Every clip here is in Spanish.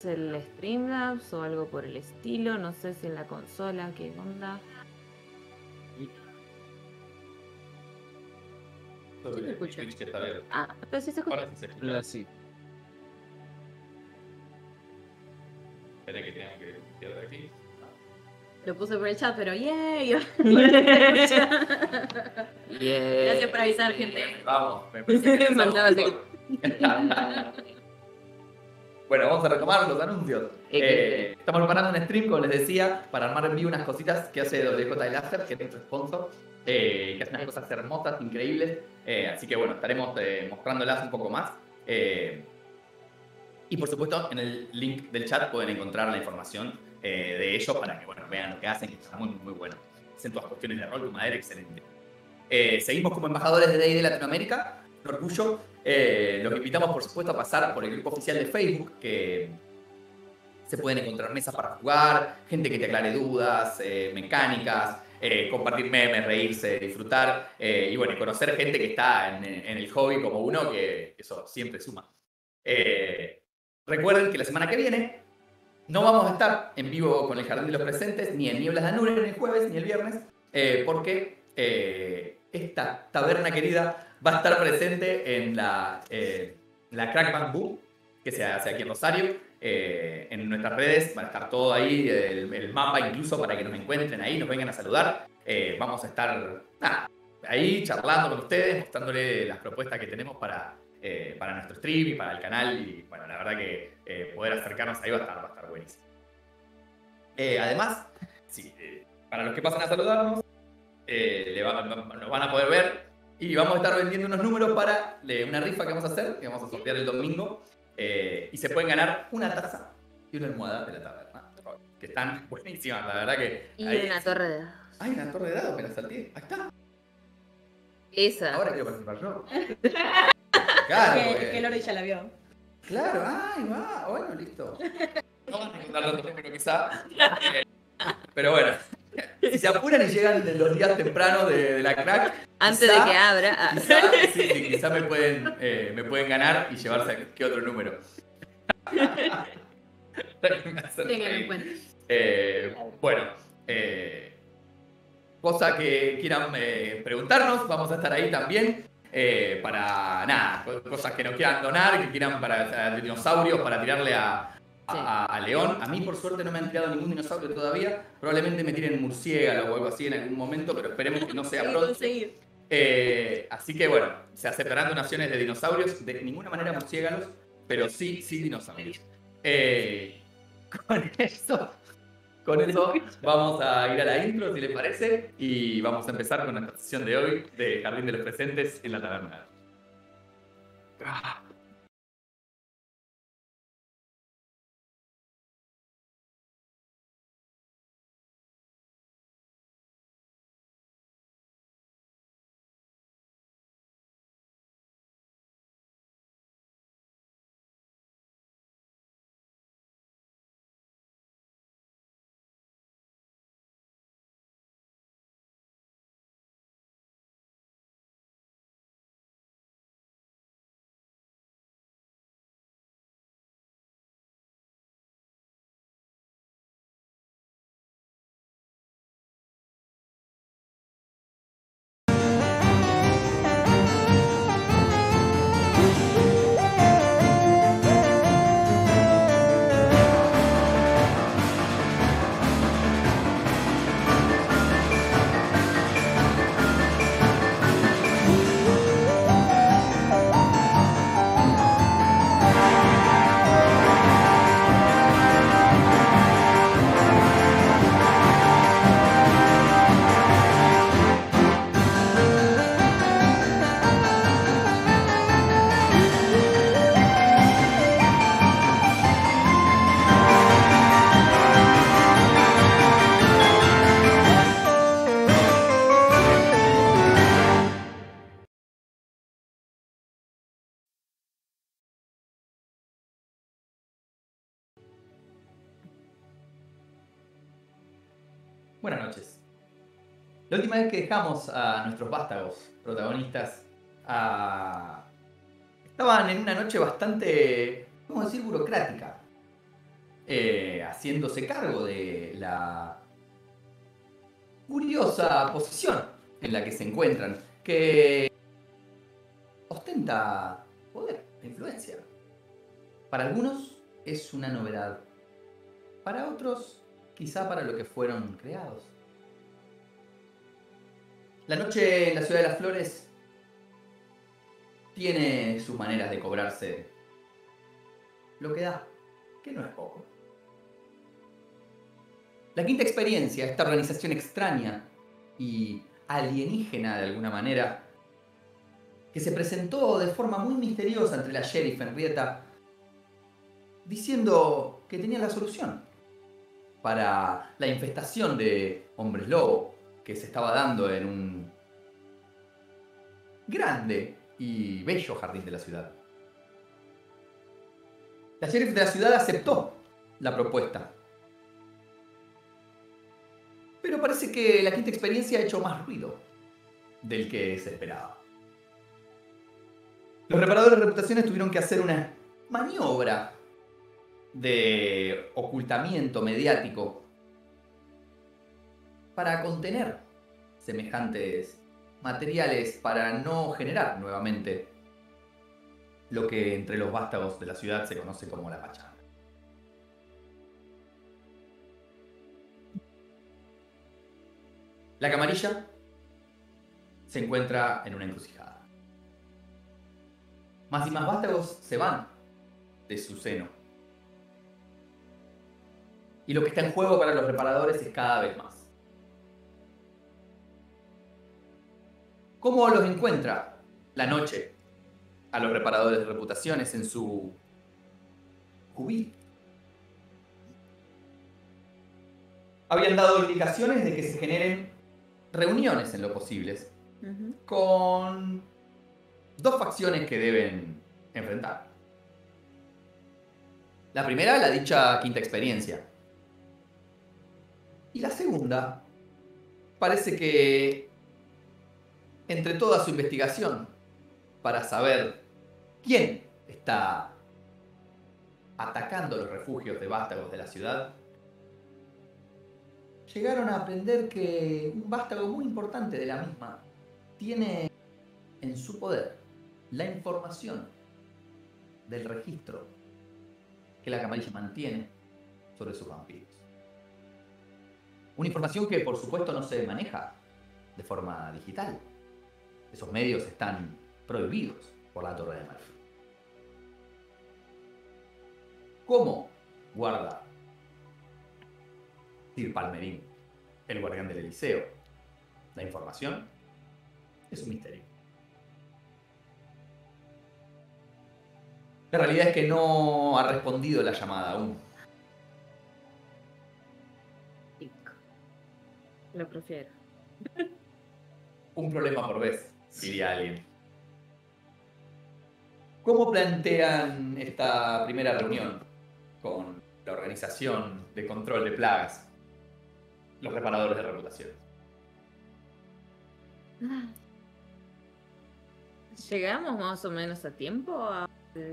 el Streamlabs o algo por el estilo. No sé si en la consola, qué onda. ¿Quién te escucha? Twitch que está abierto. Ah, pero sí se escucha. Ahora sí se escucha. Sí. Espera que tengo que limpiar de aquí. Lo puse por el chat, pero ¡yay! Yeah. Gracias por avisar, gente. Vamos, me parece que Mandaba empezamos mejor. Bueno, vamos a retomar los anuncios. Estamos preparando un stream, como les decía, para armar en vivo unas cositas que hace WJ Laser, que es nuestro sponsor, que hace unas cosas hermosas, increíbles. Así que bueno, estaremos mostrándolas un poco más. Y por supuesto, en el link del chat pueden encontrar la información de ellos para que bueno, vean lo que hacen, que está muy, muy bueno. Hacen todas cuestiones de rol de madera, excelente. Seguimos como embajadores de D&D Latinoamérica, un orgullo. Los invitamos, por supuesto, a pasar por el grupo oficial de Facebook, que se pueden encontrar mesas para jugar, gente que te aclare dudas, mecánicas, compartir memes, reírse, disfrutar, y bueno, y conocer gente que está en el hobby como uno, que eso siempre suma. Recuerden que la semana que viene no vamos a estar en vivo con el Jardín de los Presentes, ni en Nieblas de Anure, ni el jueves, ni el viernes, porque esta taberna querida va a estar presente en la Crack Bamboo, que se hace aquí en Rosario. En nuestras redes va a estar todo ahí, el mapa incluso para que nos encuentren ahí, nos vengan a saludar. Vamos a estar ahí charlando con ustedes, mostrándole las propuestas que tenemos para nuestro stream y para el canal. Y bueno, la verdad que poder acercarnos ahí va a estar buenísimo. Además, sí, para los que pasan a saludarnos, nos van a poder ver y vamos a estar vendiendo unos números para una rifa que vamos a hacer, que vamos a sortear el domingo, y se pueden ganar una taza y una almohada de la taberna, que están buenísimas, la verdad que... Y ahí, una torre de dados. hay una torre de dados que la salté, ahí está. Esa. Ahora quiero participar yo. Claro, Que Lori ya la vio. claro, ahí va, bueno, listo. No van a encontrar tanto número quizá, pero bueno. Si se apuran y llegan de los días tempranos de la crack, Antes quizá- de que abra. quizá me pueden ganar y llevarse qué otro número. Ténganlo en cuenta. Bueno, cosa que quieran preguntarnos, vamos a estar ahí también. Para nada, cosas que nos quieran donar, que quieran para dinosaurios, para tirarle a León. A mí por suerte no me han tirado ningún dinosaurio todavía. Probablemente me tiren murciélago o algo así en algún momento, pero esperemos que no sea pronto. Conseguir. Así que bueno, se aceptarán donaciones de dinosaurios, de ninguna manera murciélagos, pero sí dinosaurios. Con eso vamos a ir a la intro, si les parece, y vamos a empezar con nuestra sesión de hoy de Jardín de los Presentes en la taberna. Buenas noches. La última vez que dejamos a nuestros vástagos protagonistas estaban en una noche bastante, ¿cómo decir?, burocrática. haciéndose cargo de la curiosa posición en la que se encuentran, que ostenta poder e influencia. Para algunos es una novedad, para otros quizá para lo que fueron creados. La noche en la Ciudad de las Flores tiene sus maneras de cobrarse lo que da, que no es poco. La Quinta Experiencia, esta organización extraña y alienígena de alguna manera, que se presentó de forma muy misteriosa entre la sheriff Henrietta, diciendo que tenía la solución para la infestación de hombres lobo que se estaba dando en un grande y bello jardín de la ciudad. La sheriff de la ciudad aceptó la propuesta. Pero parece que la Quinta Experiencia ha hecho más ruido del que se esperaba. Los reparadores de reputaciones tuvieron que hacer una maniobra de ocultamiento mediático para contener semejantes materiales, para no generar nuevamente lo que entre los vástagos de la ciudad se conoce como la pachanga. La camarilla se encuentra en una encrucijada. Más y más vástagos se van de su seno. Y lo que está en juego para los reparadores es cada vez más. ¿Cómo los encuentra la noche a los reparadores de reputaciones en su cubil? Habían dado indicaciones de que se generen reuniones en lo posibles con dos facciones que deben enfrentar. La primera, la dicha Quinta Experiencia. Y la segunda, parece que entre toda su investigación para saber quién está atacando los refugios de vástagos de la ciudad, llegaron a aprender que un vástago muy importante de la misma tiene en su poder la información del registro que la camarilla mantiene sobre sus vampiros. Una información que por supuesto no se maneja de forma digital. Esos medios están prohibidos por la Torre de Marfil. ¿Cómo guarda Sir Palmerín, el guardián del Eliseo, la información? Es un misterio. La realidad es que no ha respondido la llamada aún. Lo prefiero. Un problema por vez, diría alguien. ¿Cómo plantean esta primera reunión con la Organización de Control de Plagas, los reparadores de reputación? ¿Llegamos más o menos a tiempo a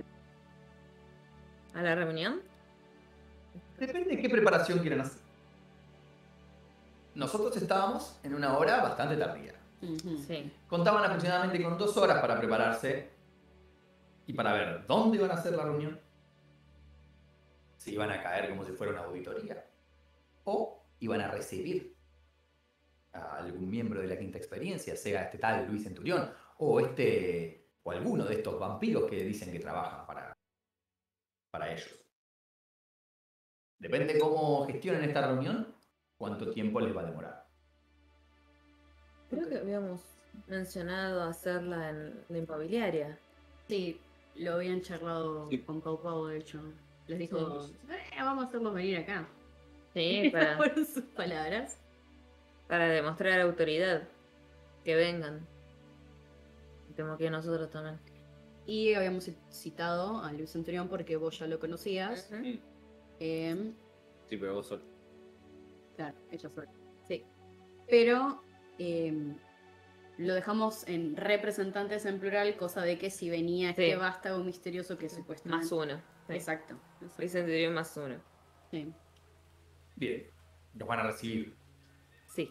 la reunión? Depende de qué preparación quieran hacer. Nosotros estábamos en una hora bastante tardía. Sí. Contaban aproximadamente con 2 horas para prepararse y para ver dónde iban a hacer la reunión. Si iban a caer como si fuera una auditoría. O iban a recibir a algún miembro de la Quinta Experiencia, sea este tal Luis Centurión, o alguno de estos vampiros que dicen que trabajan para ellos. Depende cómo gestionen esta reunión, cuánto tiempo les va a demorar. Creo que habíamos mencionado hacerla en la inmobiliaria. Sí, lo habían charlado con Pau Pau, de hecho. Les dijo, vamos a hacerlos venir acá. Sí, Fueron sus palabras. para demostrar autoridad. Que vengan. Y temo que nosotros también. Y habíamos citado a Luis Centurión porque vos ya lo conocías. Ujú. Sí, pero vos solo. Claro, ella sola. Sí. Pero lo dejamos en representantes en plural, cosa de que si venía este vástago misterioso que supuestamente... Más uno. Sí. Exacto. Luis Centurión más uno. Sí. Bien. Los van a recibir. Sí.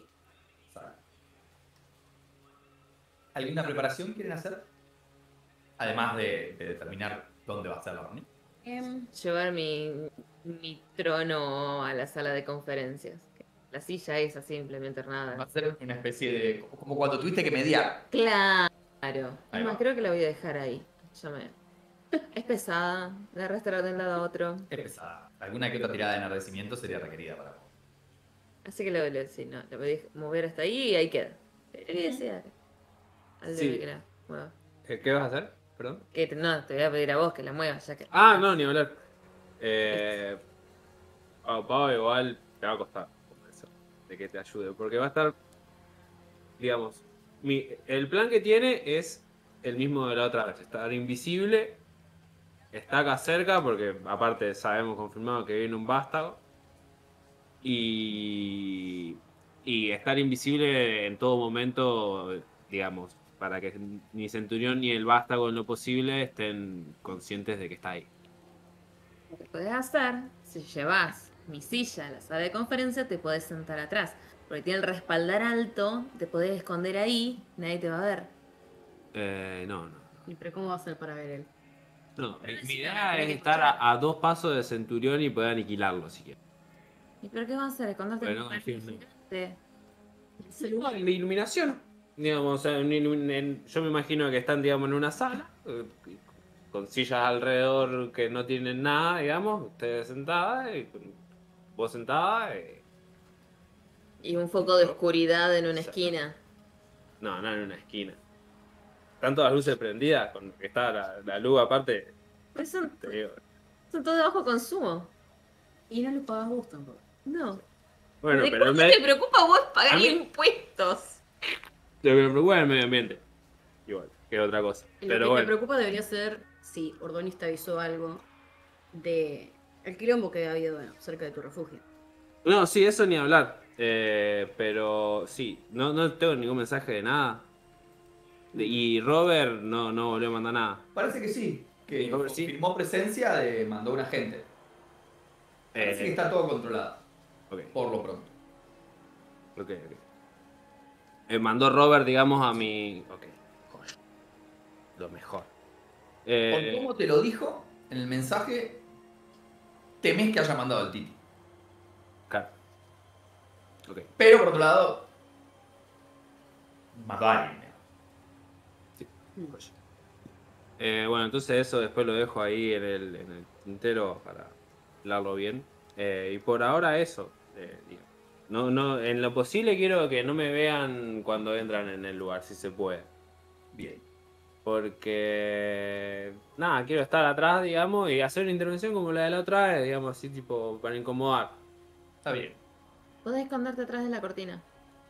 ¿Alguna preparación quieren hacer? Además de determinar dónde va a ser la reunión. Llevar mi trono a la sala de conferencias. La silla esa, simplemente Va a nada. ser una especie de... como cuando tuviste que mediar. Claro. Ahí Es más, va. creo que la voy a dejar ahí. Ya me... Es pesada, de arrastrar de un lado a otro. Es pesada. Alguna que otra tirada de enardecimiento sería requerida para vos. Así que sí, no, la voy a mover hasta ahí y ahí queda. Le voy a decir al Sí. débil que la mueva. ¿Qué vas a hacer? Perdón. No, te voy a pedir a vos que la muevas, ya que. Ah, no, ni hablar. A Pau igual te va a costar convencer de que te ayude, porque va a estar, digamos, el plan que tiene es el mismo de la otra vez, estar invisible, está acá cerca, porque aparte sabemos confirmado que viene un vástago, y estar invisible en todo momento, digamos, para que ni Centurión ni el vástago en lo posible estén conscientes de que está ahí. Lo que podés hacer, si llevas mi silla a la sala de conferencia, te podés sentar atrás. Porque tiene el respaldar alto, te podés esconder ahí, nadie te va a ver. No. ¿Pero cómo va a ser para ver él? No, Pero mi sí, idea tenés es que estar escuchar. a 2 pasos de Centurión y poder aniquilarlo si quieres. ¿Y pero qué vas a hacer? ¿Esconderte en un Bueno, lugar sí, no. gigante? No, la iluminación. Digamos, o sea, yo me imagino que están, digamos, en una sala, con sillas alrededor que no tienen nada, digamos, ustedes sentadas, y vos sentada. Y un foco de oscuridad en una esquina. No, en una esquina. Están todas las luces prendidas, con que está la luz aparte, Pues son, te digo. son todo de bajo consumo. Y no lo pagas vos tampoco. No. Bueno, ¿De pero cuánto te preocupa vos pagar a mí- impuestos? lo que me preocupa es el medio ambiente. Igual, que otra cosa. Lo Pero que bueno. te preocupa debería ser si Ordonis te avisó algo de el quilombo que ha habido cerca de tu refugio. No, sí, eso ni hablar. Pero sí, no tengo ningún mensaje de nada. Y Robert no volvió a mandar nada. Parece que sí. Que Robert, sí. confirmó presencia de... mandó un agente. Parece que está todo controlado. Ok, Por lo pronto. ok. Mandó Robert, digamos, a mi. Ok, joder. Lo mejor. Por cómo te lo dijo, en el mensaje, temés que haya mandado al Titi. Claro. Ok. Pero por otro lado, más vale. Bueno, entonces eso después lo dejo ahí en el tintero para hablarlo bien. Y por ahora eso. Digo. No, en lo posible quiero que no me vean cuando entran en el lugar, si se puede. Bien. Porque nada, quiero estar atrás, digamos, y hacer una intervención como la de la otra vez, digamos, así tipo para incomodar. Está bien. Podés esconderte atrás de la cortina.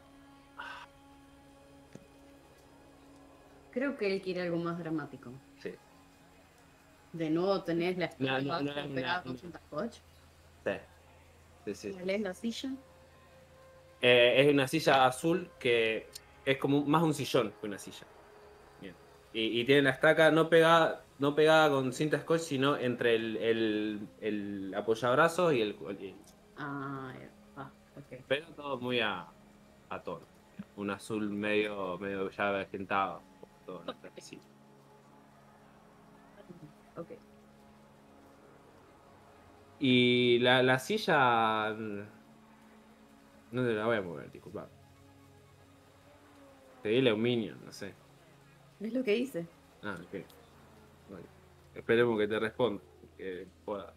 Creo que él quiere algo más dramático. Sí. De nuevo tenés la No, estatua no, pegada no. con cinta scotch. Sí. ¿Lees la silla? Es una silla azul que es como más un sillón que una silla. Bien. Y tiene la estaca no pegada con cinta scotch, sino entre el apoyabrazos y el. Ah, ok. Pero todo muy a tono. Un azul medio ya vejentado. Todo en esta silla. Ok. Y la silla. No te la voy a mover, disculpa. Te di aluminio, no sé. ¿Ves lo que hice? Ah, ok. Bueno, esperemos que te responda. Que pueda.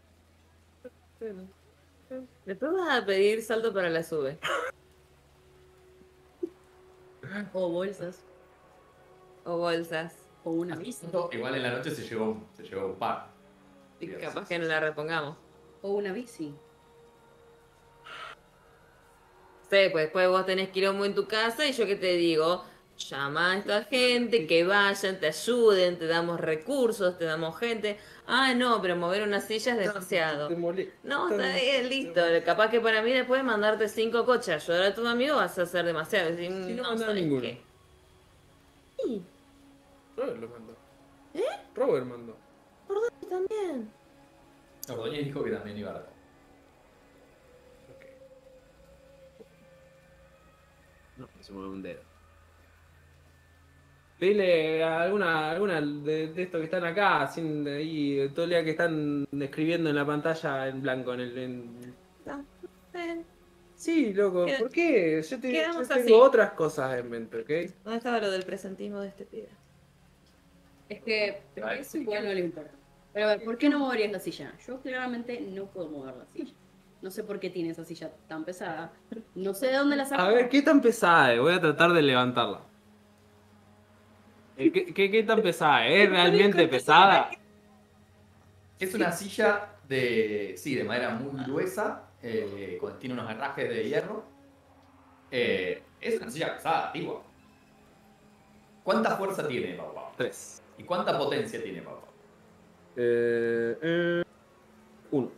Después vas a pedir salto para la sube. O bolsas. O bolsas. O una bici. Igual en la noche se llevó un par. Y capaz que no la repongamos. O una bici. Sí, pues después vos tenés quilombo en tu casa y yo qué te digo, llama a esta gente, que vayan, te ayuden, te damos recursos, te damos gente. Ah, no, pero mover una silla es demasiado. No, está bien, listo. Capaz que para mí después mandarte 5 coches, ayudar a tu amigo vas a hacer demasiado. Si no no, mandaba ¿sabes ninguno. qué? Sí, Robert lo mandó. Robert mandó. también. Ordóñez dijo que también iba a dar. No se mueve un dedo. Dile a alguna de estos que están acá, sin ahí, todo el día que están escribiendo en la pantalla en blanco, No, eh, Sí, loco, Queda- ¿por qué? Yo quedamos tengo así. otras cosas en mente, ¿ok? ¿Dónde estaba lo del presentismo de este pibe? Es que eso igual no le importa. Pero a ver, ¿por qué no moverías la silla? Yo claramente no puedo mover la silla. No sé por qué tiene esa silla tan pesada. No sé de dónde la sacó. A ver, ¿qué tan pesada es? Voy a tratar de levantarla. ¿Qué tan pesada es? ¿Es realmente pesada? Es una silla de madera muy gruesa, tiene unos herrajes de hierro. Es una silla pesada, tipo. ¿Cuánta fuerza tiene, papá? 3. ¿Y cuánta potencia tiene, papá? 1.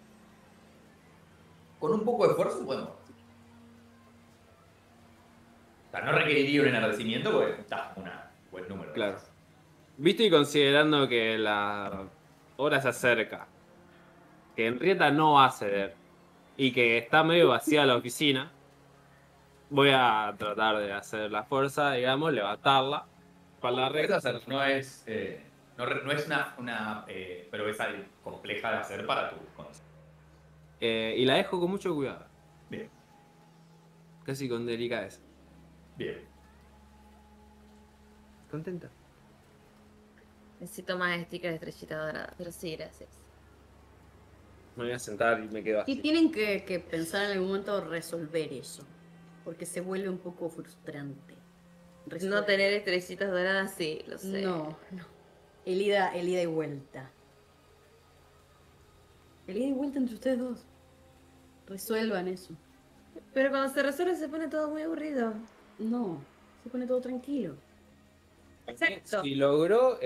Con un poco de esfuerzo podemos. O sea, no requeriría un enardecimiento porque está un buen número. Claro. Visto y considerando que la hora se acerca, que Henrietta no va a ceder y que está medio vacía la oficina, voy a tratar de hacer la fuerza, digamos, levantarla. Para Puedes hacer, no es, no es una proeza compleja de hacer para tu conocimiento. Y la dejo con mucho cuidado, Bien, casi con delicadeza. bien. ¿Contenta? Necesito más stickers de estrellita dorada, pero sí, gracias. Me voy a sentar y me quedo Y así. tienen que pensar en algún momento resolver eso. Porque se vuelve un poco frustrante. No tener estrellitas doradas, sí, lo sé. No. El ida y vuelta. El ida y vuelta entre ustedes dos. Resuelvan eso. Pero cuando se resuelve se pone todo muy aburrido. No, se pone todo tranquilo. Exacto. Si logró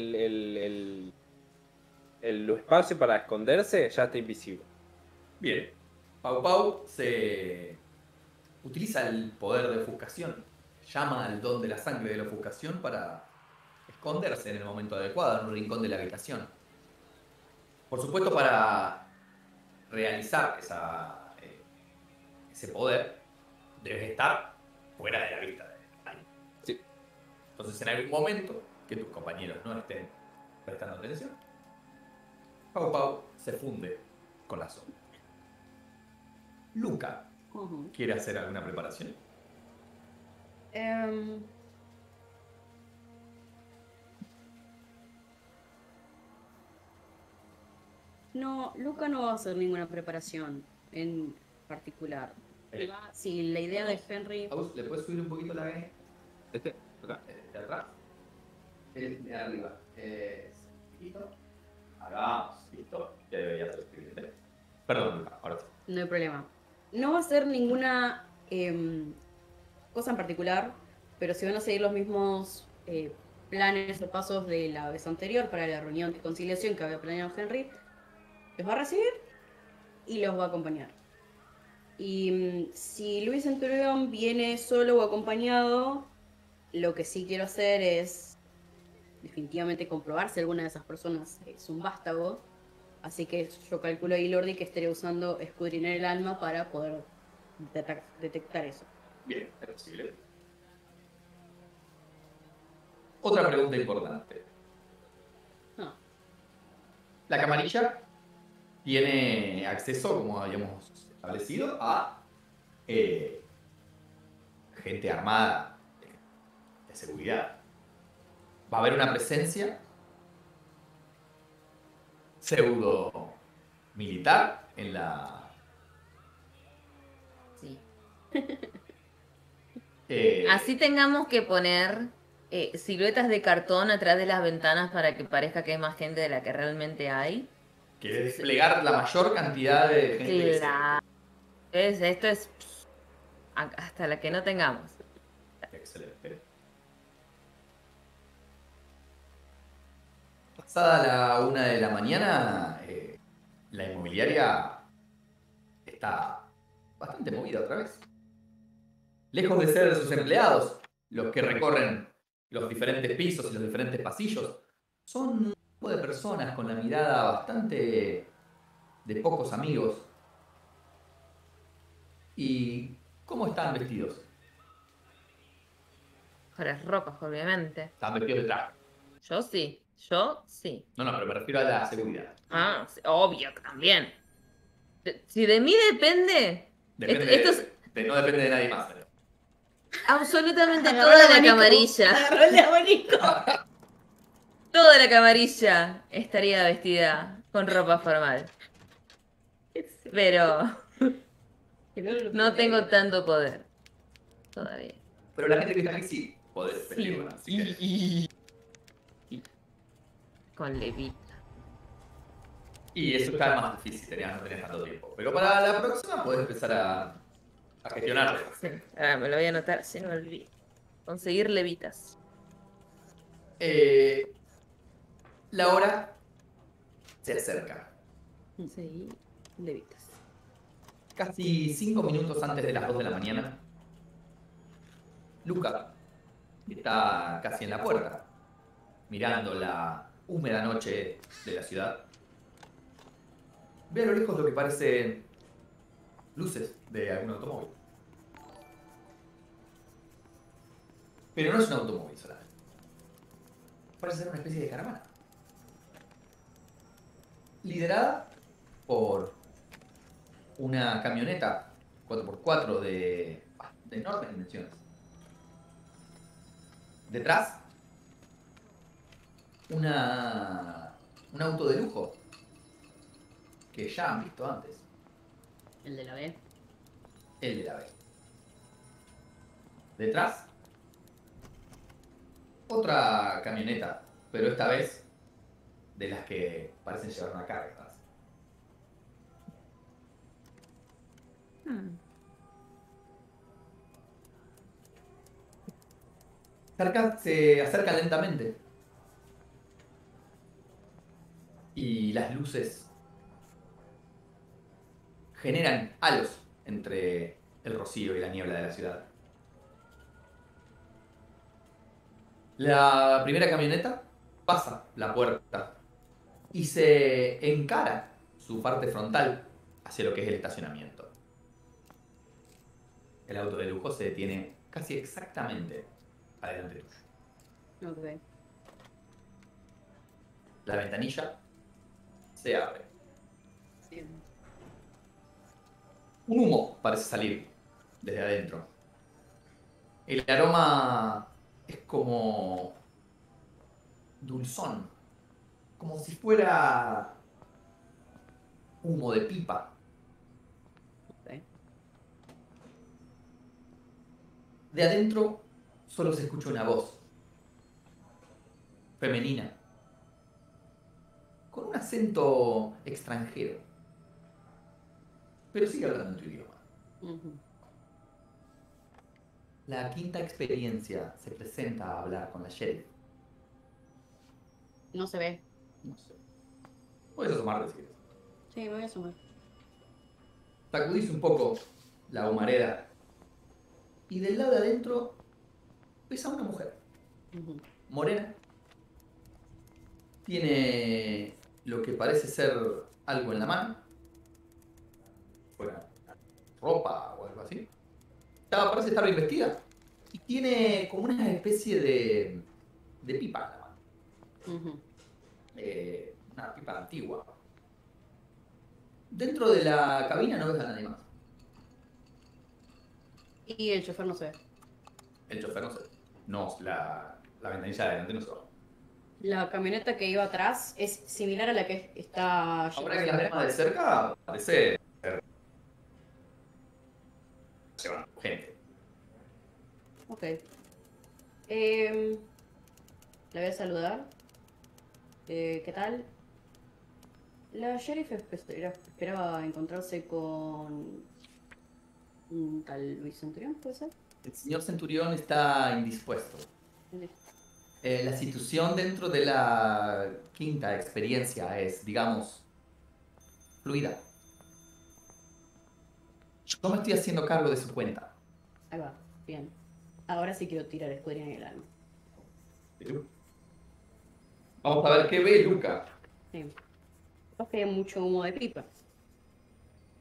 el espacio para esconderse, ya está invisible. Bien. Pau Pau se utiliza el poder de ofuscación. Llama al don de la sangre de la ofuscación para esconderse en el momento adecuado, en un rincón de la habitación. Por supuesto, para realizar ese poder, debes estar fuera de la vista de nadie. Sí. Entonces, en algún momento que tus compañeros no estén prestando atención, Pau Pau se funde con la sombra. Luca, ¿quiere hacer alguna preparación? No, Luca no va a hacer ninguna preparación en particular. Sí, la idea de Henry. Aus, ¿le puedes subir un poquito la gana? Acá. ¿De atrás? El de arriba. Poquito. Hagamos, listo. Ya debería ser suficiente. Perdón, Luca, ahora sí. No hay problema. No va a ser ninguna cosa en particular, pero si van a seguir los mismos planes o pasos de la vez anterior para la reunión de conciliación que había planeado Henry, los va a recibir y los va a acompañar. Y si Luis Centurión viene solo o acompañado, lo que sí quiero hacer es definitivamente comprobar si alguna de esas personas es un vástago. Así que yo calculo ahí, Lordi, que estaría usando escudriñar el alma para poder detectar eso. Bien, es posible. Otra pregunta importante. Ah, La camarilla tiene acceso, como habíamos establecido, a gente armada de seguridad. Va a haber una presencia pseudo militar en la... Sí. Así tengamos que poner siluetas de cartón atrás de las ventanas para que parezca que hay más gente de la que realmente hay. Quiere desplegar la mayor cantidad de gente. Claro. Esto es hasta la que no tengamos. Excelente. Pasada la 1 de la mañana, la inmobiliaria está bastante movida otra vez. Lejos de ser sus empleados los que recorren los diferentes pisos y los diferentes pasillos, son un grupo de personas con la mirada bastante de pocos amigos. ¿Y cómo están vestidos? mejores ropas, obviamente. Están vestidos de traje. Yo sí, yo sí. No, pero me refiero a la seguridad. Ah, sí, obvio, también. Si de mí depende, Depende esto es no depende de nadie más. Pero. absolutamente Agarró toda el la abanico, camarilla. Agarró el abanico. Toda la camarilla estaría vestida con ropa formal. Pero no tengo tanto poder todavía. Pero la gente que está aquí sí podés pedirla. Así que. Con levita. Y eso está más difícil, no tenés tanto tiempo. Pero para la próxima podés empezar a gestionarlo. Sí, ahora me lo voy a anotar, si no me olvido. Conseguir levitas. La hora se acerca. Sí, levitas. Casi 5 minutos antes de las 2 de la mañana, Luca está casi en la puerta, mirando la húmeda noche de la ciudad. Ve a lo lejos lo que parecen luces de algún automóvil. Pero no es un automóvil solamente. Parece ser una especie de caravana. Liderada por una camioneta 4x4 de enormes dimensiones. Detrás, un auto de lujo que ya han visto antes, El de la B. el de la B. Detrás, otra camioneta, pero esta vez de las que parecen llevar una carga atrás. Se acerca lentamente y las luces generan halos entre el rocío y la niebla de la ciudad. La primera camioneta pasa la puerta y se encara su parte frontal hacia lo que es el estacionamiento. El auto de lujo se detiene casi exactamente adelante tuyo. Ok. La ventanilla se abre. Bien. Un humo parece salir desde adentro. El aroma es como dulzón, como si fuera humo de pipa. Ok. De adentro solo se escucha una voz femenina, con un acento extranjero, pero sigue hablando en tu idioma. Ujú. La quinta experiencia se presenta a hablar con la sheriff. No se ve. No sé. Puedes asomarte si quieres. Sí, me voy a sumar. Sacudís un poco la humareda y del lado de adentro ves a una mujer Ujú. morena. Tiene lo que parece ser algo en la mano. Fuera ropa o algo así. Parece estar bien vestida. Y tiene como una especie de pipa en la mano. Ujú. Una pipa antigua. Dentro de la cabina no ves a nadie más. Y el chofer no se ve. El chofer no sé. No, la ventanilla de adelante no se va. La camioneta que iba atrás es similar a la que está Ahora que la ves más de cerca, parece llevan gente. Ok. La voy a saludar. ¿Qué tal? La sheriff esperaba encontrarse con un tal Luis Centurión, ¿puede ser? El señor Centurión está indispuesto. La situación dentro de la quinta experiencia es, digamos, fluida. Yo me estoy haciendo cargo de su cuenta. Ahí va, bien. Ahora sí quiero tirar escuadrilla en el alma. Vamos a ver qué ve Luca. Sí. Capaz que hay mucho humo de pipa.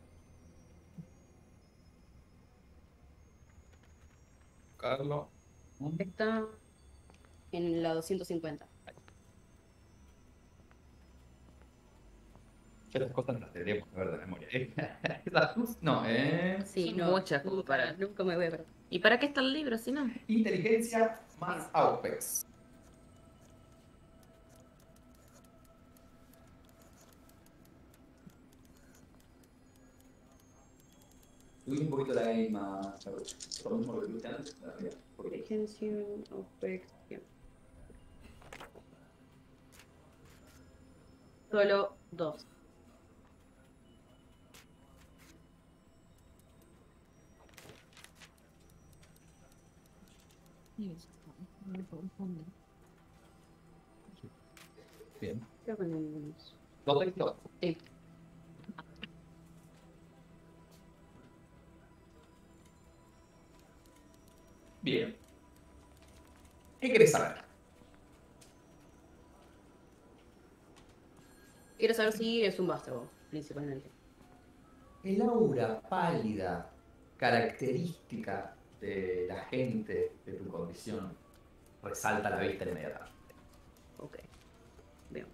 Carlos. Está en la 250. Estas cosas no las deberíamos saber de memoria. No, Sí, Son no. muchas como para- Nunca me voy a perder. ¿Y para qué está el libro si no? Inteligencia más Aupex. Subí un poquito la game más. Por lo mismo que tuviste antes, en realidad. Porque Inteligencia, Aupex, bien. Solo 2. bien. Creo que no hay ningunos. Dos textos. Sí. Bien. ¿Qué querés saber? Quiero saber si es un vástago, principalmente. El aura pálida, característica de la gente de tu condición, resalta a la vista inmediatamente. Ok. Bien.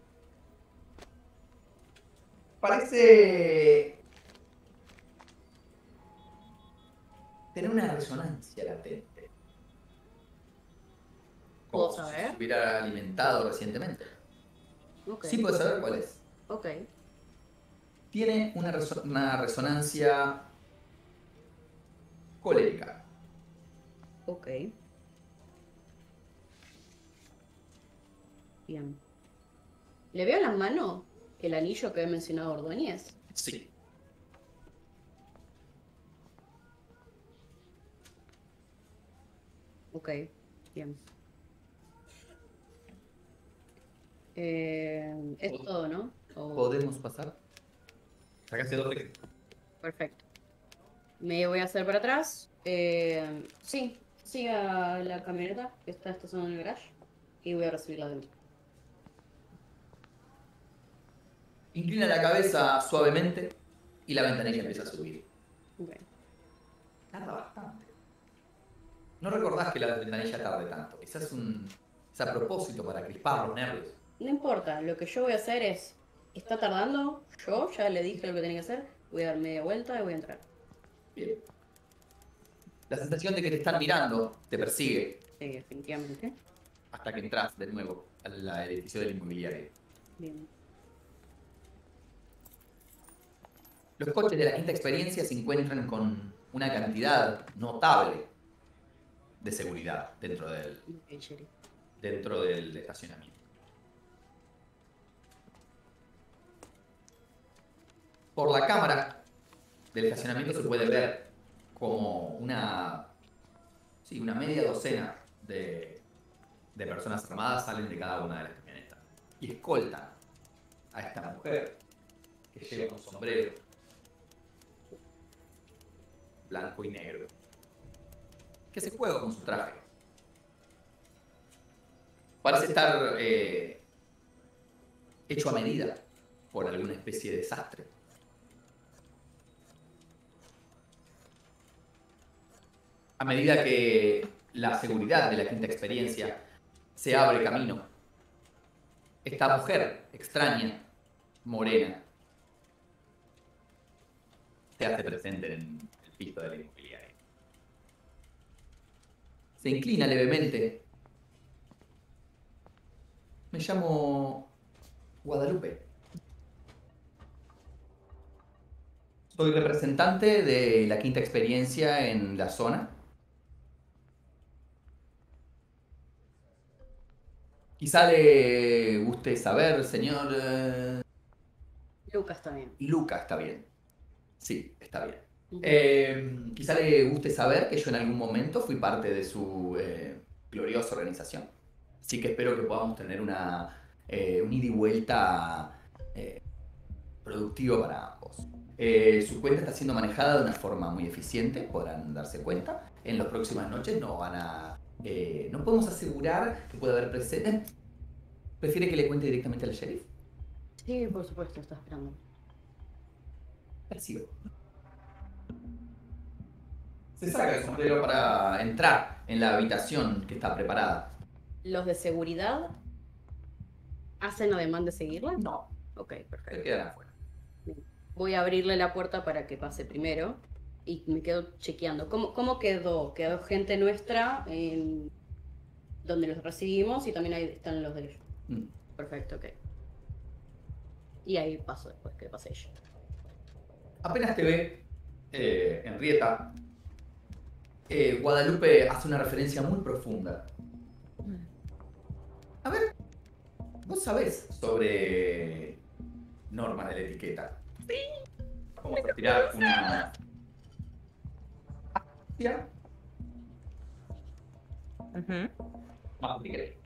Parece tener una resonancia latente. ¿Puedo Como si saber? se hubiera alimentado recientemente. Ok. Sí puedes saber cuál es. Ok. Tiene una resonancia colérica. Ok. Bien. ¿Le veo en la mano el anillo que he mencionado Ordóñez? Sí. Ok. Bien. Es todo, ¿no? ¿Podemos pasar? Sacaste dos textos. Perfecto. Me voy a hacer para atrás. Sí, siga la camioneta que está estacionada en el garage y voy a recibirla dentro. Inclina la cabeza suavemente y la ventanilla empieza a subir. Ok. Tarda bastante. No recordás que la ventanilla tarde tanto. Quizás es a propósito para crispar los nervios. No importa, lo que yo voy a hacer es, está tardando, yo ya le dije lo que tenía que hacer, voy a dar media vuelta y voy a entrar. Bien. La sensación de que te están mirando te persigue Sí, definitivamente. hasta que entras de nuevo al edificio del inmobiliario. Bien. Los coches de la quinta experiencia se encuentran con una cantidad notable de seguridad Ok, Sherry. dentro del estacionamiento. Por la cámara del estacionamiento se puede ver como una media docena de personas armadas salen de cada una de las camionetas y escoltan a esta mujer que lleva un sombrero blanco y negro, que se juega con su traje. Parece estar hecho a medida por alguna especie de desastre. A medida que la seguridad de la quinta experiencia se abre camino, esta mujer extraña, morena, se hace presente en el piso de la inmobiliaria. Se inclina levemente. Me llamo Guadalupe. Soy representante de la quinta experiencia en la zona. Quizá le guste saber, señor... Lucas también. Luca, está bien. Sí, está bien. Ujú. Quizá le guste saber que yo en algún momento fui parte de su gloriosa organización. Así que espero que podamos tener un ida y vuelta productivo para ambos. Su cuenta está siendo manejada de una forma muy eficiente, podrán darse cuenta. En las próximas noches no van a... no podemos asegurar que pueda haber presente. ¿Prefiere que le cuente directamente al sheriff? Sí, por supuesto, está esperando. Percibo. Se saca el sombrero para entrar en la habitación que está preparada. ¿Los de seguridad hacen ademán de seguirla? No, Ok, se perfecto. quedan afuera. Voy a abrirle la puerta para que pase primero y me quedo chequeando. ¿Cómo quedó? Quedó gente nuestra en donde los recibimos y también ahí están los de ellos. Mm. Perfecto, ok. Y ahí paso después que pase ella. Apenas te ve Henrietta, Guadalupe hace una referencia muy profunda. A ver, ¿vos sabés sobre normas de la etiqueta? Sí. Vamos a tirar una... ¿Ya? Ujú. Más si querés.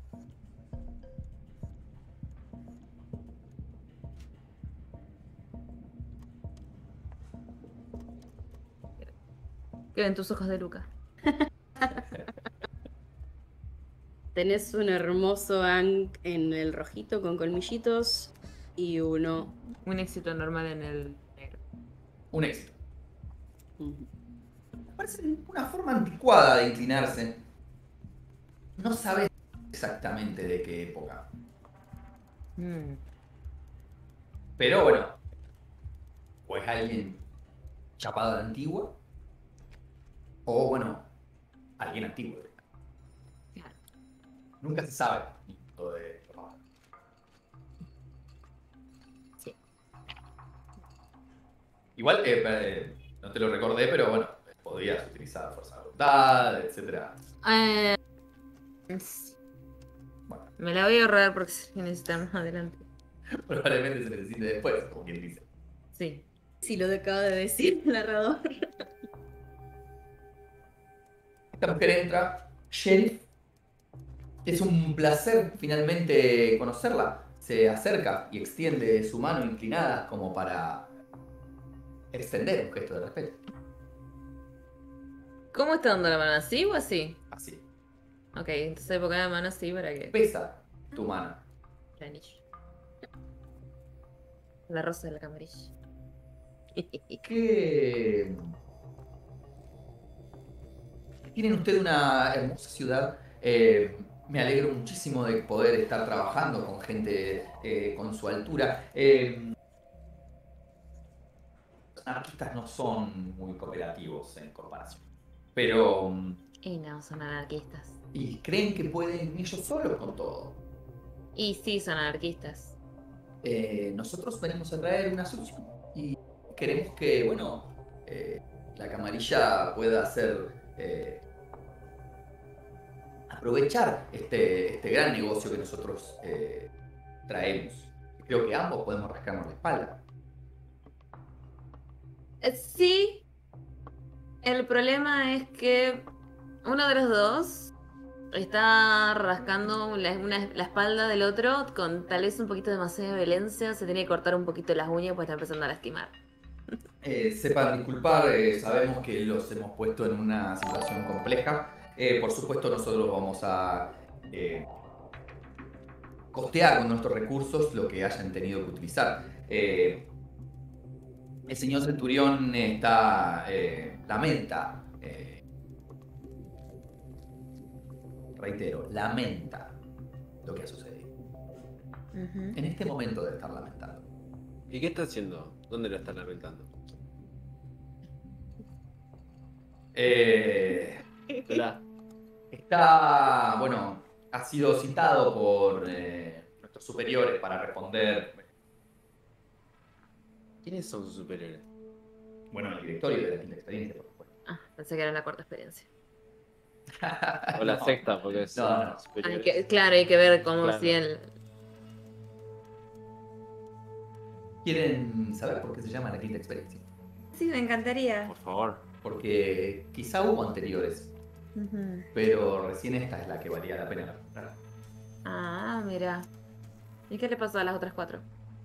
¿Qué ven tus ojos de Luca? Tenés un hermoso Ankh en el rojito con colmillitos y uno. Un éxito normal en el negro. Un éxito. Ujú. Parece una forma anticuada de inclinarse. No sabes exactamente de qué época. Mm. Pero bueno, o es alguien chapado de la antigua, o bueno, alguien antiguo. Claro. Nunca se sabe. Lo de... Sí. Igual, no te lo recordé, pero bueno, podías utilizar fuerza de voluntad, etc. Sí. Bueno, Me la voy a ahorrar porque si necesitan más adelante. probablemente se necesite después, como quien dice. Sí. Sí, lo acaba de decir el narrador. Esta mujer entra, Sheriff. Es un placer finalmente conocerla. Se acerca y extiende su mano inclinada como para extender un gesto de respeto. ¿Cómo está dando la mano? ¿Así o así? Así. Ok, entonces ponga la mano así para que... Pesa tu mano. El anillo. La rosa de la camarilla. ¿Qué? Tienen ustedes una hermosa ciudad. Me alegro muchísimo de poder estar trabajando con gente con su altura. Los anarquistas no son muy cooperativos en comparación. Pero... Y no, son anarquistas. ¿Y creen que pueden ellos solos con todo? Y sí, son anarquistas. Nosotros venimos a traer una solución. Y queremos que, bueno, la camarilla pueda hacer... aprovechar este gran negocio que nosotros traemos. Creo que ambos podemos rascarnos la espalda. Sí, el problema es que uno de los dos está rascando la espalda del otro con tal vez un poquito demasiada violencia. Se tiene que cortar un poquito las uñas pues está empezando a lastimar. Sepan disculpar, sabemos que los hemos puesto en una situación compleja. Por supuesto, nosotros vamos a costear con nuestros recursos lo que hayan tenido que utilizar. El señor Centurión lamenta, reitero, lamenta lo que ha sucedido. Ujú. En este momento debe estar lamentando. ¿Y qué está haciendo? ¿Dónde lo están lamentando? Hola. Está, bueno, ha sido citado por nuestros superiores para responder. ¿Quiénes son sus superiores? Bueno, el directorio de la quinta experiencia, por supuesto. Ah, pensé que era la cuarta experiencia. O la No. sexta, porque son No. superiores. Claro, hay que ver cómo Claro. si el... ¿Quieren saber por qué se llama la quinta experiencia? Sí, me encantaría. Por favor. Porque quizá hubo anteriores, Ujú. pero recién esta es la que valía la pena nombrar. Ah, mira. ¿Y qué le pasó a las otras 4?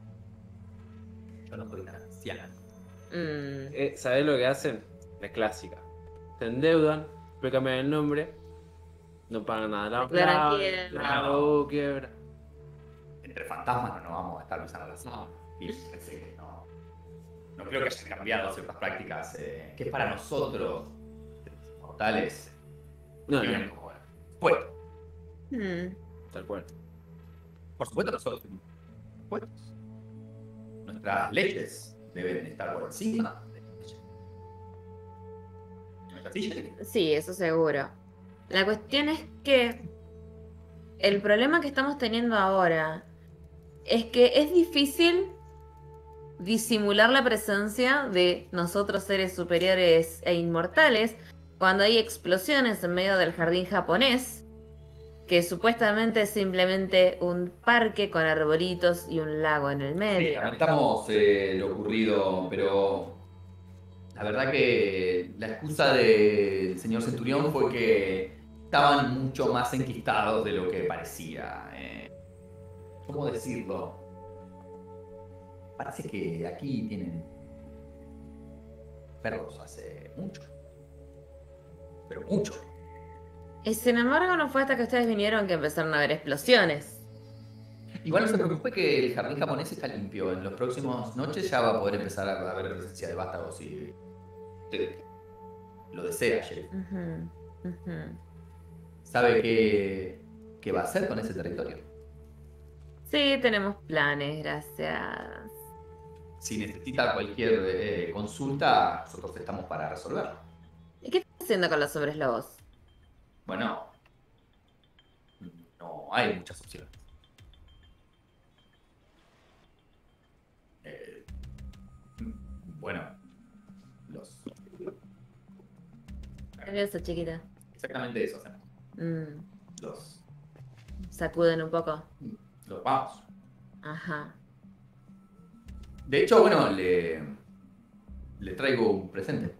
Yo no soy una anciana. ¿Sabés lo que hacen? La clásica. Se endeudan, después cambian el nombre, no pagan nada. La Declaran clave, quiebra. quiebra. Entre fantasmas no nos vamos a estar usando las No. y pensé que no creo que hayan cambiado ciertas prácticas que para nosotros, mortales, No, Y no, ven cómo van. Puestos. tal cual. Por supuesto, nosotros tenemos puestos. Nuestras leyes deben estar por encima de las leyes. Nuestras leyes. Sí, eso seguro. La cuestión es que el problema que estamos teniendo ahora es que es difícil disimular la presencia de nosotros seres superiores e inmortales cuando hay explosiones en medio del jardín japonés, que supuestamente es simplemente un parque con arbolitos y un lago en el Sí, medio. lamentamos lo ocurrido, pero la verdad que la excusa del señor Centurión fue que estaban mucho más enquistados de lo que parecía. ¿Cómo decirlo? Parece que aquí tienen perros hace mucho. Pero mucho. Y sin embargo no fue hasta que ustedes vinieron que empezaron a haber explosiones. Igual no se preocupe que el jardín japonés está limpio. En las próximas noches ya va a poder empezar a haber presencia de vástagos si usted lo desea, Sheriff. ¿Sabe qué va a hacer con ese territorio? Sí, tenemos planes, gracias. Si necesita cualquier consulta, nosotros estamos para resolverlo. ¿Y qué estás haciendo con los hombres lobos? Bueno, no hay muchas opciones. Eh, bueno, los... Eso, chiquita. Exactamente eso hacemos. Los Sacuden un poco. vamos. Ajá. De hecho, bueno, le traigo un presente.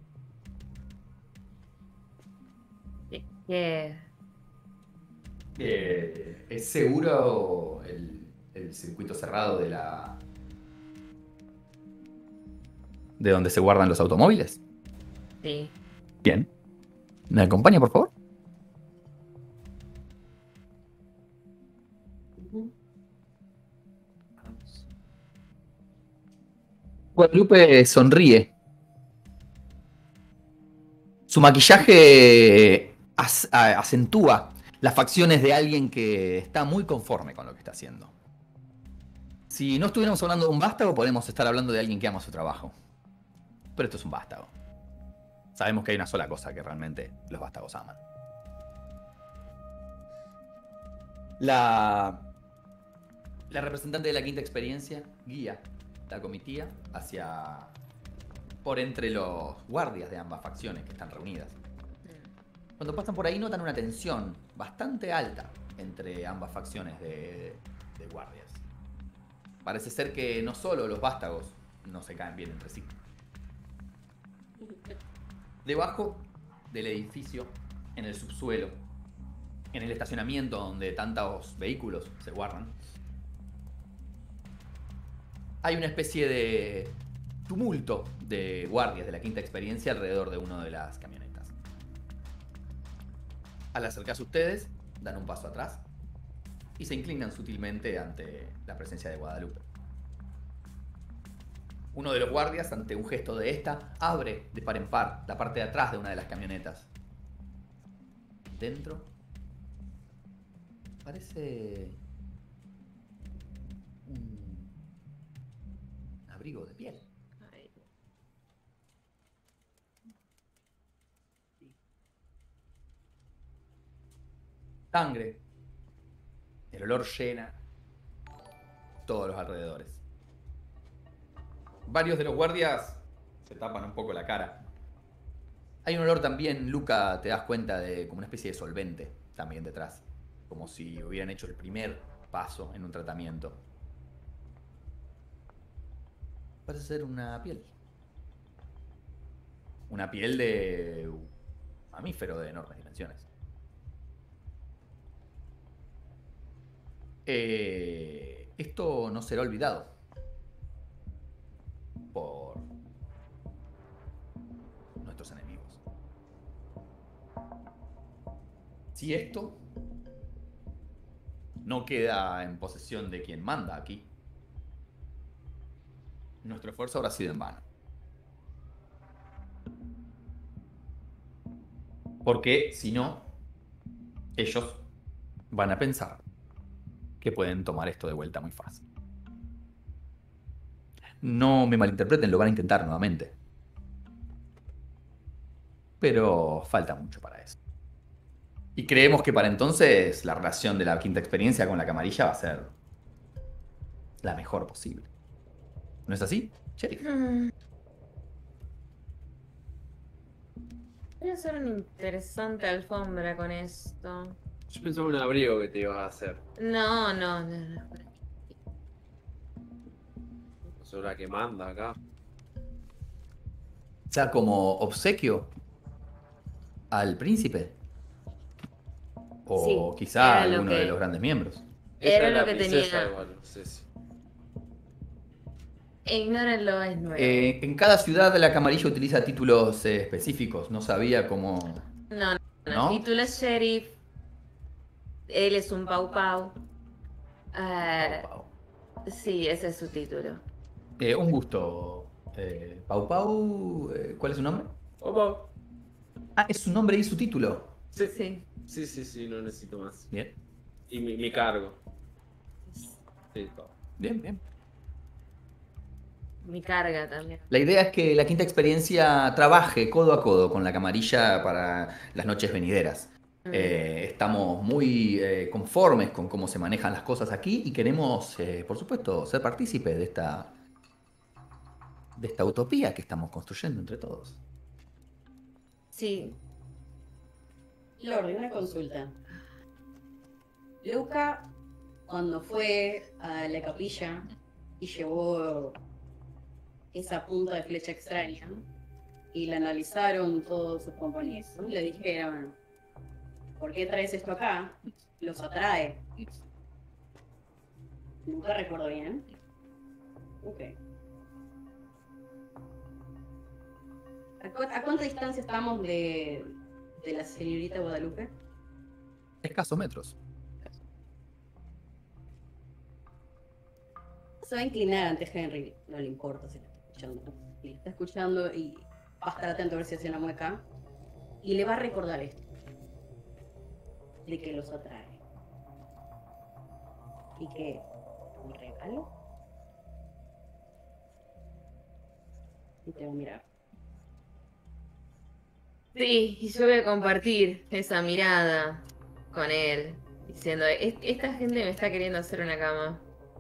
¿Qué? ¿Es seguro el circuito cerrado de donde se guardan los automóviles? Sí. Bien. ¿Me acompaña, por favor? Guadalupe sonríe. Su maquillaje acentúa las facciones de alguien que está muy conforme con lo que está haciendo. Si no estuviéramos hablando de un vástago, podemos estar hablando de alguien que ama su trabajo. Pero esto es un vástago. Sabemos que hay una sola cosa que realmente los vástagos aman. La representante de la quinta experiencia guía la comitiva por entre los guardias de ambas facciones que están reunidas. Cuando pasan por ahí notan una tensión bastante alta entre ambas facciones de guardias. Parece ser que no solo los vástagos no se caen bien entre sí. Debajo del edificio, en el subsuelo, en el estacionamiento donde tantos vehículos se guardan, hay una especie de tumulto de guardias de la quinta experiencia alrededor de una de las camionetas. Al acercarse ustedes, dan un paso atrás y se inclinan sutilmente ante la presencia de Guadalupe. Uno de los guardias, ante un gesto de esta, abre de par en par la parte de atrás de una de las camionetas. Dentro parece un abrigo de piel. Sangre. El olor llena todos los alrededores. Varios de los guardias se tapan un poco la cara. Hay un olor también, Luca, te das cuenta, de como una especie de solvente también detrás. Como si hubieran hecho el primer paso en un tratamiento. Parece ser una piel. Una piel de un mamífero de enormes dimensiones. Esto no será olvidado por nuestros enemigos. Si esto no queda en posesión de quien manda aquí, nuestro esfuerzo habrá sido en vano. Porque si no, ellos van a pensar que pueden tomar esto de vuelta muy fácil. No me malinterpreten, lo van a intentar nuevamente. Pero falta mucho para eso. Y creemos que para entonces la relación de la quinta experiencia con la camarilla va a ser la mejor posible. ¿No es así, Sheriff? Voy a hacer una interesante alfombra con esto. Yo pensaba un abrigo que te ibas a hacer. No, no, no, no. Soy la que manda acá. O sea, como obsequio al príncipe. O Sí, quizá a era lo alguno de que- los grandes miembros. Era Ella es lo la que princesa tenía. igual, no sé si. Ignórenlo, es nuevo. En cada ciudad la camarilla utiliza títulos específicos. No sabía cómo... No, no, no. ¿No? El título es sheriff. Él es un pau pau. Pau, Sí, ese es su título. Pau. Un gusto. Pau Pau, ¿cuál es su nombre? Opa. Ah, es su nombre y su título. Sí. Sí. Sí, no necesito más. Bien, Y mi cargo. Sí, todo. bien, bien. Mi carga también. La idea es que la quinta experiencia trabaje codo a codo con la camarilla para las noches venideras. Estamos muy conformes con cómo se manejan las cosas aquí y queremos, por supuesto, ser partícipes de esta utopía que estamos construyendo entre todos. Sí. Lord, una consulta. Luca, cuando fue a la capilla y llevó esa punta de flecha extraña y la analizaron todos sus compañeros, le dijeron, ¿por qué traes esto acá? Los atrae. Nunca recuerdo bien. Ok. ¿A cuánta distancia estamos de la señorita Guadalupe? Escasos metros. Se va a inclinar ante Henry, no le importa si la está escuchando. Si la está escuchando y va a estar atento a ver si hace una mueca. Y le va a recordar esto. De que los atrae. Y que un regalo. Y te va a mirar. Sí, y yo voy a compartir esa mirada con él, diciendo, esta gente me está queriendo hacer una cama.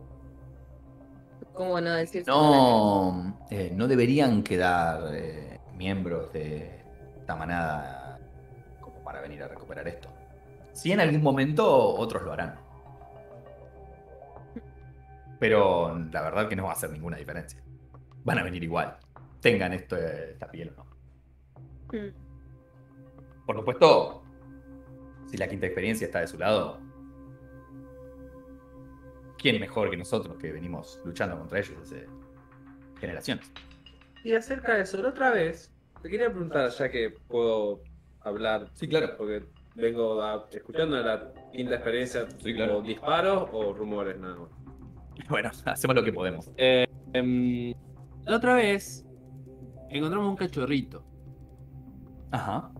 ¿Cómo no decir No deberían quedar miembros de esta manada como para venir a recuperar esto. Si en algún momento otros lo harán. Pero la verdad que no va a hacer ninguna diferencia. Van a venir igual. Tengan esta piel o no. Por supuesto, si la quinta experiencia está de su lado, ¿quién mejor que nosotros que venimos luchando contra ellos hace generaciones? Y acerca de eso, la otra vez, te quería preguntar, ya que puedo hablar. Sí, claro. Porque vengo escuchando la quinta experiencia, Sí, claro. o disparos o rumores nada más. Bueno, hacemos lo que podemos. La otra vez encontramos un cachorrito. Ajá.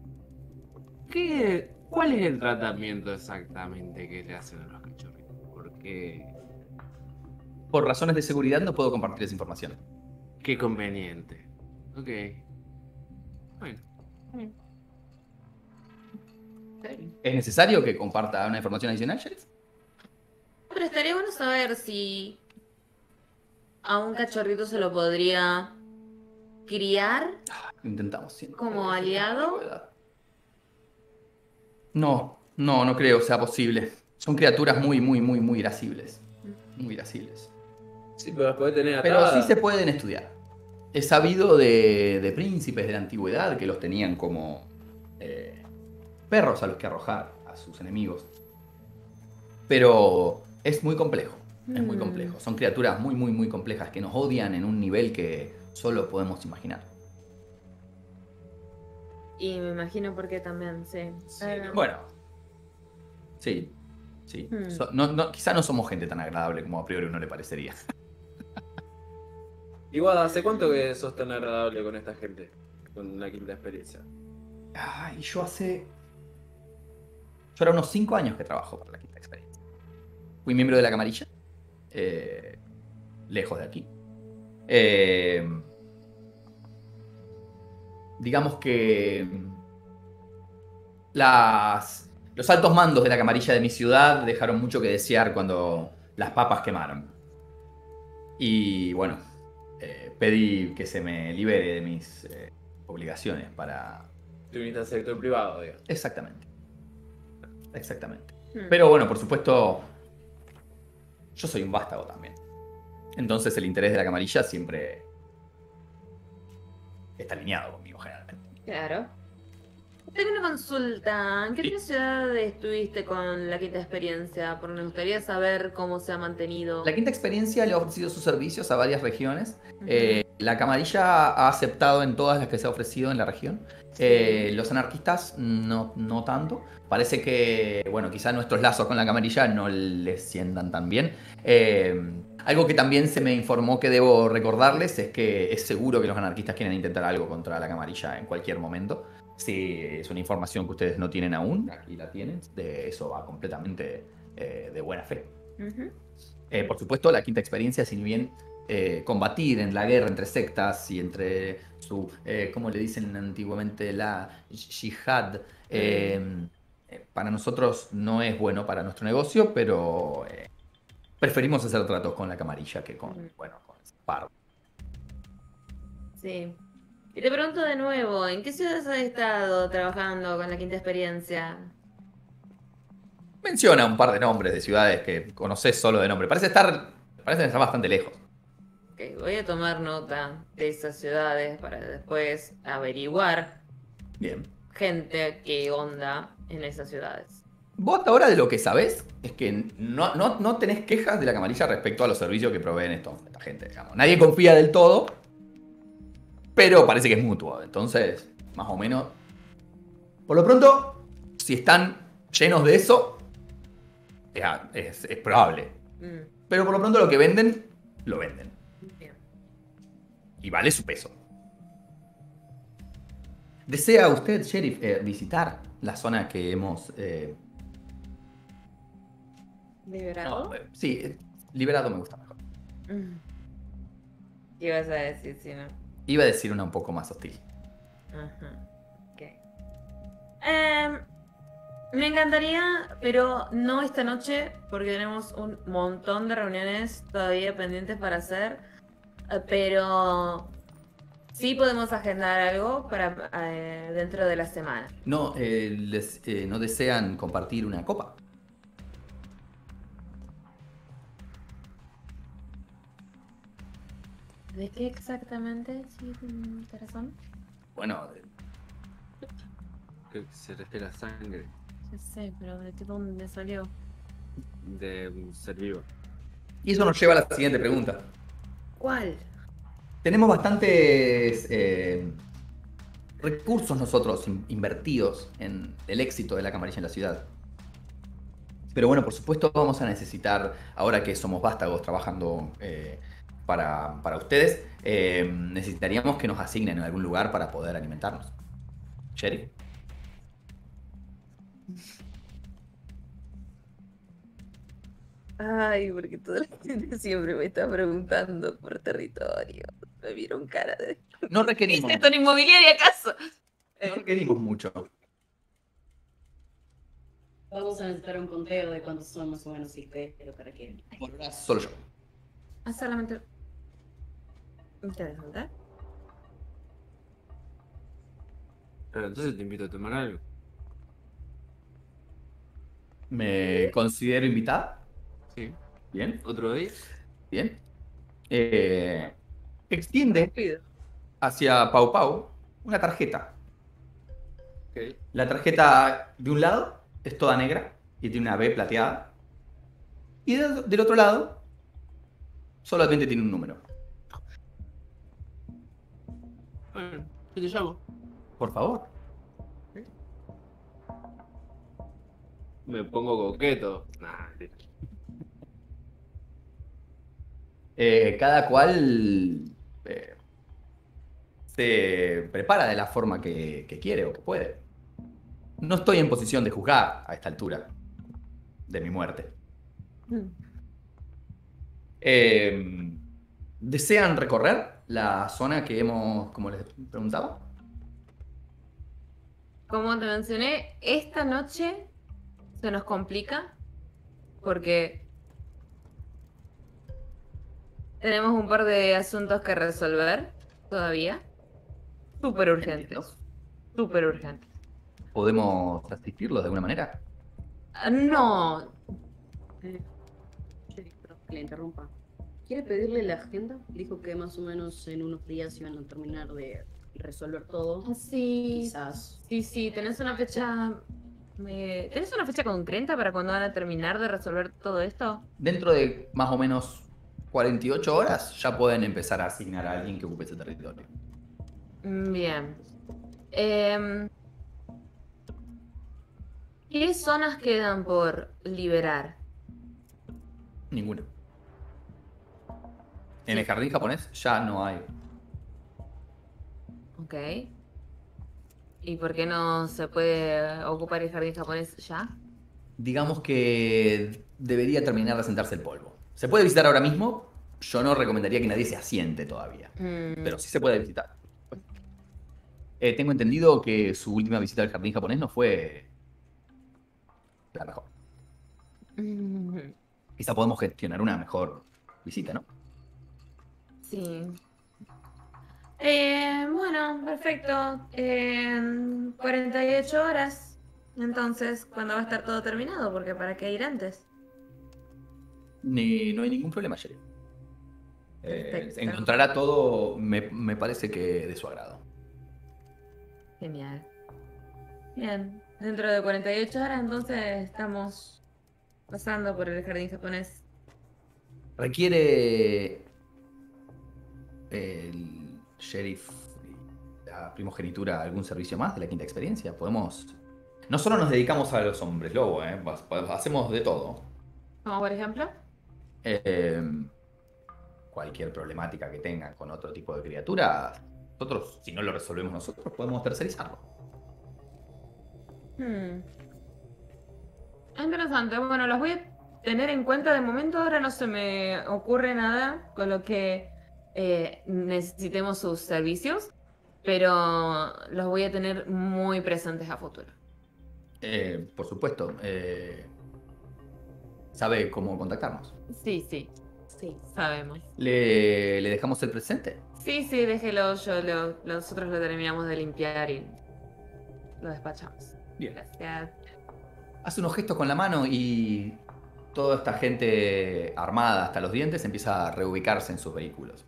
¿Cuál es el tratamiento exactamente que le hacen a los cachorritos? Porque Por razones de seguridad no puedo compartir esa información. qué conveniente. Ok. Bueno. ¿Es necesario que comparta una información adicional, Sheriff? Pero estaría bueno saber si a un cachorrito se lo podría criar. Intentamos siempre. ¿Como aliado? No creo sea posible. Son criaturas muy irascibles. Muy irascibles. Sí, pero las podés tener Pero atadas. sí se pueden estudiar. He sabido de príncipes de la antigüedad que los tenían como perros a los que arrojar a sus enemigos. Pero es muy complejo. Es muy complejo. Son criaturas muy complejas que nos odian en un nivel que solo podemos imaginar. Y me imagino por qué también, sí. Bueno. Sí. Quizá no somos gente tan agradable como a priori uno le parecería. Igual, ¿hace cuánto que sos tan agradable con esta gente? Con la quinta experiencia. Ay, yo ahora unos 5 años que trabajo para la Quinta Experiencia. Fui miembro de la camarilla, lejos de aquí. Digamos que los altos mandos de la camarilla de mi ciudad dejaron mucho que desear cuando las papas quemaron. Y bueno, pedí que se me libere de mis obligaciones para... Te uniste al sector privado, digamos. Exactamente. Exactamente. Hmm. Pero bueno, por supuesto, yo soy un vástago también. Entonces el interés de la camarilla siempre está alineado conmigo generalmente. Claro. Tengo una consulta. ¿En qué Sí. otra ciudad estuviste con la Quinta Experiencia? Porque me gustaría saber cómo se ha mantenido. La Quinta Experiencia le ha ofrecido sus servicios a varias regiones. Ujú. La camarilla ha aceptado en todas las que se ha ofrecido en la región. Sí. Los anarquistas no tanto. Parece que, bueno, quizás nuestros lazos con la camarilla no les sientan tan bien. Algo que también se me informó que debo recordarles es que es seguro que los anarquistas quieren intentar algo contra la camarilla en cualquier momento. Sí, es una información que ustedes no tienen aún, aquí la tienen, de eso va completamente de buena fe. Ujú. Por supuesto, la Quinta Experiencia, si bien combatir en la guerra entre sectas y entre ¿cómo le dicen antiguamente? La yihad, para nosotros no es bueno para nuestro negocio, pero preferimos hacer tratos con la camarilla que con, bueno, con ese par. Sí. Y te pregunto de nuevo, ¿en qué ciudades has estado trabajando con la Quinta Experiencia? Menciona un par de nombres de ciudades que conoces solo de nombre. Parecen estar bastante lejos. Ok, voy a tomar nota de esas ciudades para después averiguar Bien. gente qué onda en esas ciudades. Vos hasta ahora de lo que sabés es que no tenés quejas de la camarilla respecto a los servicios que proveen esta gente, digamos. Nadie confía del todo, pero parece que es mutuo. Entonces, más o menos. Por lo pronto, si están llenos de eso, es probable. Mm, Pero por lo pronto lo que venden, lo venden. bien. Y vale su peso. ¿Desea usted, sheriff, visitar la zona que hemos... ¿Liberado? sí, liberado me gusta mejor. Mm. ¿Qué ibas a decir si no? Iba a decir una un poco más hostil. Ajá. Ok. Me encantaría, pero no esta noche, porque tenemos un montón de reuniones todavía pendientes para hacer. Pero sí podemos agendar algo para dentro de la semana. No, ¿no desean compartir una copa? ¿De qué exactamente? Sí, tienes razón. Bueno, Que se refiere a la sangre Ya sé, pero ¿de qué dónde salió? de un ser vivo. y eso nos lleva a la siguiente pregunta. ¿Cuál? Tenemos bastantes recursos nosotros invertidos en el éxito de la camarilla en la ciudad. Pero bueno, por supuesto vamos a necesitar, ahora que somos vástagos trabajando para ustedes, necesitaríamos que nos asignen en algún lugar para poder alimentarnos. ¿Sheriff? Ay, porque toda la gente siempre me está preguntando por territorio. Me vieron cara de... No ¿Es requerimos, esto una inmobiliaria acaso? no requerimos mucho. Vamos a necesitar un conteo de cuántos son más o menos y qué es lo que requieren. Por ahora solo yo. Ah, solamente... Interesante. Entonces te invito a tomar algo. Me considero invitada. Sí. Bien, ¿Otro día? bien. Extiende Pido. hacia Pau Pau una tarjeta. Ok. La tarjeta de un lado es toda negra y tiene una B plateada. Y del otro lado solamente tiene un número. Bueno, yo te llamo. Por favor. Me pongo coqueto. Nah, mentira. Cada cual se prepara de la forma que quiere o que puede. No estoy en posición de juzgar a esta altura de mi muerte. ¿Desean recorrer la zona que hemos, como les preguntaba? Como te mencioné, esta noche se nos complica porque tenemos un par de asuntos que resolver todavía. Súper urgentes. Súper urgentes. ¿Podemos asistirlos de alguna manera? No, Perdón que le interrumpa. ¿Quiere pedirle la agenda? Dijo que más o menos en unos días iban a terminar de resolver todo. sí, Quizás. sí, tenés una fecha. ¿Tenés una fecha concreta para cuando van a terminar de resolver todo esto? Dentro de más o menos 48 horas ya pueden empezar a asignar a alguien que ocupe ese territorio. Bien. ¿Qué zonas quedan por liberar? Ninguna. En el jardín japonés ya no hay. Ok. ¿Y por qué no se puede ocupar el jardín japonés ya? Digamos que debería terminar de asentarse el polvo. Se puede visitar ahora mismo. Yo no recomendaría que nadie se asiente todavía. Pero sí se puede visitar. Tengo entendido que su última visita al jardín japonés no fue la mejor. Quizá podemos gestionar una mejor visita, ¿no? Sí. Bueno, perfecto. 48 horas. Entonces, ¿cuándo va a estar todo terminado? Porque ¿para qué ir antes? No hay ningún problema, Sherry. Perfecto. Encontrará todo, me parece que de su agrado. Genial. Bien. Dentro de 48 horas, entonces estamos pasando por el jardín japonés. Requiere el sheriff y la primogenitura algún servicio más de la quinta experiencia. Podemos. No solo nos dedicamos a los hombres lobo, hacemos de todo. Como por ejemplo. Cualquier problemática que tengan con otro tipo de criatura, nosotros, si no lo resolvemos nosotros, podemos tercerizarlo. Interesante. Bueno, los voy a tener en cuenta. De momento ahora no se me ocurre nada con lo que necesitemos sus servicios, pero los voy a tener muy presentes a futuro. Por supuesto. ¿Sabe cómo contactarnos? Sí, sabemos. ¿Le dejamos el presente? Sí, déjelo. Nosotros lo terminamos de limpiar y lo despachamos. Bien. Gracias. Hace unos gestos con la mano y toda esta gente armada hasta los dientes empieza a reubicarse en sus vehículos.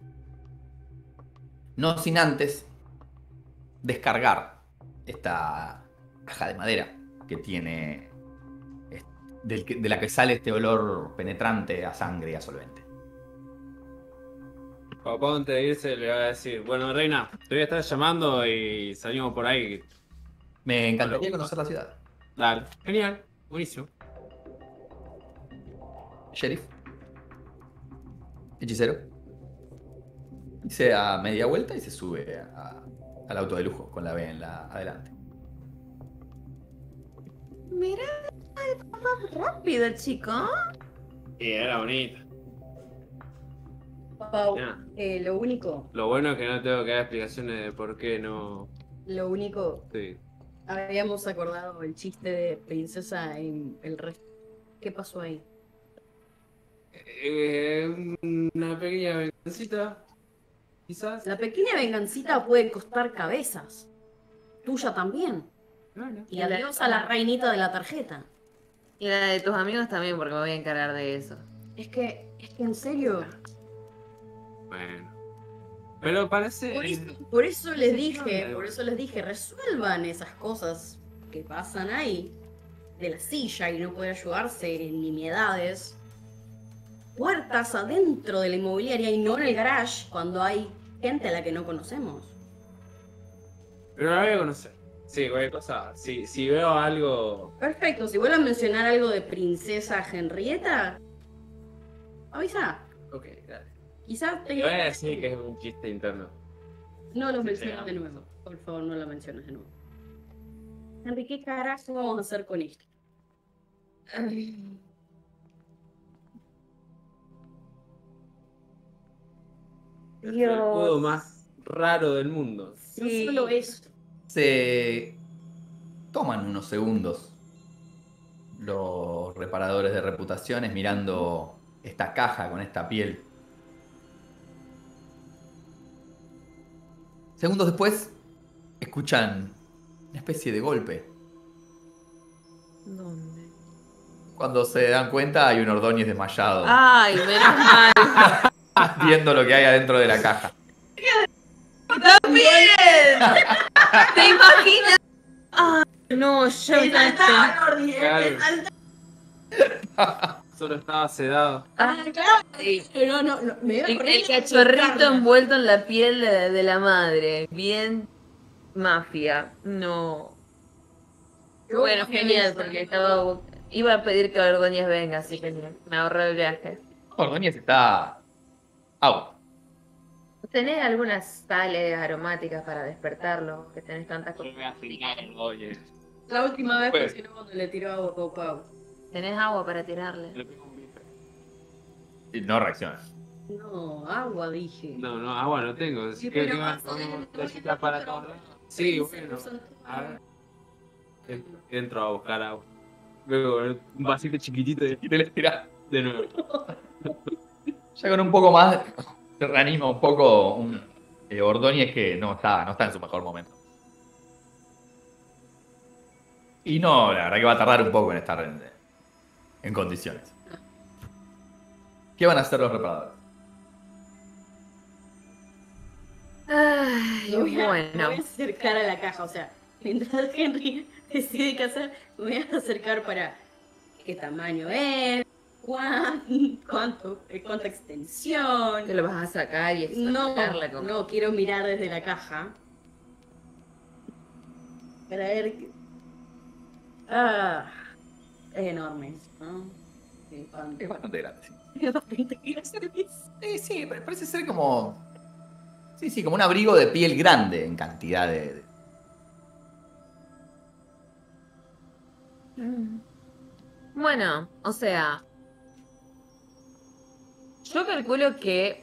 No sin antes descargar esta caja de madera que tiene, de la que sale este olor penetrante a sangre y a solvente. Papá, antes de irse, le va a decir: bueno, reina, te voy a estar llamando y salimos por ahí. Me encantaría conocer la ciudad. Dale, genial, buenísimo. Sheriff. Hechicero. Dice a media vuelta y se sube al auto de lujo con la B en la adelante. Mira, más rápido, chico. Y era bonita. Pau, Ya. lo único, Lo bueno es que no tengo que dar explicaciones de por qué no. sí. Habíamos acordado el chiste de princesa en el resto. ¿Qué pasó ahí? Una pequeña vengancita, quizás. La pequeña vengancita puede costar cabezas. Tuya también. Bueno. Y adiós a la reinita de la tarjeta. Y la de tus amigos también, porque me voy a encargar de eso. Es que en serio. Bueno. Pero parece. Por eso les dije, resuelvan esas cosas que pasan ahí. De la silla y no poder ayudarse en nimiedades. Puertas adentro de la inmobiliaria y no en el garage cuando hay gente a la que no conocemos. Pero la voy a conocer. Sí, cualquier cosa. Si veo algo. Perfecto, si vuelvo a mencionar algo de princesa Henrietta, avisa. Ok, dale. Quizás te Te voy a decir que es un chiste interno. No lo Sí, menciones de llegamos. nuevo. Por favor, no lo menciones de nuevo. Henry, ¿qué carajo vamos a hacer con esto? Es el juego más raro del mundo. No solo eso. Se toman unos segundos los reparadores de reputaciones mirando esta caja con esta piel. Segundos después, escuchan una especie de golpe. ¿Dónde? Cuando se dan cuenta, hay un Ordóñez desmayado, Ay, menos mal. viendo lo que hay adentro de la caja. ¡Bien! ¿Te imaginas? Ay, no, yo Solo estaba sedado. Pero no, me iba a El poner a cachorrito buscarla. envuelto en la piel de la madre. Bien mafia. No. Bueno, genial, porque iba a pedir que Ordóñez venga, así que me ahorré el viaje. Ordóñez está out. ¿Tenés algunas sales aromáticas para despertarlo? Que tenés tantas cosas. Oye, La última vez Pues. funcionó cuando le tiró agua con Pau. ¿Tenés agua para tirarle? le pego un bife. Y no reacciona. No, agua dije. No, agua no tengo. Sí, ¿Qué pero más? vas a Vamos tener a necesitar para otro- todos lados. Sí, otro- bueno. otro- A ver. Entro a buscar agua. Luego un vasito chiquitito Y te les tirás. de nuevo. Ya con un poco más, se reanima un poco Ordóñez, que no está en su mejor momento. Y no, la verdad que va a tardar un poco en estar en condiciones. ¿Qué van a hacer los reparadores? Ay, Me voy a bueno. acercar a la caja, o sea, mientras Henry decide qué hacer, me voy a acercar para qué tamaño es, cuánta extensión. Te lo vas a sacar y No, extraerla como... no, quiero mirar desde la caja. Para ver es enorme, ¿no? Sí, Es bastante grande, sí. es bastante grande. Sí, parece ser como... Sí, como un abrigo de piel grande en cantidad de... Bueno, o sea... Yo calculo que...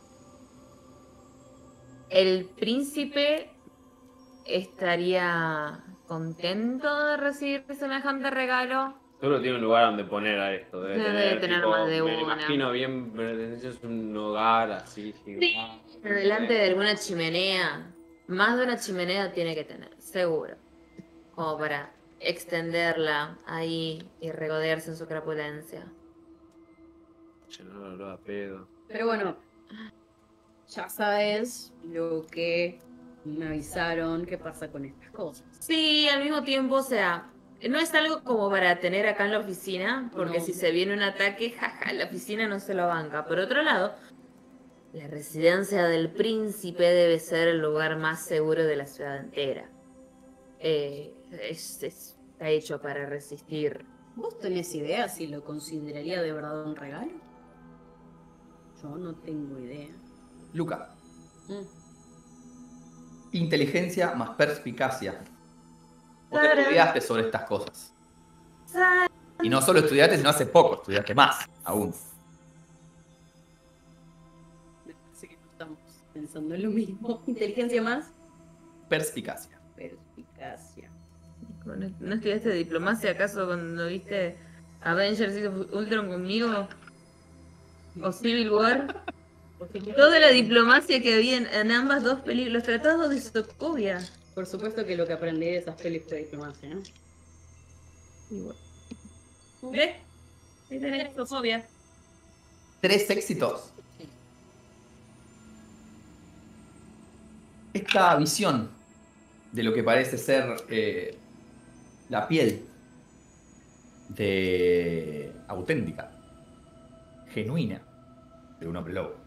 El príncipe estaría contento de recibir semejante regalo. Solo tiene un lugar donde poner a esto. Debe tener más de me una. imagino bien, es un hogar así. gigante. Delante de alguna chimenea. Más de una chimenea tiene que tener, seguro. Como para extenderla ahí y regodearse en su crapulencia. Llenarlo a pedo. Pero bueno, ya sabes lo que me avisaron que pasa con estas cosas. Sí, al mismo tiempo, o sea, no es algo como para tener acá en la oficina, porque No. si se viene un ataque, jaja, la oficina no se lo banca. Por otro lado, la residencia del príncipe debe ser el lugar más seguro de la ciudad entera. Está hecho para resistir. ¿Vos tenés idea si lo consideraría de verdad un regalo? Yo no tengo idea. Luca, Mm. inteligencia más perspicacia. Vos te estudiaste sobre estas cosas. Y no solo estudiaste, sino hace poco estudiaste más aún. Me parece que no estamos pensando en lo mismo. ¿Inteligencia más? Perspicacia. Perspicacia. ¿No estudiaste diplomacia acaso cuando viste Avengers y Ultron conmigo? ¿O Civil War? Toda la diplomacia que había en ambas dos películas, los tratados de Sokovia. Por supuesto que lo que aprendí de esas pelis fue diplomacia, ¿no? ¿Ves? Ahí tenés Sokovia. 3 éxitos. Esta visión de lo que parece ser la piel de auténtica, genuina, de un hombre lobo.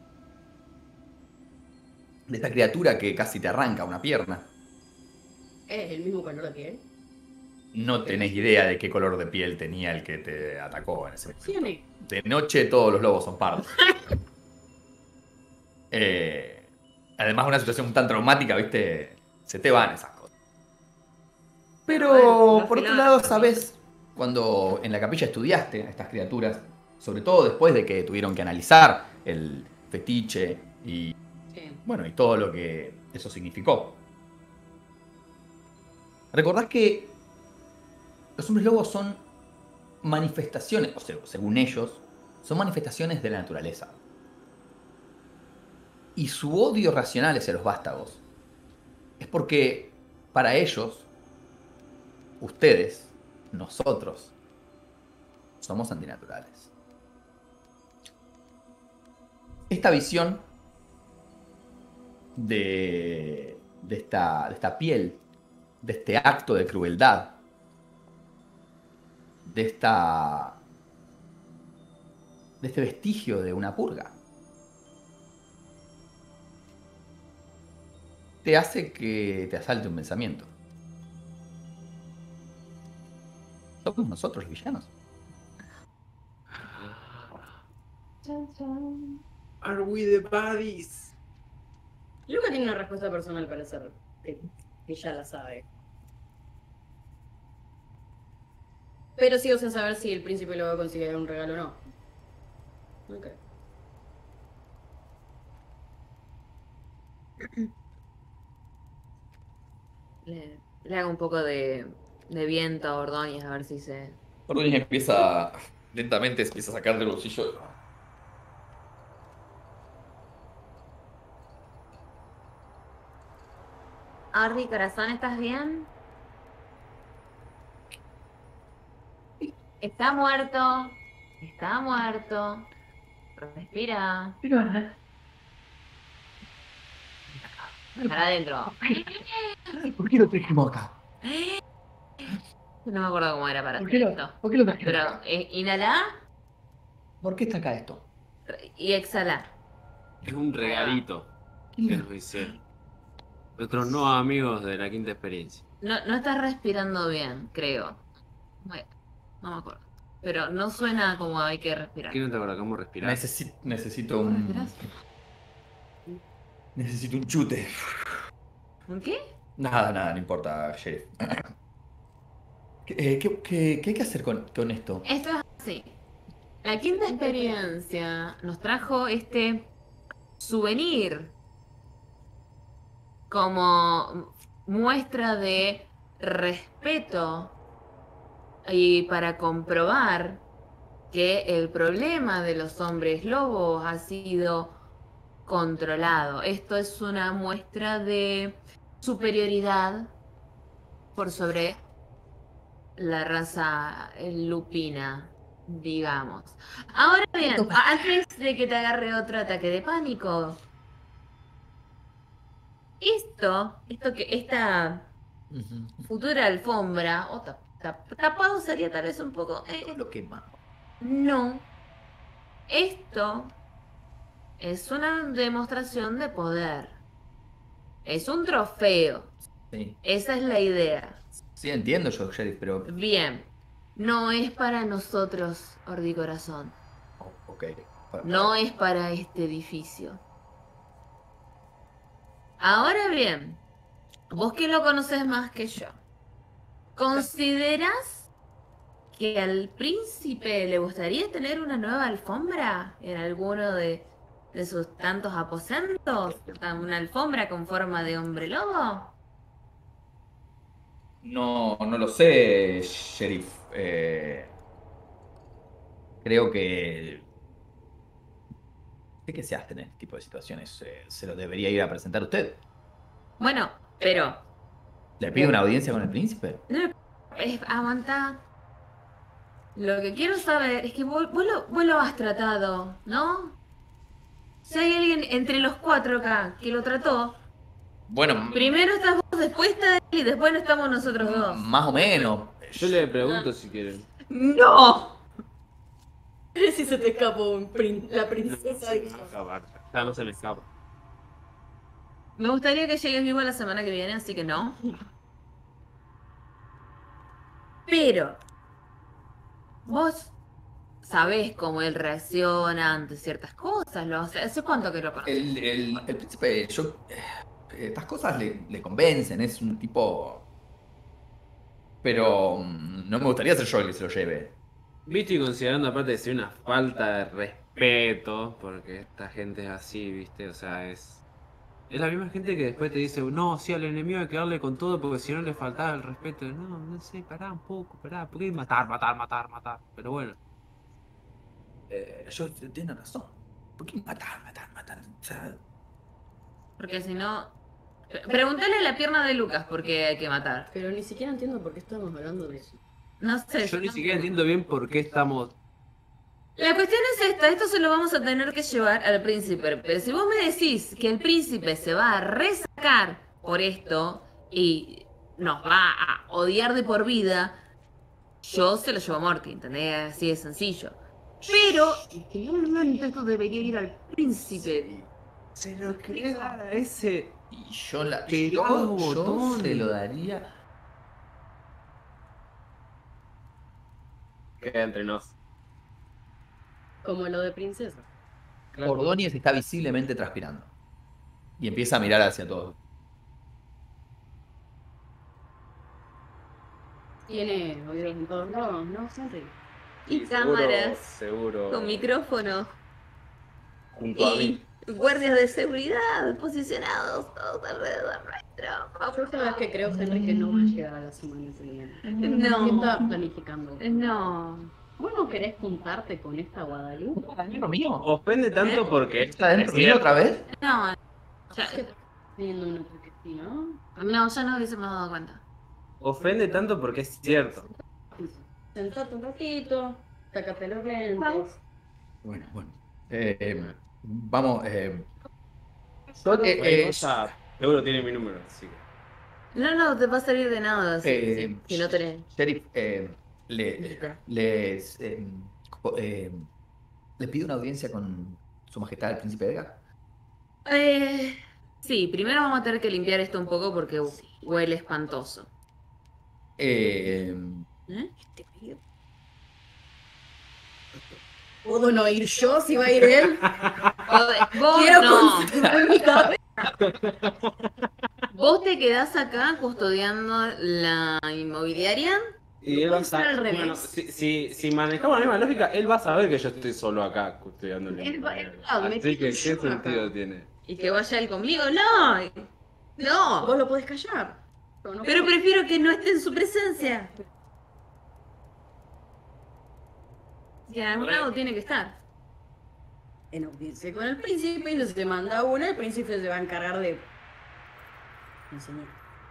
De esta criatura que casi te arranca una pierna. ¿Es el mismo color de piel? No tenés idea de qué color de piel tenía el que te atacó en ese momento. Tiene. De noche todos los lobos son pardos. Además, una situación tan traumática, ¿viste? Se te van esas cosas. Pero, Los por otro filados lado, también. sabes, cuando en la capilla estudiaste a estas criaturas, sobre todo después de que tuvieron que analizar el fetiche y, Sí. bueno, y todo lo que eso significó. Recordás que los hombres lobos son manifestaciones, o sea, según ellos, son manifestaciones de la naturaleza. Y su odio racional hacia los vástagos es porque para ellos, ustedes, nosotros, somos antinaturales. Esta visión de esta piel, de este acto de crueldad, de este vestigio de una purga, te hace que te asalte un pensamiento. Somos nosotros los villanos. Are we the baddies? Luca tiene una respuesta personal para hacer, que ya la sabe. Pero sigo sin saber si el príncipe lo va a considerar un regalo o no. Ok. Le hago un poco de viento a Ordóñez a ver si se... Ordóñez empieza lentamente, empieza a sacar del bolsillo. Ardi, corazón, ¿estás bien? Está muerto. Está muerto. Respira. Para adentro. ¿Por qué lo trajimos acá? No me acuerdo cómo era para ¿Por hacer qué esto. ¿por qué lo trajimos Pero acá? inhala ¿Por qué está acá esto? y exhala. Es un regalito que nos hicieron nuestros nuevos amigos de la quinta experiencia. No estás respirando bien, creo. Bueno, no me acuerdo. Pero no suena como hay que respirar. ¿Qué no te acuerdas cómo respirar? Necesito ¿Cómo un... respirás? Necesito un chute. ¿Un qué? Nada, no importa, sheriff. ¿Qué hay que hacer con esto? Esto es así. La quinta experiencia nos trajo este souvenir como muestra de respeto y para comprobar que el problema de los hombres lobos ha sido controlado. Esto es una muestra de superioridad por sobre la raza lupina, digamos. Ahora bien, antes de que te agarre otro ataque de pánico, esta futura alfombra, o tapado sería tal vez un poco. Lo quemamos. No, esto es una demostración de poder. Es un trofeo. Sí. Esa es la idea. Sí, entiendo yo, sheriff, pero... Bien, no es para nosotros, Ordicorazón. Oh, ok. No es para este edificio. Ahora bien, vos que lo conoces más que yo, ¿consideras que al príncipe le gustaría tener una nueva alfombra en alguno de sus tantos aposentos? ¿Una alfombra con forma de hombre lobo? No lo sé, sheriff. Creo que... ¿Qué se hace en este tipo de situaciones? ¿Se lo debería ir a presentar usted? Bueno, pero... ¿Le pide una audiencia con el príncipe? Aguanta. Lo que quiero saber es que vos lo has tratado, ¿no? Si hay alguien entre los cuatro acá que lo trató, Bueno, primero estás vos, después está él y después no estamos nosotros dos. más o menos. Yo le pregunto si quieren. ¡No! Si se te escapó la princesa. Ya no se me escapa. Me gustaría que llegues vivo la semana que viene, así que no. Pero vos sabés cómo él reacciona ante ciertas cosas. ¿Hace cuánto que lo conoces? El príncipe, estas cosas le convencen, es un tipo Pero no me gustaría ser yo el que se lo lleve. Viste, y considerando aparte de ser una falta de respeto, porque esta gente es así, viste, o sea, es la misma gente que después te dice, no, sí, al enemigo hay que darle con todo porque si no le faltaba el respeto. No, no sé, pará un poco, pará, ¿por qué matar, matar, matar, matar? Pero bueno, Yo tiene razón. ¿Por qué matar, matar, matar? O sea, Porque si no. Pregúntale a la pierna de Lucas por qué hay que matar. Pero ni siquiera entiendo por qué estamos hablando de eso. No sé. yo ni siquiera entiendo bien por qué estamos... La cuestión es esta, esto se lo vamos a tener que llevar al príncipe, pero si vos me decís que el príncipe se va a resacar por esto y nos va a odiar de por vida, yo se lo llevo a Morty, ¿entendés? Así de sencillo. Pero, finalmente esto debería ir al príncipe. Se lo quiere dar a ese... y yo, Pero yo botón. se lo daría. Queda entre nos. Como lo de princesa. Ordóñez está visiblemente transpirando. Y empieza a mirar hacia todos. Tiene oídos en todos lados, ¿no? Sonríe. Y Seguro, cámaras, seguro. con micrófono, Junto a mí. y guardias de seguridad posicionados todos alrededor Yo sabes que creo, Henry, que no va a llegar a la semana siguiente. No. ¿Qué estás planificando? No. ¿Vos no querés juntarte con esta Guadalupe? ¿Está dentro mío? Ofende tanto porque ¿Está dentro mío otra vez? No, ¿Qué estás teniendo un ataque así, no? no, ya nos hubiésemos dado cuenta. Ofende tanto porque es cierto. Sentate un ratito, sácate los lentes. Bueno, bueno. Vamos. Yo, Cualquier cosa, seguro tiene mi número, así que. No, te va a salir de nada si no tenés. Sheriff, les pido una audiencia con Su Majestad el Príncipe Edgar. Sí, primero vamos a tener que limpiar esto un poco porque huele espantoso. ¿Eh? ¿Puedo no ir yo si va a ir él? Vos Quiero no. conservar mi cabeza. Vos te quedás acá custodiando la inmobiliaria. Y él va a ser al saber. revés. Bueno, si manejamos la misma lógica, él va a saber que yo estoy solo acá custodiándole. Él va a Así que, ¿qué meterse yo acá. sentido tiene? Y que vaya él conmigo. No. Vos No. lo podés callar. No Pero puedo. prefiero que no esté en su presencia. Que en algún lado tiene que estar. En audiencia con el príncipe y no se te manda una, el príncipe se va a encargar de enseñar.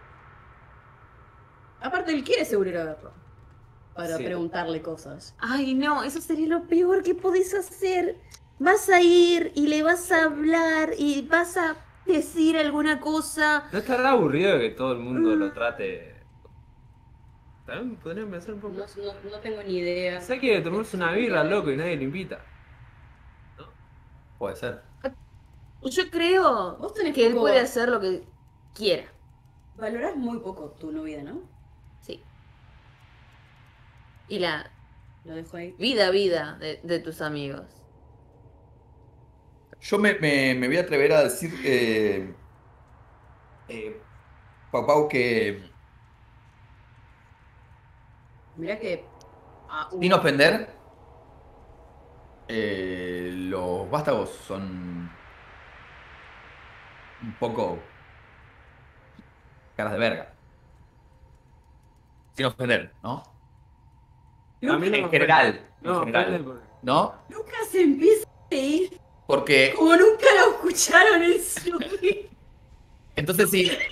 Aparte, él quiere seguro ir a verlo. Para Sí. preguntarle cosas. Ay, no, eso sería lo peor que podés hacer. Vas a ir y le vas a hablar y vas a decir alguna cosa. ¿No estará aburrido de que todo el mundo lo trate? También podrían pensar un poco. No tengo ni idea. Quizá quiere tomarse una birra, loco, y nadie lo invita. Puede ser. Yo creo Vos tenés que él poco- puede hacer lo que quiera. Valorás muy poco tu novia, ¿no? Sí. Y la Lo dejo ahí. vida de tus amigos. Yo me voy a atrever a decir, Pau, que Mirá que. sin ofender, los vástagos son un poco caras de verga. Sin ofender, ¿no? A mí no En me general, ofende. No, en general, ofende porque- ¿no? Lucas se empieza a ir Porque como nunca lo escucharon en su vida. entonces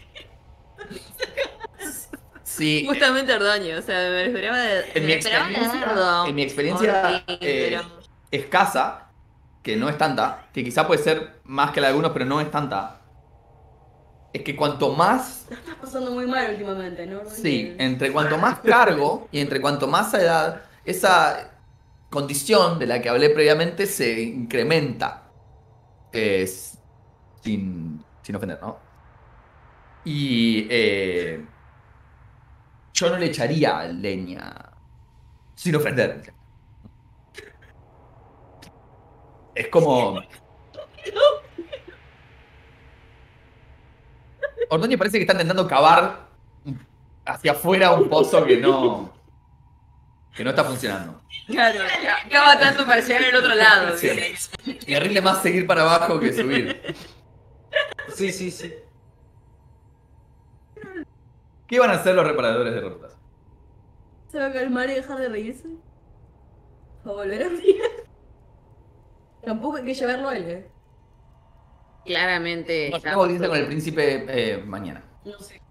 sí, Justamente Ordóñez, o sea, me esperaba de. En mi me esperaba de experiencia- Dardo. en mi experiencia, Morty, pero- escasa, que no es tanta, que quizá puede ser más que la de algunos, pero no es tanta, es que cuanto más, La estás pasando muy mal últimamente, ¿no? sí, entre cuanto más cargo y entre cuanto más edad, esa condición de la que hablé previamente se incrementa. Sin ofender, ¿no? Y yo no le echaría leña sin ofender. Es como... Ordóñez parece que está intentando cavar hacia afuera un pozo que no está funcionando. Claro, acaba tanto para llegar al otro lado. Sí. Me rinde más seguir para abajo que subir. Sí, sí, sí. ¿Qué van a hacer los reparadores de rutas? Se va a calmar y dejar de reírse. Va a volver a mirar. Tampoco hay que llevarlo a él, Claramente. Tengo audiencia con el príncipe mañana. No sé.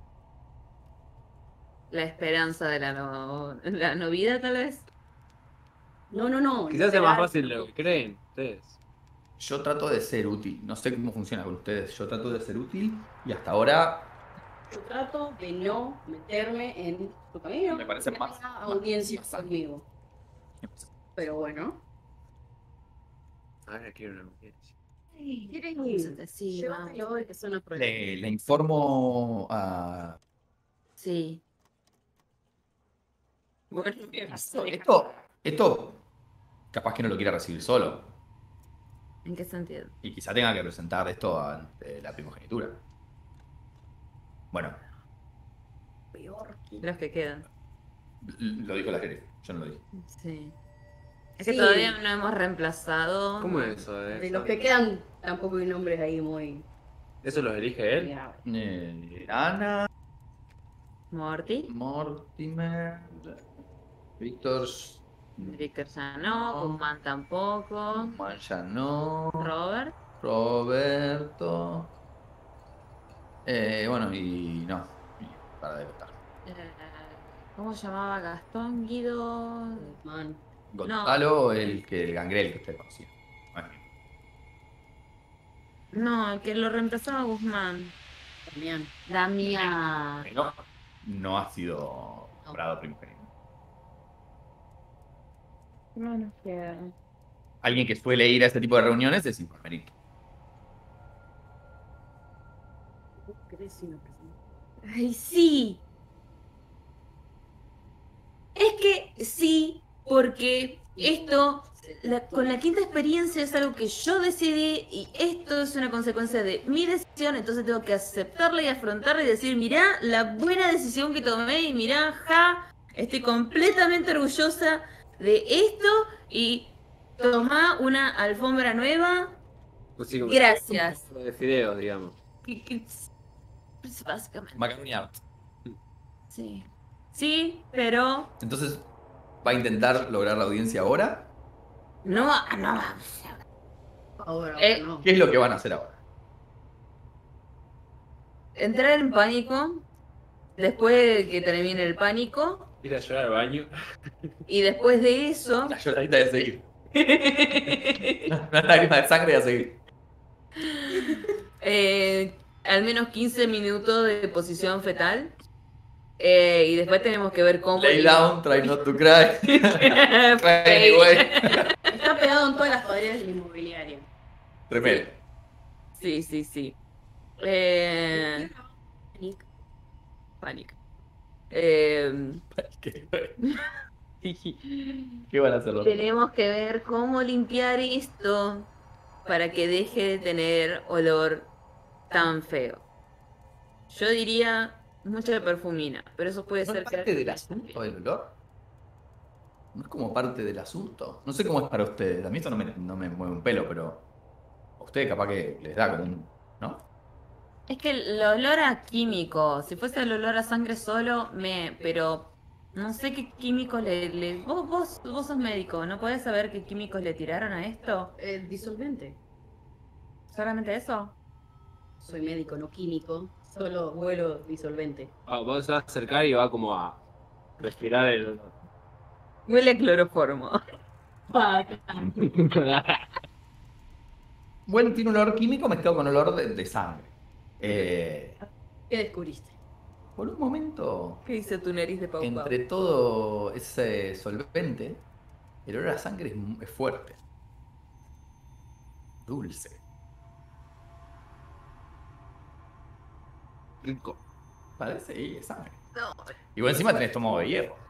La esperanza de la novida, tal vez. No. Quizás sea más fácil de lo que creen ustedes. Yo trato de ser útil. No sé cómo funciona con ustedes. Yo trato de ser útil y hasta ahora Yo trato de no meterme en tu camino. Me parece que más- tenga más- audiencia más- conmigo. Pero bueno. Ahora quiero una audiencia. Sí, vamos. Llévatelo de que suena problema. le informo a... Sí. Bueno, Esto capaz que no lo quiera recibir solo. ¿en qué sentido? Y quizá tenga que presentar esto ante la primogenitura. Bueno, Peor. Los que quedan. lo dijo la sheriff. Yo no lo dije. Sí. Es que Sí. todavía no hemos reemplazado. ¿Cómo es eso? De los que quedan, tampoco hay nombres ahí muy. ¿Eso los elige él? Ana, Morty. Mortimer, Víctor, Victor ya no. Guzmán tampoco. Mancha no, Robert. Roberto. Bueno, y no. Y para de contar. ¿Cómo se llamaba? Gastón Guido. Man. Gonzalo, el gangrel que usted conocía. Bueno, No, el que lo reemplazaba a Guzmán. Damián. Damián. no ha sido nombrado primogénito. No nos queda. Alguien que suele ir a este tipo de reuniones es Informerín. Ay, sí. Es que sí, porque esto, con la quinta experiencia es algo que yo decidí y esto es una consecuencia de mi decisión, entonces tengo que aceptarla y afrontarla y decir, mirá la buena decisión que tomé y mirá, estoy completamente orgullosa de esto y tomá una alfombra nueva. Pues sí, como Gracias. de fideos, digamos. Es básicamente. Macaroni Art. Sí. Sí, pero Entonces, ¿va a intentar lograr la audiencia ahora? no. Ahora, no. ¿Qué es lo que van a hacer ahora? Entrar en pánico, después de que termine el pánico, Ir a llorar al baño. y después de eso, La lloradita de seguir. Una lágrima de sangre y a seguir. al menos 15 minutos de posición fetal. Y después tenemos que ver cómo. Lay down, try not to cry. Anyway. Está pegado en todas las paredes de la inmobiliaria. Tremendo. Sí. Pánico. ¿Qué van a hacer los Tenemos que ver cómo limpiar esto para que deje de tener olor tan feo. Yo diría mucha perfumina, pero eso puede ¿No ser es parte del asunto el olor? ¿No es como parte del asunto? No sé cómo es para ustedes. A mí esto no me mueve un pelo, pero a ustedes capaz que les da como un... ¿No? Es que el olor a químico, si fuese el olor a sangre solo, pero no sé qué químicos le... Vos sos médico, ¿no podés saber qué químicos le tiraron a esto? Disolvente. ¿Solamente eso? Soy médico, no químico. Solo vuelo disolvente. Vos se va a acercar y va como a respirar el olor. Huele a cloroformo. Bueno, tiene un olor químico mezclado con olor de sangre. ¿Qué descubriste? Por un momento, ¿Qué dice tu nariz de Pau Pau? entre todo ese solvente, el olor a sangre es fuerte. Dulce. Rico. Parece, y es sangre. No. Y vos encima tenés estómago de hierro.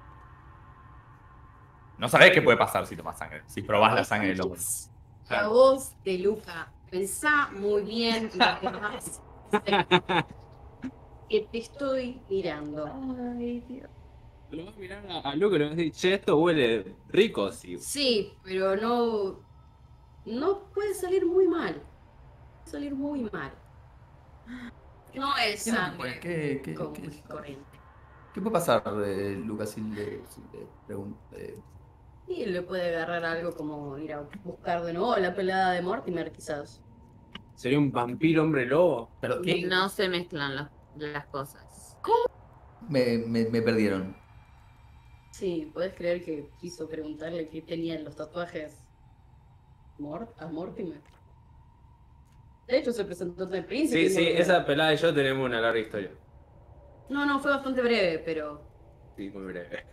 No sabés qué puede pasar si tomas sangre. Si probás la sangre del hombre. La voz de Luca. Pensá muy bien lo que vas a hacer. que te estoy mirando. Ay, Dios. Lo vas a mirar a Luke y le vas a decir, che, esto huele rico, sí. Sí, pero no puede salir muy mal. Puede salir muy mal. No es ¿Qué, no te puede- sangre común y corriente. qué puede pasar, Lucas, si le pregunto? Y le puede agarrar algo como ir a buscar de nuevo la pelada de Mortimer, quizás. ¿Sería un vampiro hombre lobo? ¿Pero qué? No se mezclan las cosas. Me perdieron. Sí, ¿puedes creer que quiso preguntarle qué tenía en los tatuajes a Mortimer? De hecho, se presentó en el príncipe. Sí, y sí, Mortimer. esa pelada y yo tenemos una larga historia. No, fue bastante breve, pero Sí, muy breve.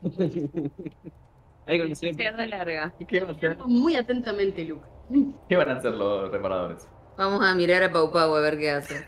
Ahí conocí. Cierra larga. ¿Qué van a hacer? muy atentamente, Luke. ¿Qué van a hacer los reparadores? Vamos a mirar a Pau Pau a ver qué hace.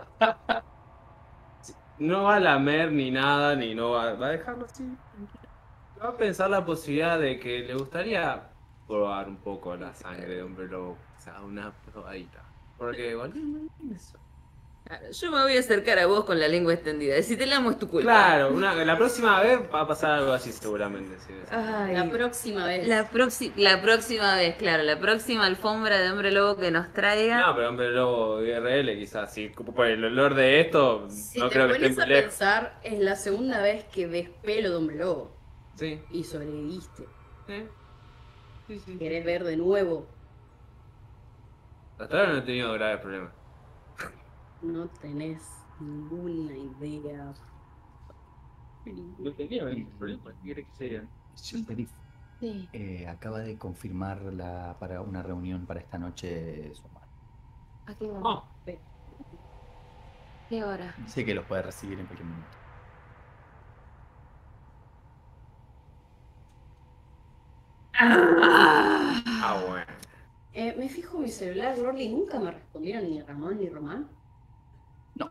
No va a lamer ni nada, ni no va a dejarlo así. Va a pensar la posibilidad de que le gustaría probar un poco la sangre de hombre lobo. O sea, una probadita. Porque igual. Claro, yo me voy a acercar a vos con la lengua extendida. Si te la amo es tu culpa. Claro, la próxima vez va a pasar algo así seguramente. Sí, sí. Ay, La próxima vez. la próxima vez, claro, la próxima alfombra de hombre lobo que nos traiga. No, pero hombre lobo IRL quizás, sí. Como por el olor de esto, Si no te creo que esté pones muy a lejos. pensar, es la segunda vez que ves pelo de hombre lobo Sí. y sobreviviste. Sí, sí. ¿Querés ver de nuevo? Hasta ahora no he tenido graves problemas. No tenés ninguna idea. No tenía problemas, ¿qué querés que sea? Sheriff, Sí. acaba de confirmar para una reunión para esta noche su hermano. ¿A qué hora? Oh, ¿Qué hora? Dice que los puede recibir en cualquier momento. bueno. Me fijo en mi celular, Lorly, nunca me respondieron ni Ramón ni Román. No.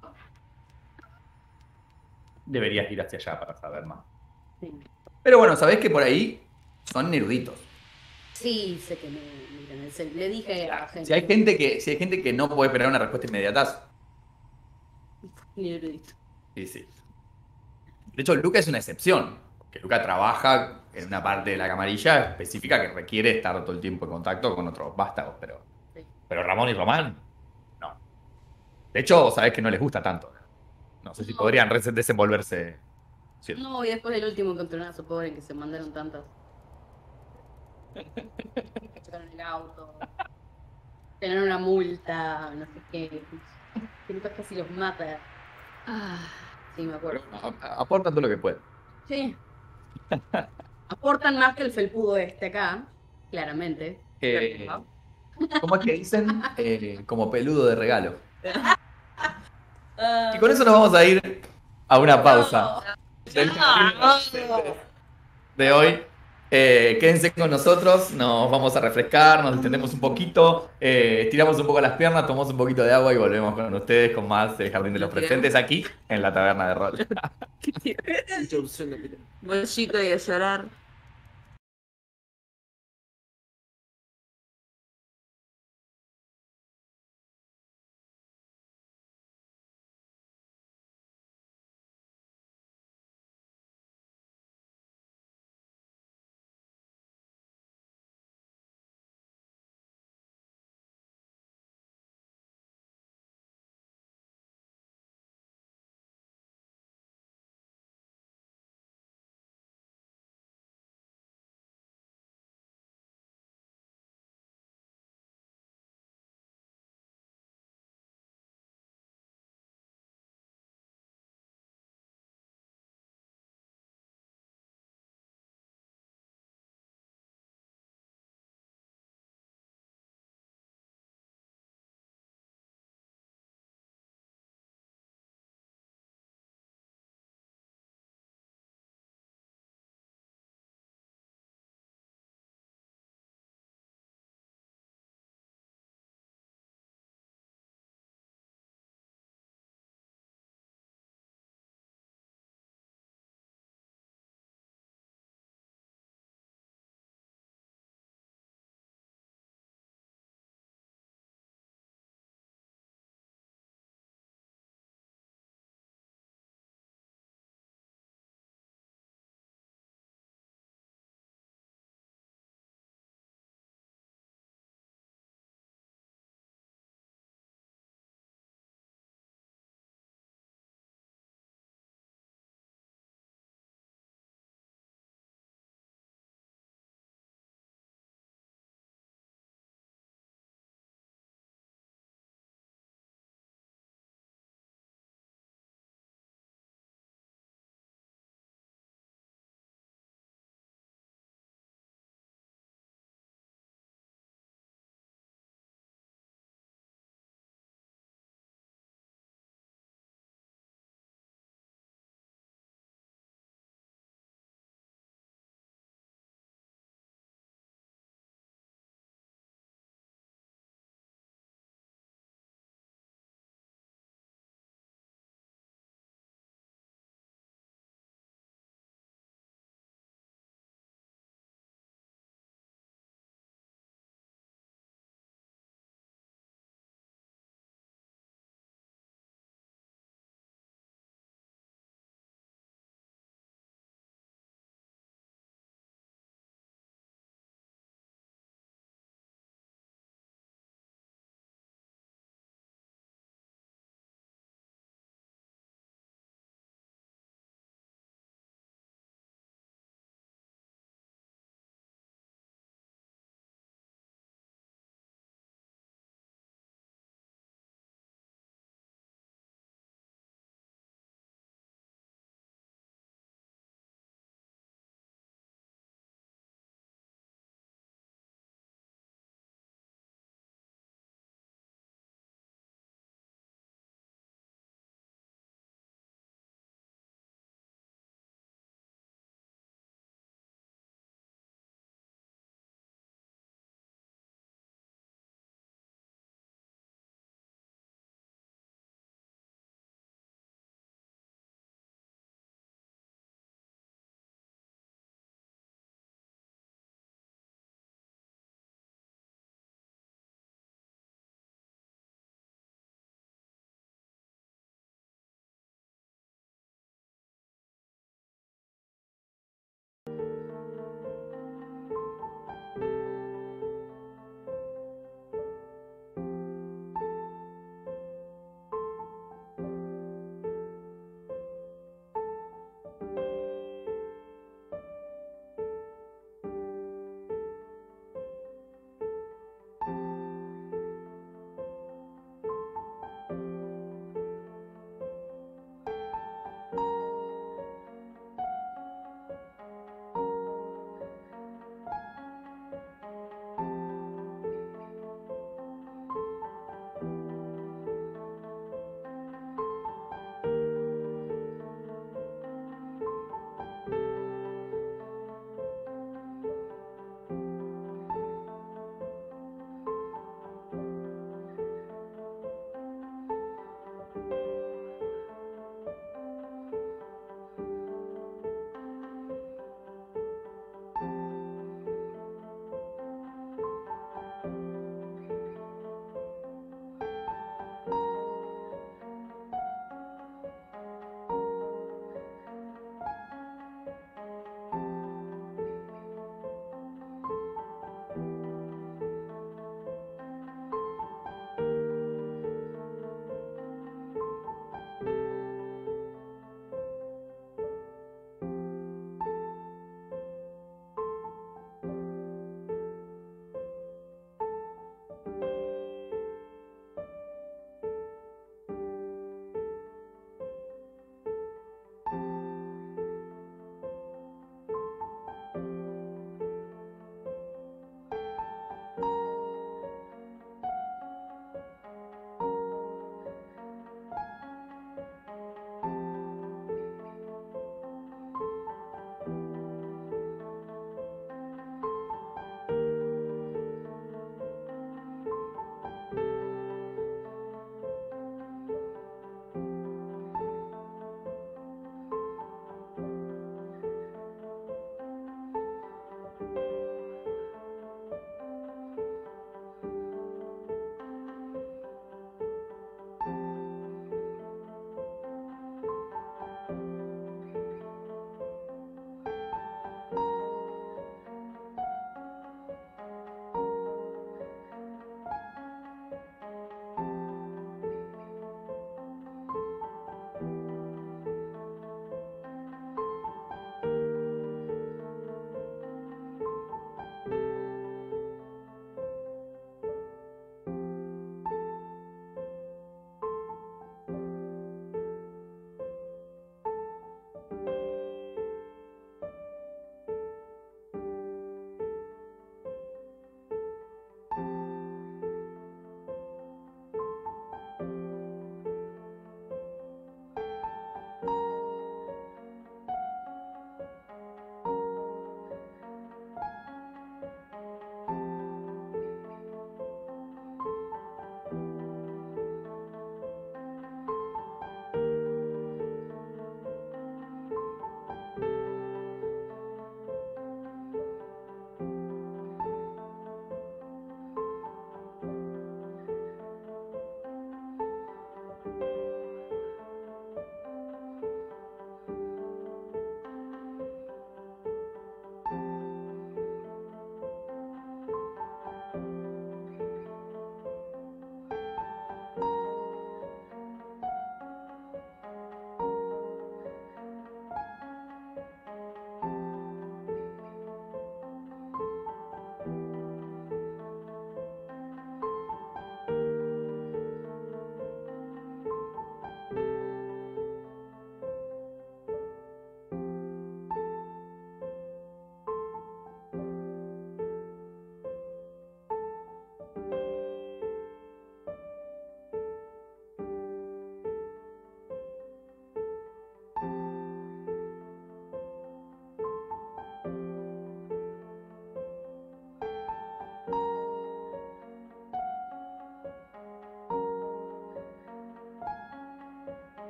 Deberías ir hacia allá para saber más. Sí, Pero bueno, sabés que por ahí son eruditos. sí, sé que me miran el celular. Le dije a gente. Si hay gente que no puede esperar una respuesta inmediata, Ni erudito. sí, sí. De hecho, Luca es una excepción. Que Luca trabaja en una parte de la camarilla específica que requiere estar todo el tiempo en contacto con otros vástagos, Sí. pero Ramón y Román, no. De hecho, sabés que no les gusta tanto. No sé si No. podrían desenvolverse. Sí. No, y después del último encontronazo, pobre, en que se mandaron tantas. Chocaron el auto, tener una multa, no sé qué. Que Lucas casi los mata. Ah, Sí, me acuerdo. Aportan todo lo que pueden. Sí. Aportan más que el felpudo este acá, claramente. ¿Cómo es que dicen? Como peludo de regalo. Ah, Y con eso nos vamos a ir a una pausa del no. de hoy. Quédense con nosotros, nos vamos a refrescar, nos distendemos un poquito, estiramos un poco las piernas, tomamos un poquito de agua y volvemos con ustedes con más Jardín de los Presentes aquí en la Taberna de Rol. Mucha opción de pelear. Bolsito y a llorar.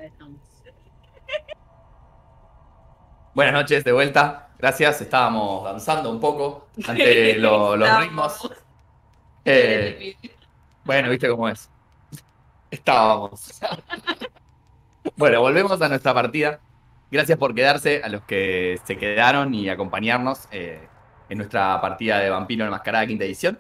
estamos. Buenas noches, de vuelta. Gracias, estábamos danzando un poco ante los ritmos. Bueno, viste cómo es. Estábamos. Bueno, volvemos a nuestra partida. Gracias por quedarse, a los que se quedaron y acompañarnos en nuestra partida de Vampiro Enmascarada quinta edición.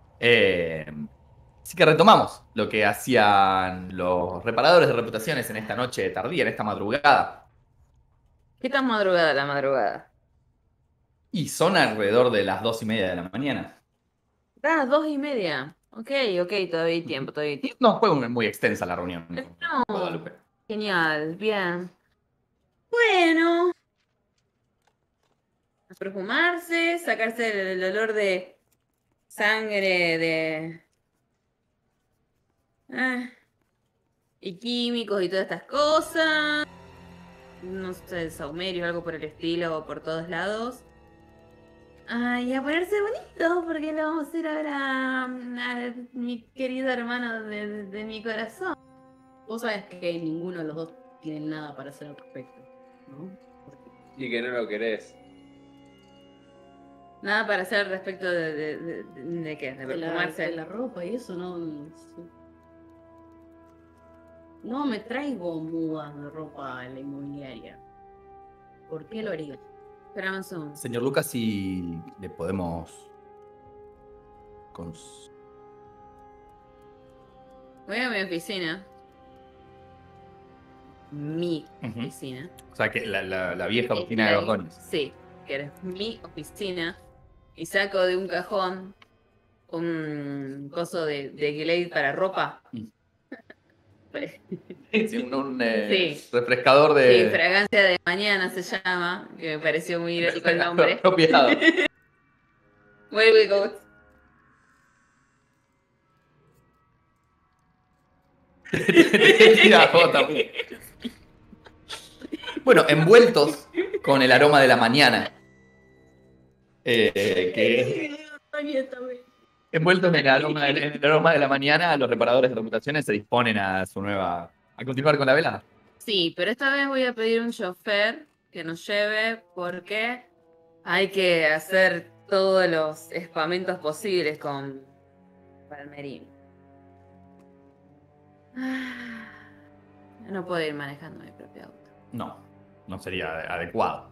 Así que retomamos lo que hacían los reparadores de reputaciones en esta noche tardía, en esta madrugada. ¿Qué tan madrugada la madrugada? Y son alrededor de las 2:30 de la mañana. Ah, 2:30. Ok, todavía hay tiempo, todavía hay tiempo. No fue muy extensa la reunión. No. Guadalupe. Genial, bien. Bueno. A perfumarse, sacarse el olor de sangre, de... y químicos y todas estas cosas. No sé, saumerio, algo por el estilo, por todos lados. Y a ponerse bonito, porque le vamos a ir a ver a mi querido hermano de mi corazón. Vos sabés que ninguno de los dos tiene nada para hacer al respecto, ¿no? Y que no lo querés. Nada para hacer al respecto de qué, de perfumarse. De la ropa y eso, no. No me traigo mudas de ropa a la inmobiliaria. ¿Por qué lo haría? Esperame un segundo. Señor Lucas, si le podemos... Voy a mi oficina. Mi Ujú. oficina. O sea, que la vieja oficina de los dones. Sí, que es mi oficina. Y saco de un cajón un coso de Glade para ropa. Mm. Sí, Sí, un Sí. refrescador de... fragancia de mañana se llama, que me pareció muy irónico el nombre. Apropiado. Where we go. Tira vos también. Bueno, envueltos con el aroma de la mañana. Envueltos en el aroma de la mañana, los reparadores de reputaciones se disponen a continuar con la velada. Sí, pero esta vez voy a pedir un chofer que nos lleve porque hay que hacer todos los espamentos posibles con Palmerín. No puedo ir manejando mi propio auto. No sería adecuado.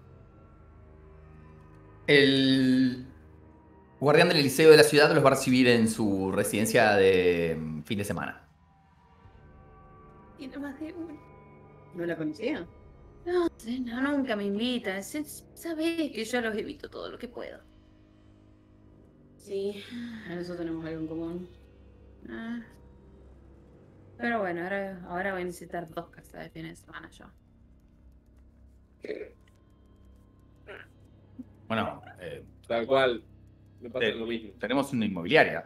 El guardián del Liceo de la ciudad los va a recibir en su residencia de fin de semana. Tiene más de uno. ¿No la conocía? No sé, no, nunca me invitan. Sabés que yo los evito todo lo que puedo. Sí, en eso tenemos algo en común. Pero bueno, ahora voy a necesitar 2 casas de fin de semana yo. Bueno, Tal cual. Me pasa lo mismo. tenemos una inmobiliaria.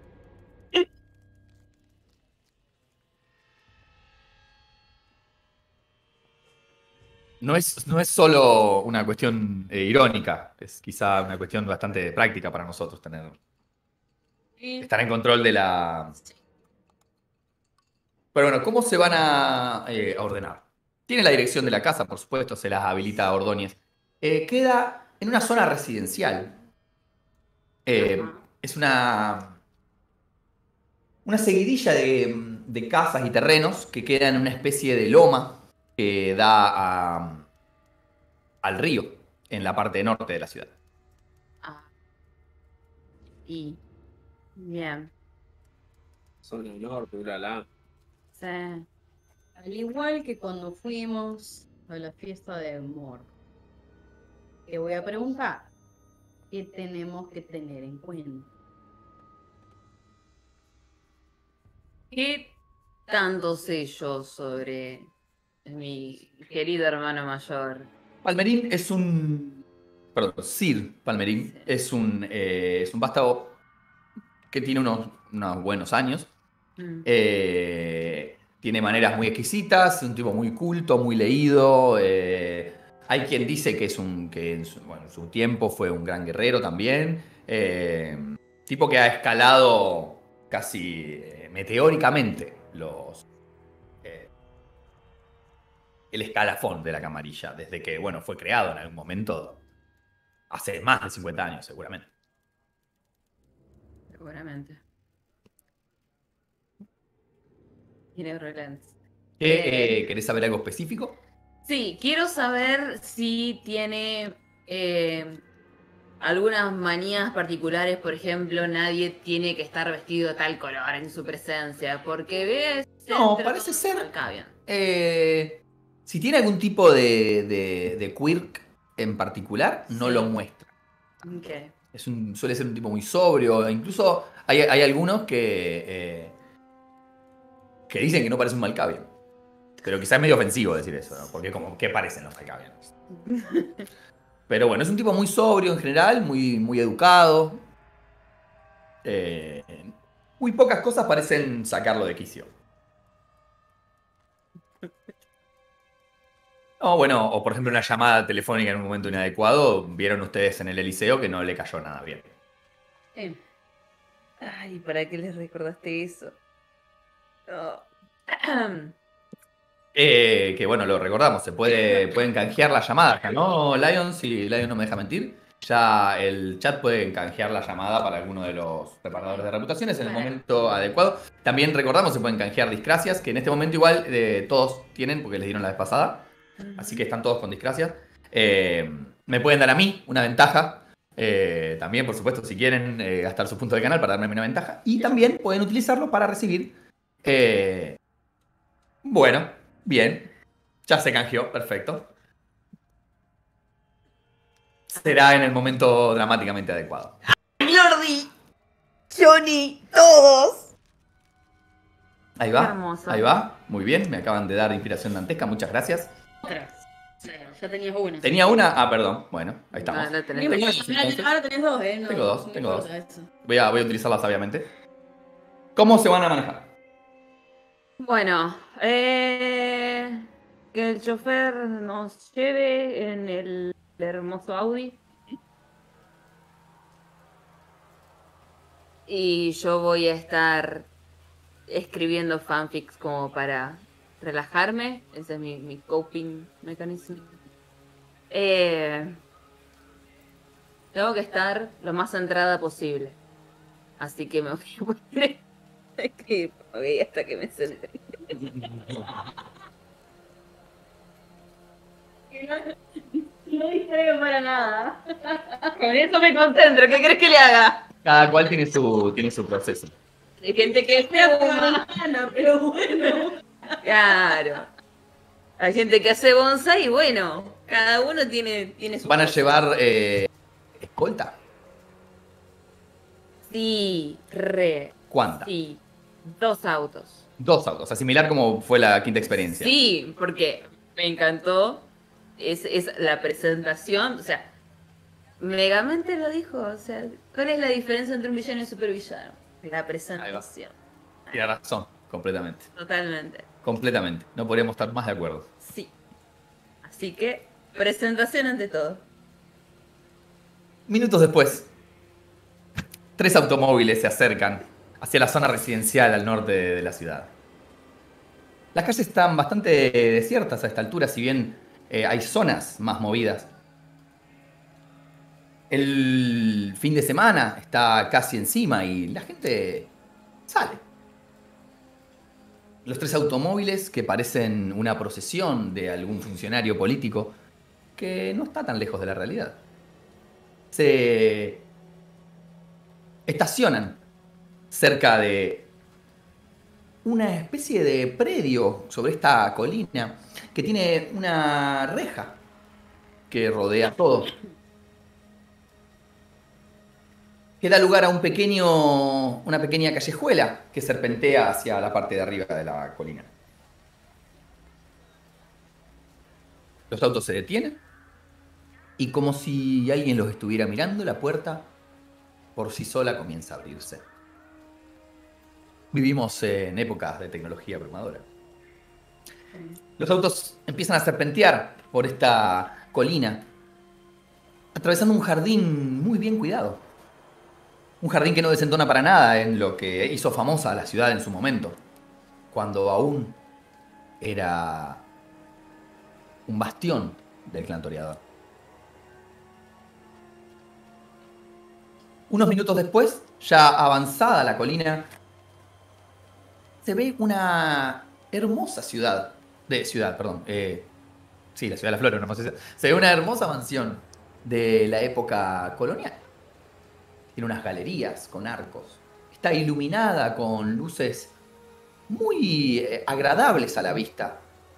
No es solo una cuestión irónica, es quizá una cuestión bastante práctica para nosotros estar en control de la... Pero bueno, ¿cómo se van a ordenar? Tiene la dirección de la casa, por supuesto, se las habilita a Ordóñez. Queda en una zona residencial. Es una seguidilla de casas y terrenos que queda en una especie de loma que da al río en la parte norte de la ciudad. Y bien. Zona norte, ulala. Sí. Al igual que cuando fuimos a la fiesta de amor. Te voy a preguntar, ¿qué tenemos que tener en cuenta? ¿Qué tanto sé yo sobre mi querido hermano mayor? Palmerín es un... Perdón, Sir Palmerín Sí. es un vástago que tiene unos buenos años. Tiene maneras muy exquisitas, es un tipo muy culto, muy leído. Hay quien dice que en su tiempo fue un gran guerrero también. Tipo que ha escalado casi meteóricamente el escalafón de la camarilla, desde que, bueno, fue creado en algún momento, hace más de 50 años seguramente. Seguramente. Tiene Relents. ¿Querés saber algo específico? Sí, quiero saber si tiene algunas manías particulares. Por ejemplo, nadie tiene que estar vestido de tal color en su presencia, porque ves... No, parece ser... si tiene algún tipo de quirk en particular, no Sí. lo muestra. Okay. Suele ser un tipo muy sobrio. Incluso hay algunos que dicen que no parece un Malkavian. Pero quizás es medio ofensivo decir eso, ¿no? Porque como, ¿qué parecen los Malkavianos? Pero bueno, es un tipo muy sobrio en general, muy, muy educado. Muy pocas cosas parecen sacarlo de quicio. No, bueno, o por ejemplo una llamada telefónica en un momento inadecuado, vieron ustedes en el Eliseo que no le cayó nada bien. Ay, ¿para qué les recordaste eso? Oh. Que bueno, lo recordamos, pueden canjear la llamada, ¿no, Lion? Si Lion no me deja mentir, ya el chat puede canjear la llamada para alguno de los preparadores de reputaciones en el momento adecuado. También recordamos, se pueden canjear disgracias, que en este momento igual todos tienen, porque les dieron la vez pasada. Así que están todos con disgracias. Me pueden dar a mí una ventaja. También, por supuesto, si quieren gastar su punto de canal para darme una ventaja. Y también pueden utilizarlo para recibir... bueno, bien. Ya se canjeó, perfecto. Será en el momento dramáticamente adecuado. Lordi, Johnny, todos. Ahí va, Hermoso. ahí va. Muy bien, me acaban de dar inspiración dantesca, muchas gracias. Ya tenías una. ¿Tenía una? Ah, perdón. Bueno, ahí estamos. No, tenés. Ahora tenés dos, No, Tengo dos, no tengo dos. importa eso. Voy a utilizarlas sabiamente. ¿Cómo se van a manejar? Bueno, que el chofer nos lleve en el hermoso Audi. Y yo voy a estar escribiendo fanfics como para relajarme. Ese es mi coping mechanism. Tengo que estar lo más centrada posible. Así que me voy a poner a escribir hasta que me centre. No distraigo para nada. Con eso me concentro. ¿Qué crees que le haga? Cada cual tiene su proceso. Hay gente que fuma. Pero bueno. Claro. Hay gente que hace bonsai y bueno, cada uno tiene su ¿Van a cosa. llevar escolta? Sí, ¿Cuánta? Sí, 2 autos. 2 autos, o sea, similar como fue la quinta experiencia. Sí, porque me encantó. Es la presentación. O sea, Megamente lo dijo. O sea, ¿cuál es la diferencia entre un villano y un supervillano? La presentación. Tiene razón, completamente. Totalmente. Completamente. No podríamos estar más de acuerdo. Sí. Así que, presentación ante todo. Minutos después, 3 automóviles se acercan hacia la zona residencial al norte de la ciudad. Las calles están bastante desiertas a esta altura, si bien hay zonas más movidas. El fin de semana está casi encima y la gente sale. Los 3 automóviles que parecen una procesión de algún funcionario político que no está tan lejos de la realidad. Se estacionan cerca de una especie de predio sobre esta colina que tiene una reja que rodea todo. Que da lugar a una pequeña callejuela que serpentea hacia la parte de arriba de la colina. Los autos se detienen y como si alguien los estuviera mirando, la puerta por sí sola comienza a abrirse. Vivimos en épocas de tecnología abrumadora. Los autos empiezan a serpentear por esta colina, atravesando un jardín muy bien cuidado. Un jardín que no desentona para nada en lo que hizo famosa a la ciudad en su momento, cuando aún era un bastión del clan toreador. Unos minutos después, ya avanzada la colina, se ve una hermosa ciudad. Sí, la ciudad de las flores, una hermosa ciudad. Se ve una hermosa mansión de la época colonial. Tiene unas galerías con arcos. Está iluminada con luces muy agradables a la vista.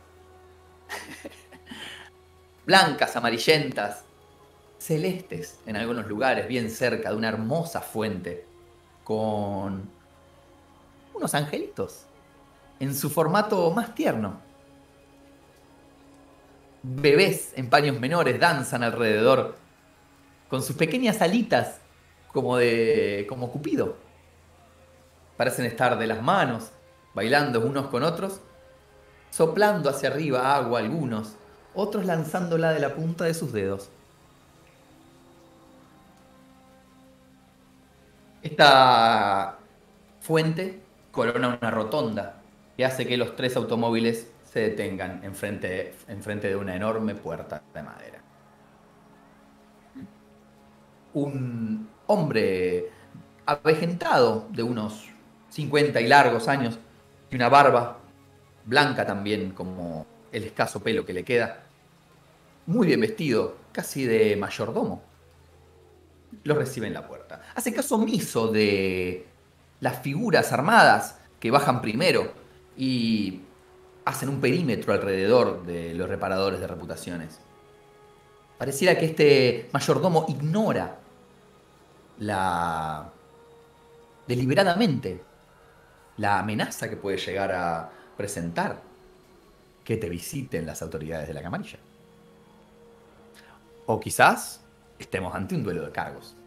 Blancas, amarillentas, celestes en algunos lugares, bien cerca de una hermosa fuente, con unos angelitos en su formato más tierno. Bebés en paños menores danzan alrededor con sus pequeñas alitas como Cupido. Parecen estar de las manos, bailando unos con otros, soplando hacia arriba agua algunos, otros lanzándola de la punta de sus dedos. Esta fuente corona una rotonda que hace que los 3 automóviles se detengan enfrente de una enorme puerta de madera. Un hombre avejentado de unos 50 y largos años y una barba blanca también como el escaso pelo que le queda, muy bien vestido, casi de mayordomo, los recibe en la puerta. Hace caso omiso de las figuras armadas que bajan primero y hacen un perímetro alrededor de los reparadores de reputaciones. Pareciera que este mayordomo ignora deliberadamente la amenaza que puede llegar a presentar que te visiten las autoridades de la camarilla. O quizás estemos ante un duelo de cargos.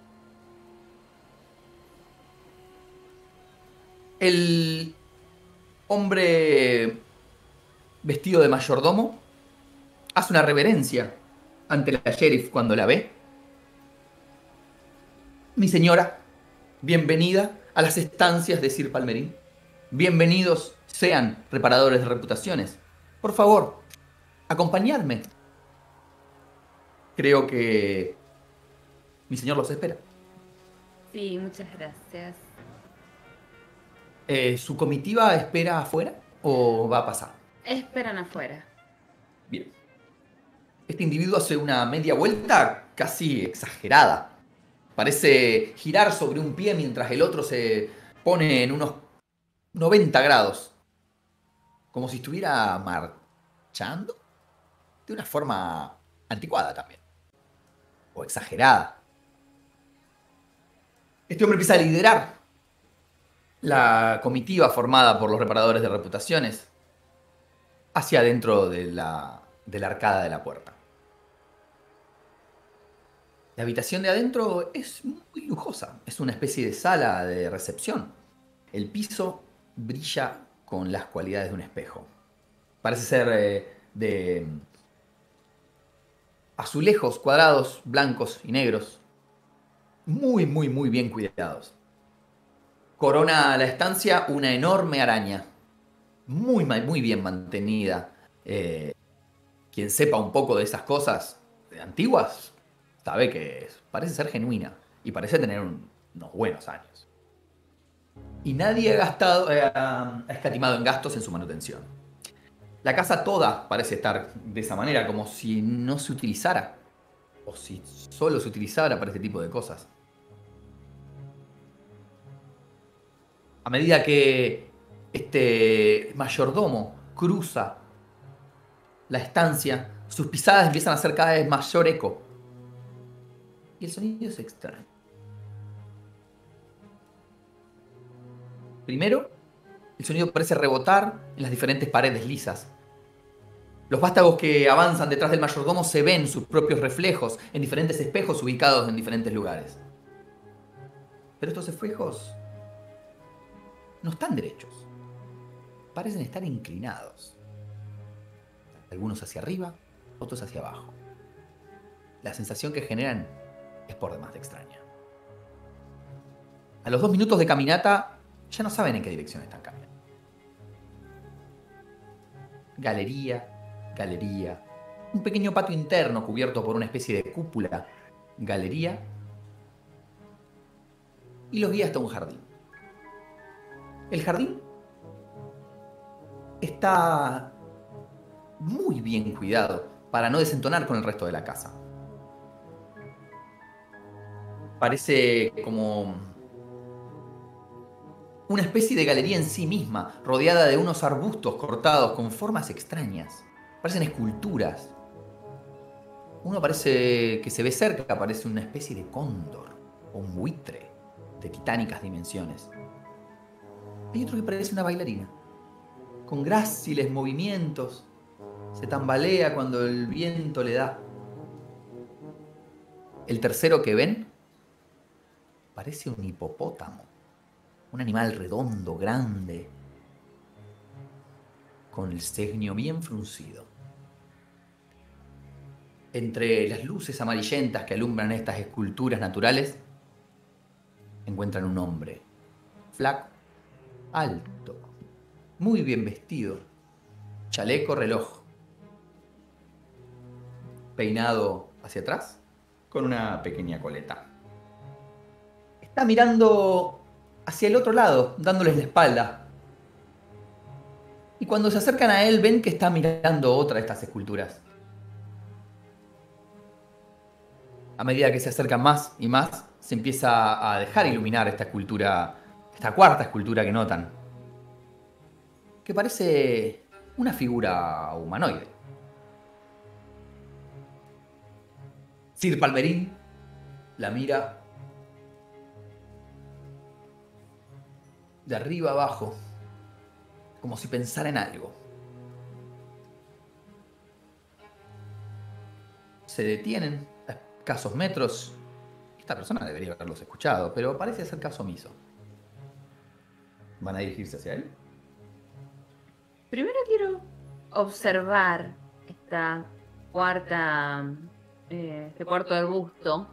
El hombre vestido de mayordomo hace una reverencia ante la sheriff cuando la ve. Mi señora, bienvenida a las estancias de Sir Palmerín. Bienvenidos sean reparadores de reputaciones. Por favor, acompañadme. Creo que mi señor los espera. Sí, muchas gracias. ¿Su comitiva espera afuera o va a pasar? Esperan afuera. Bien. Este individuo hace una media vuelta casi exagerada. Parece girar sobre un pie mientras el otro se pone en unos 90 grados. Como si estuviera marchando. De una forma anticuada también. O exagerada. Este hombre empieza a liderar la comitiva formada por los reparadores de reputaciones hacia adentro de la arcada de la puerta. La habitación de adentro es muy lujosa. Es una especie de sala de recepción. El piso brilla con las cualidades de un espejo. Parece ser de azulejos cuadrados, blancos y negros. Muy, muy, muy bien cuidados. Corona la estancia una enorme araña. Muy, muy bien mantenida. Quien sepa un poco de esas cosas antiguas sabe que parece ser genuina y parece tener unos buenos años. Y nadie ha escatimado en gastos en su manutención. La casa toda parece estar de esa manera, como si no se utilizara, o si solo se utilizara para este tipo de cosas. A medida que este mayordomo cruza la estancia, sus pisadas empiezan a hacer cada vez mayor eco. Y el sonido es extraño. Primero, el sonido parece rebotar en las diferentes paredes lisas. Los vástagos que avanzan detrás del mayordomo se ven sus propios reflejos en diferentes espejos ubicados en diferentes lugares. Pero estos espejos no están derechos. Parecen estar inclinados. Algunos hacia arriba, otros hacia abajo. La sensación que generan es por demás de extraña. A los 2 minutos de caminata, ya no saben en qué dirección están caminando. Galería, galería, un pequeño patio interno cubierto por una especie de cúpula, galería, y los guía hasta un jardín. El jardín está muy bien cuidado para no desentonar con el resto de la casa. Parece como una especie de galería en sí misma, rodeada de unos arbustos cortados con formas extrañas. Parecen esculturas. Uno parece que se ve cerca, parece una especie de cóndor o un buitre de titánicas dimensiones. Hay otro que parece una bailarina, con gráciles movimientos. Se tambalea cuando el viento le da. El tercero que ven parece un hipopótamo. Un animal redondo, grande, con el ceño bien fruncido. Entre las luces amarillentas que alumbran estas esculturas naturales, encuentran un hombre, flaco, alto, muy bien vestido, chaleco, reloj, peinado hacia atrás, con una pequeña coleta. Está mirando hacia el otro lado, dándoles la espalda. Y cuando se acercan a él, ven que está mirando otra de estas esculturas. A medida que se acercan más y más, se empieza a dejar iluminar esta escultura, esta cuarta escultura que notan, que parece una figura humanoide. Sir Palmerín la mira de arriba abajo, como si pensara en algo. Se detienen a escasos metros. Esta persona debería haberlos escuchado, pero parece hacer caso omiso. ¿Van a dirigirse hacia él? Primero quiero observar esta este cuarto arbusto,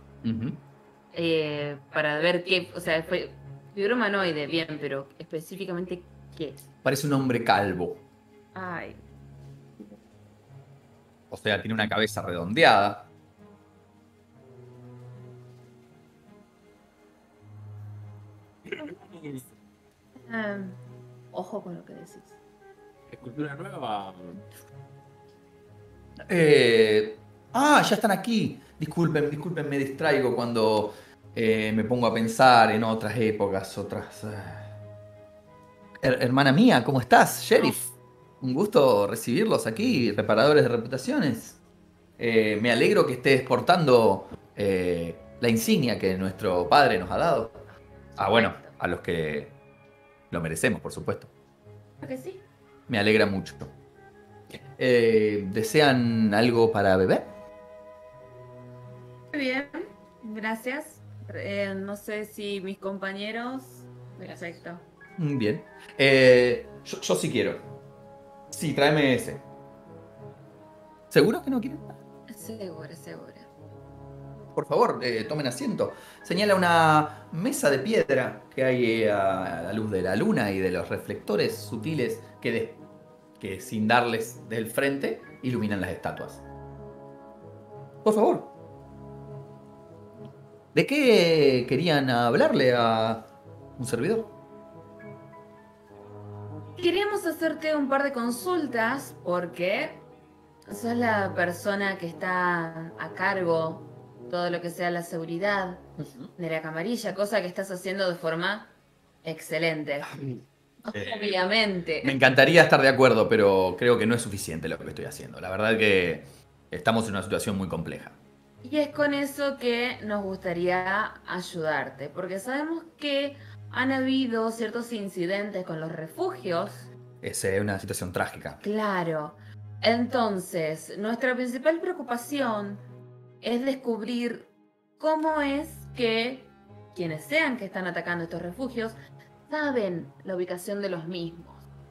para ver qué, o sea, figura humanoide, bien, pero específicamente qué. Parece un hombre calvo. Ay. O sea, tiene una cabeza redondeada. Ojo con lo que decís. ¿Escultura nueva? Ya están aquí. Disculpen, me distraigo cuando me pongo a pensar en otras épocas, otras... Hermana mía, ¿cómo estás? Sheriff. Un gusto recibirlos aquí, reparadores de reputaciones. Me alegro que estés portando la insignia que nuestro padre nos ha dado. Bueno, a los que lo merecemos, por supuesto. Creo que sí. Me alegra mucho. ¿Desean algo para beber? Muy bien, gracias. No sé si mis compañeros... Perfecto. Bien. Yo sí quiero. Sí, tráeme ese. ¿Seguro que no quieren? Segura. Por favor, tomen asiento. Señala una mesa de piedra que hay a la luz de la luna y de los reflectores sutiles que sin darles del frente iluminan las estatuas. Por favor. ¿De qué querían hablarle a un servidor? Queríamos hacerte un par de consultas porque sos la persona que está a cargo todo lo que sea la seguridad de la camarilla, cosa que estás haciendo de forma excelente. Obviamente. Me encantaría estar de acuerdo, pero creo que no es suficiente lo que estoy haciendo. La verdad que estamos en una situación muy compleja. Y es con eso que nos gustaría ayudarte, porque sabemos que han habido ciertos incidentes con los refugios. Es una situación trágica. Claro. Entonces, nuestra principal preocupación es descubrir cómo es que quienes sean que están atacando estos refugios saben la ubicación de los mismos.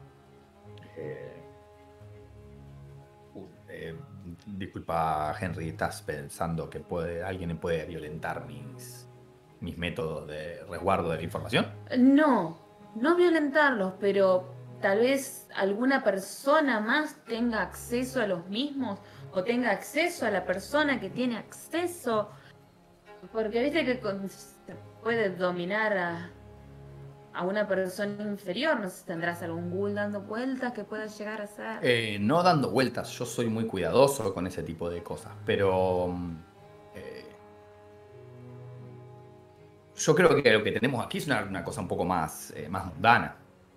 Disculpa, Henry, ¿estás pensando que alguien puede violentar mis métodos de resguardo de la información? No violentarlos, pero tal vez alguna persona más tenga acceso a los mismos o tenga acceso a la persona que tiene acceso. Porque viste que se puede dominar a una persona inferior. No sé si tendrás algún ghoul dando vueltas que pueda llegar a ser. No dando vueltas, yo soy muy cuidadoso con ese tipo de cosas, pero yo creo que lo que tenemos aquí es una cosa un poco más mundana.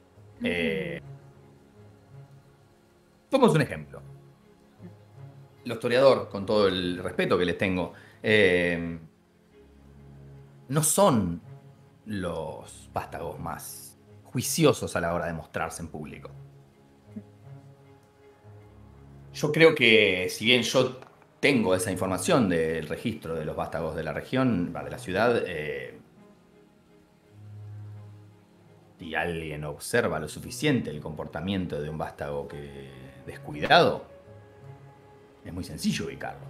Tomemos un ejemplo. Los toreador, con todo el respeto que les tengo, no son los vástagos más juiciosos a la hora de mostrarse en público. Yo creo que si bien yo tengo esa información del registro de los vástagos de la región, de la ciudad, si alguien observa lo suficiente el comportamiento de un vástago que descuidado, es muy sencillo ubicarlo.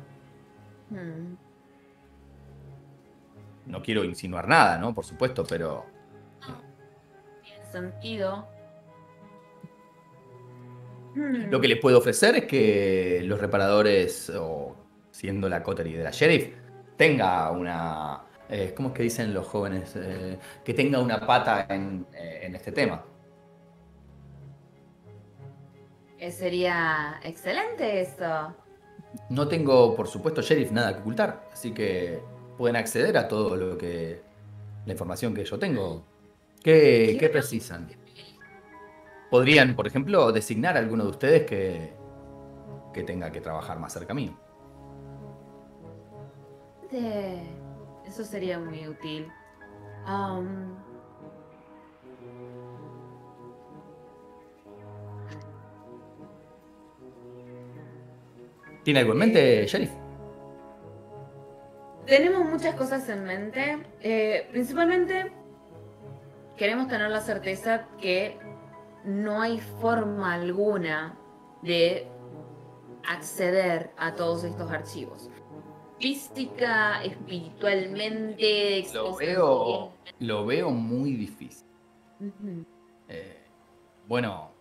No quiero insinuar nada, ¿no? Por supuesto, pero... Tiene sentido. Lo que les puedo ofrecer es que los reparadores, o siendo la coterie de la sheriff, tenga una... ¿cómo es que dicen los jóvenes? Que tenga una pata en este tema. Sería excelente eso. No tengo, por supuesto, sheriff, nada que ocultar, así que pueden acceder a todo lo que... la información que yo tengo. ¿Qué precisan? Podrían, por ejemplo, designar a alguno de ustedes que tenga que trabajar más cerca mío. Eso sería muy útil. ¿Tiene algo en mente, sheriff? Tenemos muchas cosas en mente. Principalmente queremos tener la certeza que no hay forma alguna de acceder a todos estos archivos. Física, espiritualmente, Lo veo muy difícil. Ujú. Bueno,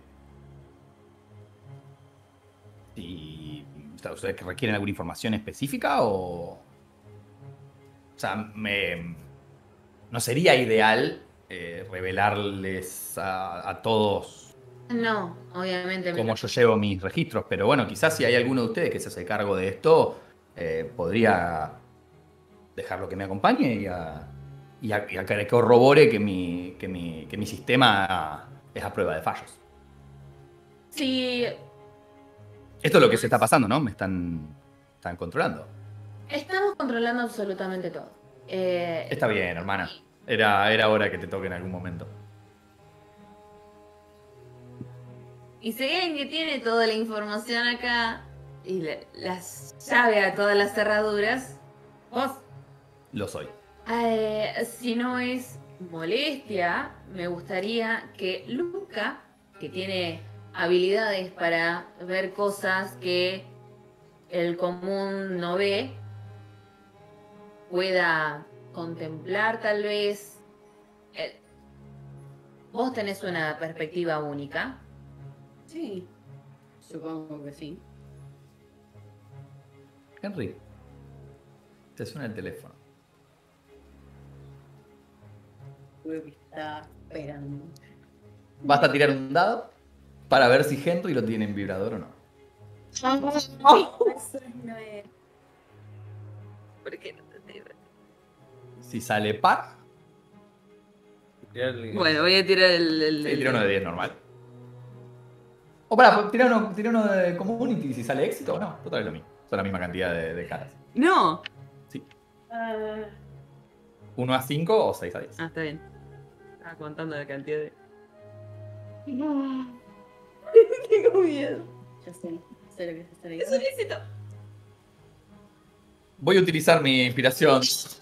si ustedes requieren alguna información específica o sea, no sería ideal revelarles a todos No, obviamente. cómo yo llevo mis registros, pero bueno, quizás si hay alguno de ustedes que se hace cargo de esto, podría dejarlo que me acompañe y a que corrobore que mi sistema es a prueba de fallos. Sí, Esto es lo que se está pasando, ¿no? Me están controlando. estamos controlando absolutamente todo. Está bien, hermana. Era hora que te toque en algún momento. Y si hay alguien que tiene toda la información acá y las llaves a todas las cerraduras, vos. Lo soy. Si no es molestia, me gustaría que Luca, que tiene habilidades para ver cosas que el común no ve, pueda contemplar tal vez. Vos tenés una perspectiva única. Sí, supongo que sí. Henry, te suena el teléfono. Creo que está esperando. Vas a tirar un dado para ver si Henry lo tiene en vibrador o no. Eso no es. ¿Por qué no te digo? Si sale par, Bueno, voy a tirar el tira uno de 10 normal. O pará, tira uno de community si sale éxito o no. Total es lo mismo. Son la misma cantidad de caras. No. Sí. 1 a 5 o 6 a 10. Ah, está bien. Estaba contando la cantidad de... Tengo miedo. Ya sé lo que es estar ahí. Es un éxito. Voy a utilizar mi inspiración.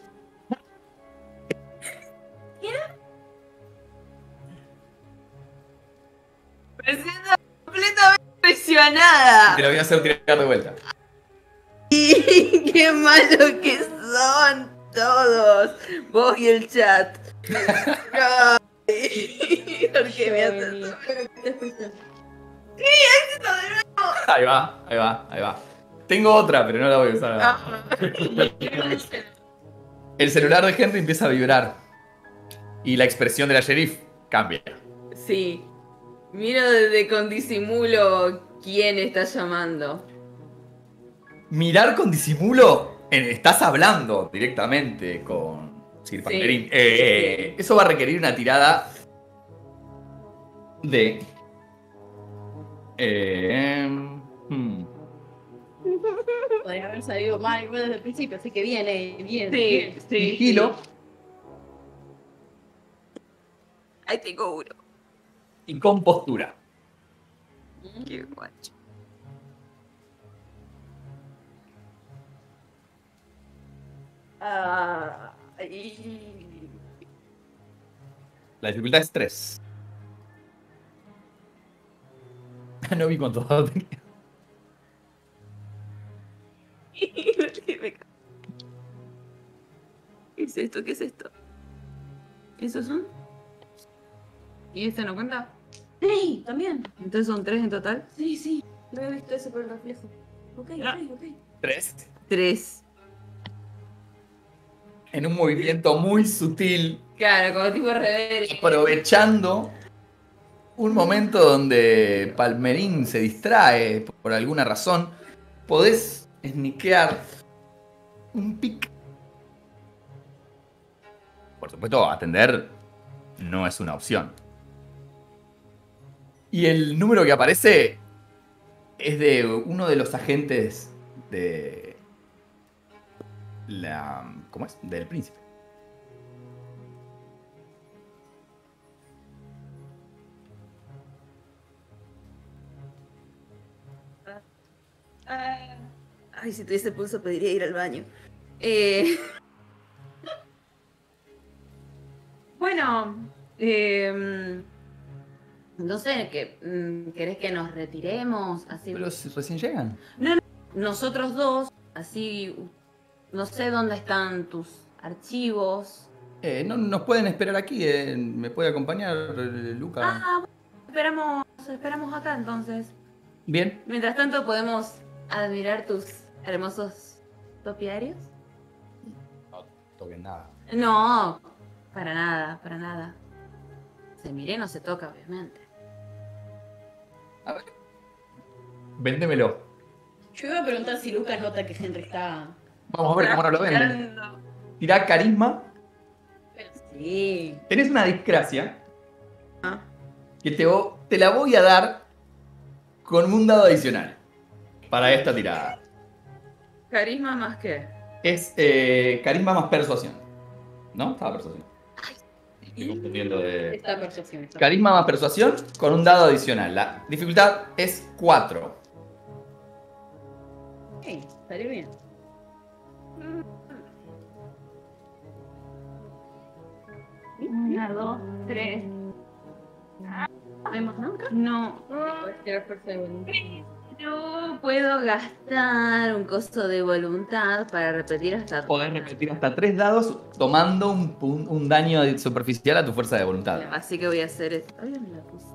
Me siento completamente impresionada. Te lo voy a hacer tirar de vuelta. Y qué malo que son todos. Vos y el chat. Ay, ¿por qué me haces eso? Espero que te fuiste. Ahí va. Tengo otra, pero no la voy a usar. Ah. El celular de Henry empieza a vibrar. Y la expresión de la sheriff cambia. Sí. Miro desde con disimulo quién está llamando. Mirar con disimulo. Estás hablando directamente con Sir Sí. Palmerín. Eso va a requerir una tirada de. Podría haber salido mal igual desde el principio, así que viene, bien. Sí, sí. Sigilo Ahí tengo uno. y compostura. Qué guacho. La dificultad es 3. No vi cuántos dados tenía. ¿Qué es esto? ¿Qué es esto? ¿Esos son? ¿Y este no cuenta? Sí, también. Entonces son 3 en total. Sí, sí. No he visto eso por el reflejo. Ok, ok. 3. 3. En un movimiento muy sutil, Claro, como tipo rever. aprovechando un momento donde Palmerín se distrae por alguna razón, podés sniquear un pic. Por supuesto, atender no es una opción. Y el número que aparece es de uno de los agentes de la... ¿Cómo es? Del príncipe. Ay, si tuviese pulso pediría ir al baño. Bueno, no sé, ¿querés que nos retiremos? Así. Pero si recién llegan. Nosotros dos, así, no sé dónde están tus archivos. No nos pueden esperar aquí. ¿Me puede acompañar, Luca? Ah, bueno, esperamos acá entonces. Bien. Mientras tanto podemos admirar tus hermosos topiarios. No toquen nada. No, para nada, para nada. Se mire, no se toca, obviamente. A ver. Véndemelo. Yo iba a preguntar si Lucas nota que Henry está. Vamos a ver cómo nos lo venden. Tirá carisma. Pero sí. Tenés una discracia Ah. que te la voy a dar con un dado adicional para esta tirada. Carisma más que. Es carisma más persuasión. ¿No? Estaba persuasión. Estoy confundiendo de... Esta percepción. Carisma más persuasión con un dado adicional. La dificultad es 4. Ok, salió bien. Una, dos, tres. ¿Vemos nunca? No. Puedes tirar fuerza de voluntad. No puedo gastar un costo de voluntad para repetir hasta. Podés repetir hasta 3 dados tomando un daño superficial a tu fuerza de voluntad. Así que voy a hacer esto. Ay, me la puse.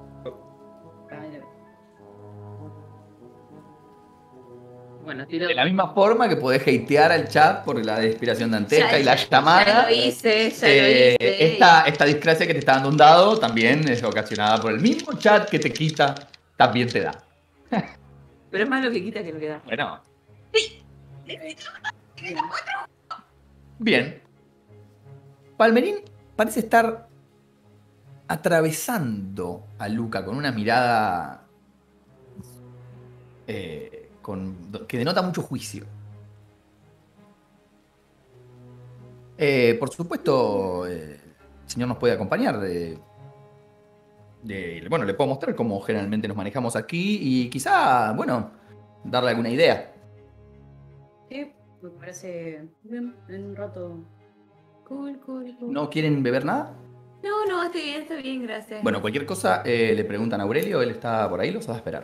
Bueno, tiro. De la misma forma que podés hatear al chat por la inspiración dantesca Ya, y la ya llamada. lo hice, ya lo hice. Esta discracia que te está dando un dado también es ocasionada por el mismo chat que te quita, también te da. Pero es más lo que quita que lo que da. Bueno. Bien. Palmerín parece estar atravesando a Luca con una mirada que denota mucho juicio. Por supuesto, el señor nos puede acompañar. Bueno, le puedo mostrar cómo generalmente nos manejamos aquí y quizá, bueno, darle alguna idea. Sí, me parece bien. En un rato. Cool. ¿No quieren beber nada? No, está bien, gracias. Bueno, cualquier cosa le preguntan a Aurelio, él está por ahí, los va a esperar.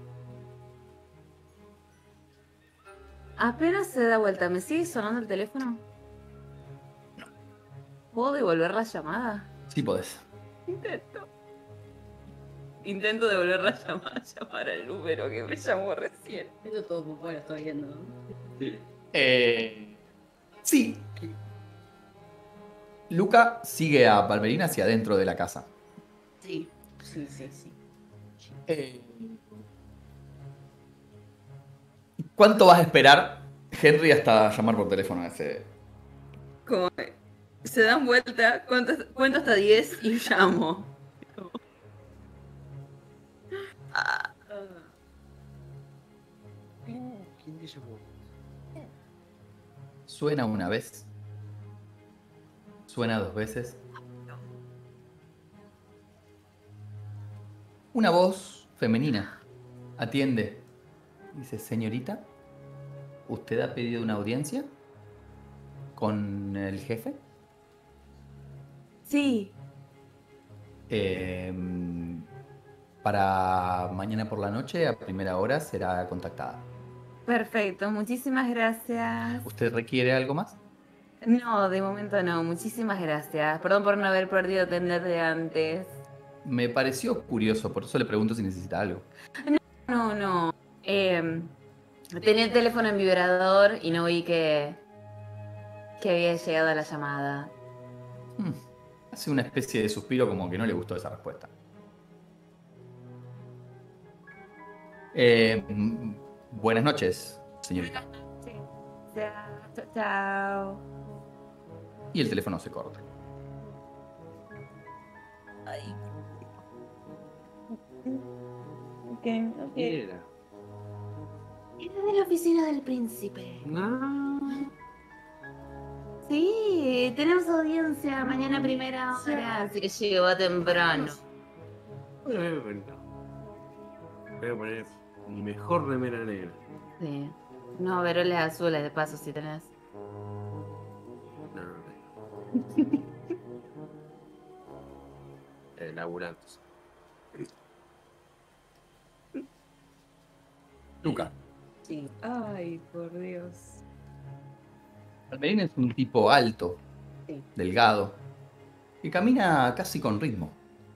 Apenas se da vuelta, ¿me sigue sonando el teléfono? No. ¿Puedo devolver la llamada? Sí podés. Intento. intento de volver a llamar al número que me llamó recién. Esto todo muy bueno, estoy viendo. ¿No? Sí. Luca sigue a Palmerina hacia adentro de la casa. Sí, sí, sí, sí. ¿Cuánto vas a esperar, Henry, hasta llamar por teléfono a ese? Como se dan vuelta, cuento hasta 10 y llamo. ¿Quién te llamó? Suena una vez. Suena 2 veces. Una voz femenina atiende. Dice, señorita, ¿usted ha pedido una audiencia con el jefe? Sí. Para mañana por la noche, a primera hora, será contactada. Perfecto, muchísimas gracias. ¿Usted requiere algo más? No, de momento no, muchísimas gracias. Perdón por no haber perdido atenderte antes. Me pareció curioso, por eso le pregunto si necesita algo. No. Tenía el teléfono en vibrador y no vi que había llegado la llamada. Hace una especie de suspiro como que no le gustó esa respuesta. Buenas noches, señorita. Sí. Chao. Y el teléfono se corta. Ay. ¿Quién era? Era de la oficina del príncipe. No. Sí, tenemos audiencia mañana a primera hora, así que llegó temprano. Voy a poner mi mejor remera negra. Sí. No, veroles azules de paso si tenés. No. Laburantes. Luca. Sí. Ay, por Dios. Palmerín es un tipo alto, Sí. delgado, que camina casi con ritmo.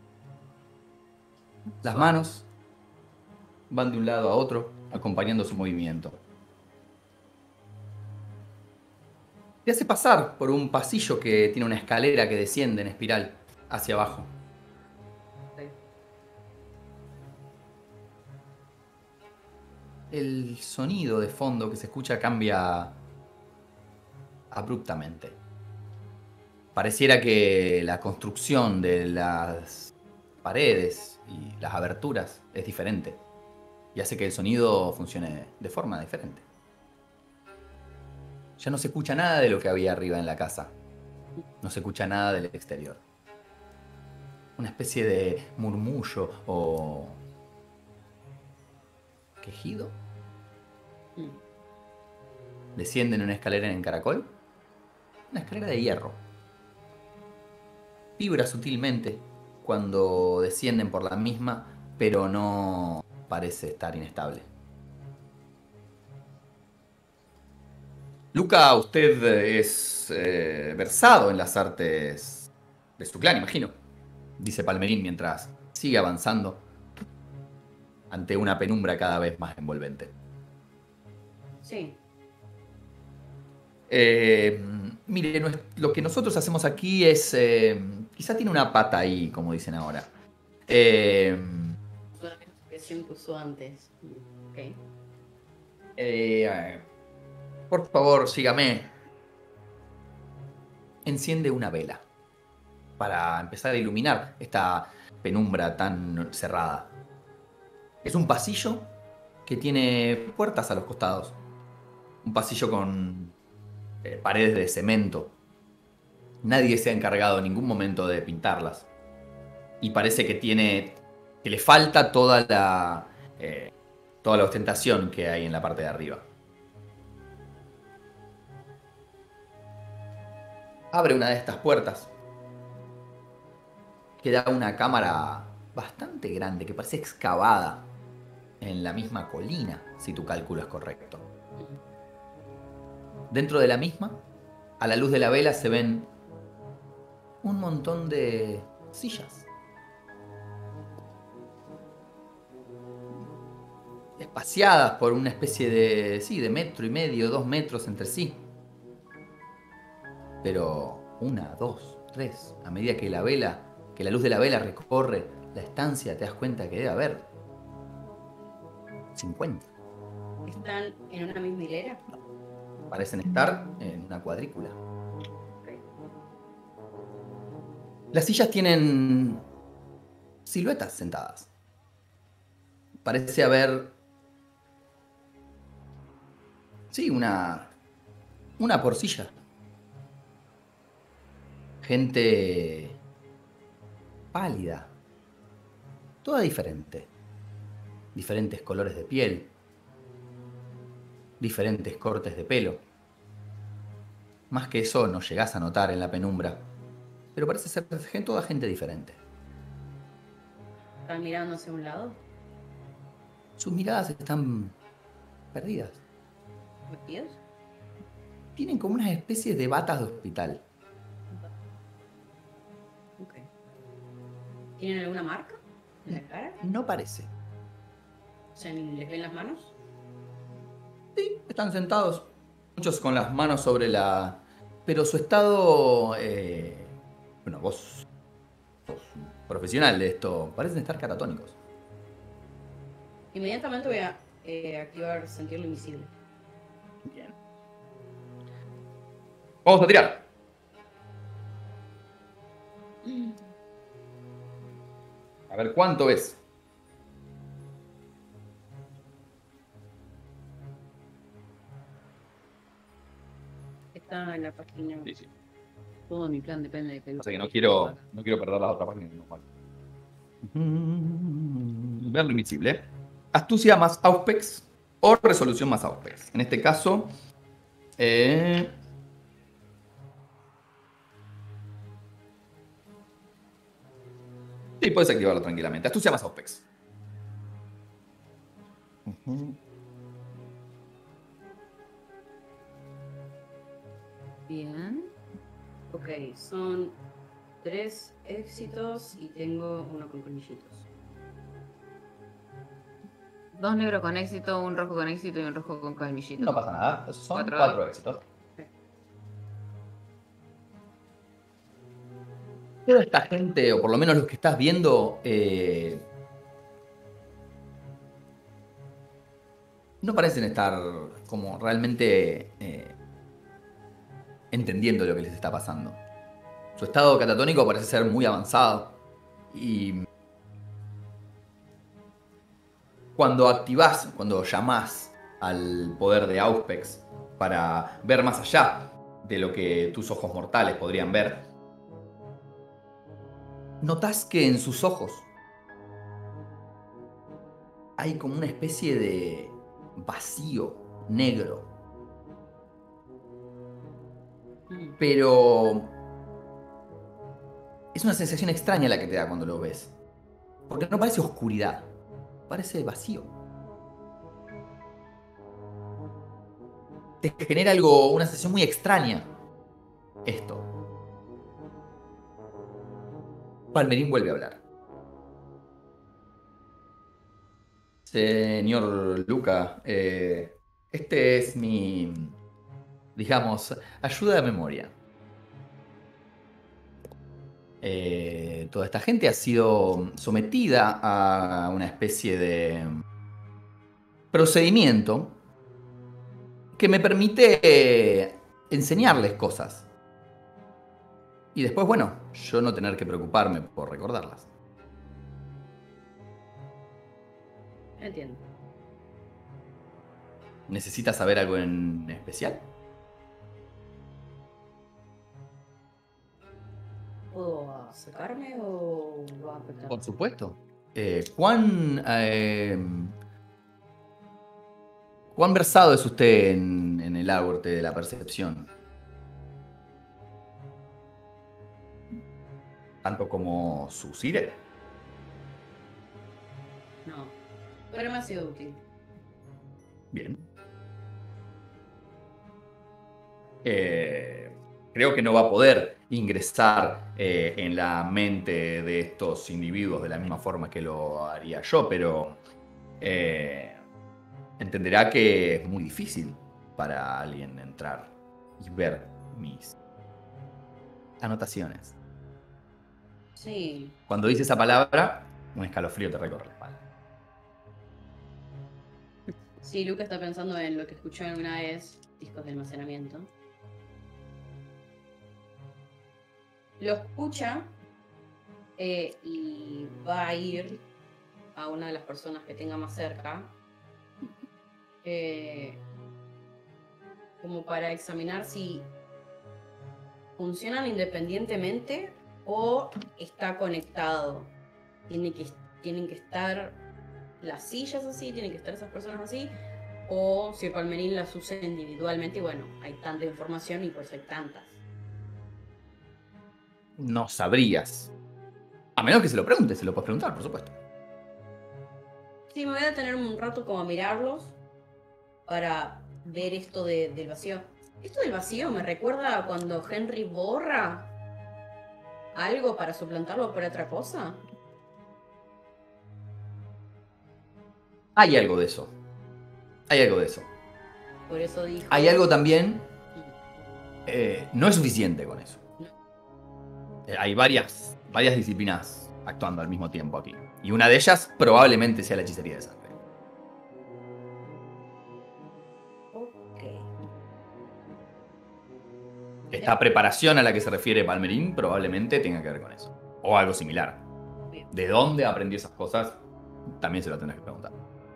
Las manos van de un lado a otro, acompañando su movimiento. Te hace pasar por un pasillo que tiene una escalera que desciende en espiral hacia abajo. Sí. El sonido de fondo que se escucha cambia abruptamente. Pareciera que la construcción de las paredes y las aberturas es diferente y hace que el sonido funcione de forma diferente. Ya no se escucha nada de lo que había arriba en la casa. No se escucha nada del exterior. Una especie de murmullo o quejido. Descienden una escalera en caracol. Una escalera de hierro. Vibra sutilmente cuando descienden por la misma, pero no parece estar inestable. Luca, usted es versado en las artes de su clan, imagino, dice Palmerín mientras sigue avanzando ante una penumbra cada vez más envolvente. Sí. Mire, lo que nosotros hacemos aquí es... quizá tiene una pata ahí, como dicen ahora. Fue la misma expresión que usó antes. Ok. Por favor, sígame. Enciende una vela para empezar a iluminar esta penumbra tan cerrada. Es un pasillo que tiene puertas a los costados. Un pasillo con paredes de cemento. Nadie se ha encargado en ningún momento de pintarlas. Y parece que le falta toda la ostentación que hay en la parte de arriba. Abre una de estas puertas que da a una cámara bastante grande que parece excavada en la misma colina, si tu cálculo es correcto. Dentro de la misma, a la luz de la vela se ven un montón de sillas. espaciadas por una especie de, sí, de 1,5 metros, 2 metros entre sí. Pero 1, 2, 3, a medida que la luz de la vela recorre la estancia, te das cuenta que debe haber 50. ¿Están en una misma hilera? Parecen estar en una cuadrícula. Ok. Las sillas tienen siluetas sentadas. Parece haber, sí, una por silla. Gente pálida. Toda diferente. Diferentes colores de piel. Diferentes cortes de pelo. Más que eso no llegás a notar en la penumbra. Pero parece ser toda gente diferente. ¿Están mirando hacia un lado? Sus miradas están perdidas. ¿Vestidos? Tienen como unas especies de batas de hospital. Ok. ¿Tienen alguna marca en la cara? No parece. O sea, ¿les ven las manos? Sí, están sentados. Muchos con las manos sobre la... Pero su estado... Bueno, vos sos un profesional de esto. Parecen estar catatónicos. Inmediatamente voy a activar sentirlo invisible. Bien. Vamos a tirar. A ver cuánto ves. Está en la página. Sí, sí. Todo mi plan depende de que... O sea que no quiero perder la otra página. Verlo invisible. Astucia más Auspex o resolución más Auspex. En este caso... Sí, puedes activarlo tranquilamente. Astucia más Auspex. Bien. Ok, son 3 éxitos y tengo uno con colmillitos. 2 negros con éxito, un rojo con éxito y un rojo con colmillito. No pasa nada. Esos son 4 4 éxitos. Toda esta gente, o por lo menos los que estás viendo, no parecen estar como realmente entendiendo lo que les está pasando. Su estado catatónico parece ser muy avanzado. Y cuando llamás al poder de Auspex para ver más allá de lo que tus ojos mortales podrían ver, notás que en sus ojos hay como una especie de vacío negro. Pero es una sensación extraña la que te da cuando lo ves. Porque no parece oscuridad, parece vacío. Te genera una sensación muy extraña esto. Palmerín vuelve a hablar. Señor Luca, este es mi, digamos, ayuda de memoria. Toda esta gente ha sido sometida a una especie de procedimiento que me permite enseñarles cosas. Y después, bueno, yo no tener que preocuparme por recordarlas. Entiendo. ¿Necesitas saber algo en especial? ¿Puedo acercarme o va a afectar? Por supuesto. ¿Cuán versado es usted en el arte de la percepción? ¿Tanto como su Sire? No. Pero me ha sido útil. Bien. Creo que no va a poder ingresar en la mente de estos individuos de la misma forma que lo haría yo, pero entenderá que es muy difícil para alguien entrar y ver mis anotaciones. Sí. Cuando dice esa palabra, un escalofrío te recorre la espalda. Sí, Luca está pensando en lo que escuchó alguna vez, discos de almacenamiento. Lo escucha y va a ir a una de las personas que tenga más cerca como para examinar si funcionan independientemente o está conectado. Tienen que estar las sillas así, tienen que estar esas personas así, o si el palmerín las usa individualmente y bueno, hay tanta información y pues hay tantas. No sabrías. A menos que se lo preguntes, se lo puedes preguntar, por supuesto. Sí, me voy a tener un rato como a mirarlos para ver esto del vacío. Esto del vacío me recuerda a cuando Henry borra algo para suplantarlo por otra cosa. Hay algo de eso. Hay algo de eso. Por eso dijo... Hay algo también... no es suficiente con eso. Hay varias disciplinas actuando al mismo tiempo aquí. Y una de ellas probablemente sea la hechicería de sangre. Ok. Esta preparación a la que se refiere Palmerín probablemente tenga que ver con eso. O algo similar. Bien. ¿De dónde aprendió esas cosas? También se lo tendrás que preguntar.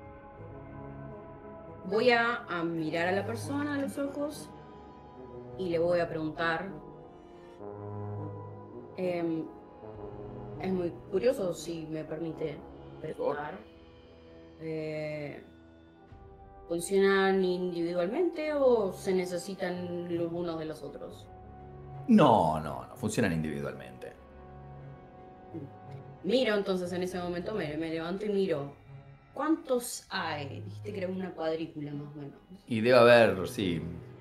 Voy a mirar a la persona a los ojos y le voy a preguntar. Es muy curioso, si me permite preguntar. ¿Funcionan individualmente o se necesitan los unos de los otros? No. Funcionan individualmente. Miro entonces en ese momento, me levanto y miro. ¿Cuántos hay? Dijiste que era una cuadrícula más o menos. Y debe haber, sí,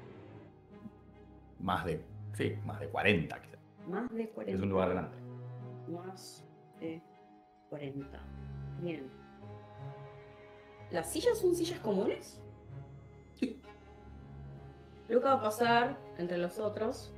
más de 40 quizás. Más de 40. Es un lugar grande. Más de 40. Bien. ¿Las sillas son sillas comunes? Sí. Luca va a pasar entre los otros.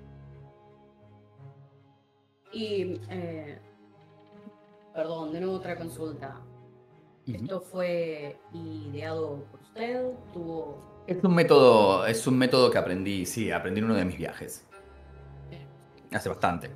Y... perdón, de nuevo otra consulta. ¿Esto fue ideado por usted? ¿Tuvo...? Es un método que aprendí en uno de mis viajes. Hace bastante.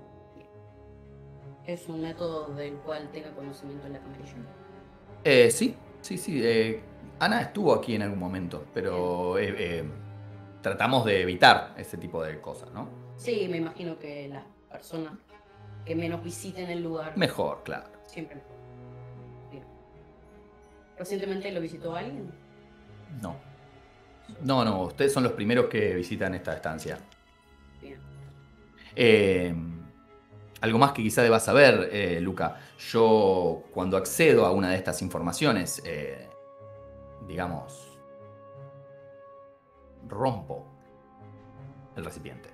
¿Es un método del cual tenga conocimiento en la camarilla? Sí. Ana estuvo aquí en algún momento, pero tratamos de evitar ese tipo de cosas, ¿no? Sí, me imagino que las personas que menos visiten el lugar... Mejor, claro. Siempre mejor. Bien. ¿Recientemente lo visitó alguien? No, ustedes son los primeros que visitan esta estancia. Bien. Algo más que quizá debas saber, Luca. Yo, cuando accedo a una de estas informaciones, digamos, rompo el recipiente.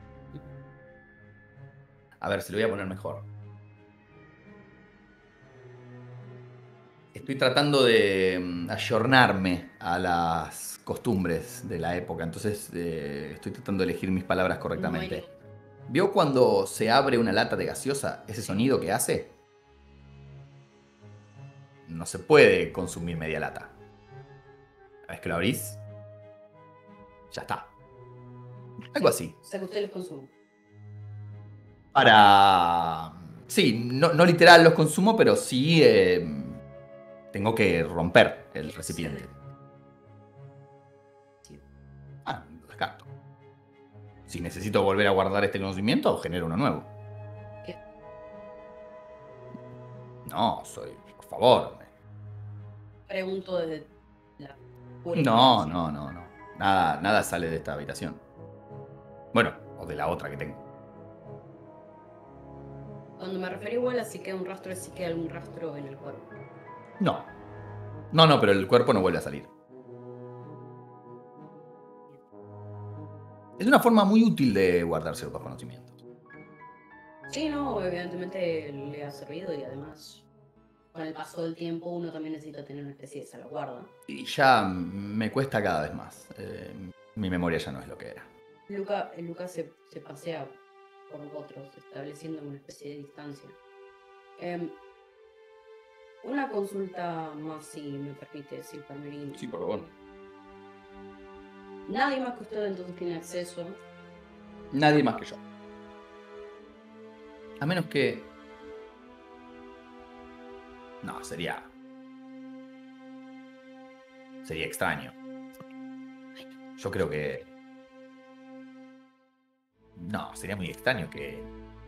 A ver, se lo voy a poner mejor. Estoy tratando de ayornarme a las costumbres de la época, entonces estoy tratando de elegir mis palabras correctamente. ¿Vio cuando se abre una lata de gaseosa ese sonido que hace? No se puede consumir media lata. Una vez que lo abrís, ya está. Algo así. O sea que usted los consume. Sí, no literal los consumo, pero sí tengo que romper el recipiente. Lo descarto. Si necesito volver a guardar este conocimiento, genero uno nuevo. ¿Qué? No, por favor. Pregunto desde la... No. Nada sale de esta habitación. Bueno, o de la otra que tengo. Cuando me refiero igual a si queda un rastro, es si queda algún rastro en el cuerpo. No, pero el cuerpo no vuelve a salir. Es una forma muy útil de guardar ciertos conocimientos. Sí, no, evidentemente le ha servido y además con el paso del tiempo uno también necesita tener una especie de salvaguarda. Y ya me cuesta cada vez más. Mi memoria ya no es lo que era. Luca se pasea por otros, estableciendo una especie de distancia. Una consulta más, si me permite decir, Palmerín. Sí, por favor. Nadie más que usted entonces tiene acceso. Nadie más que yo. A menos que... No, sería extraño. Yo creo que... No, sería muy extraño que...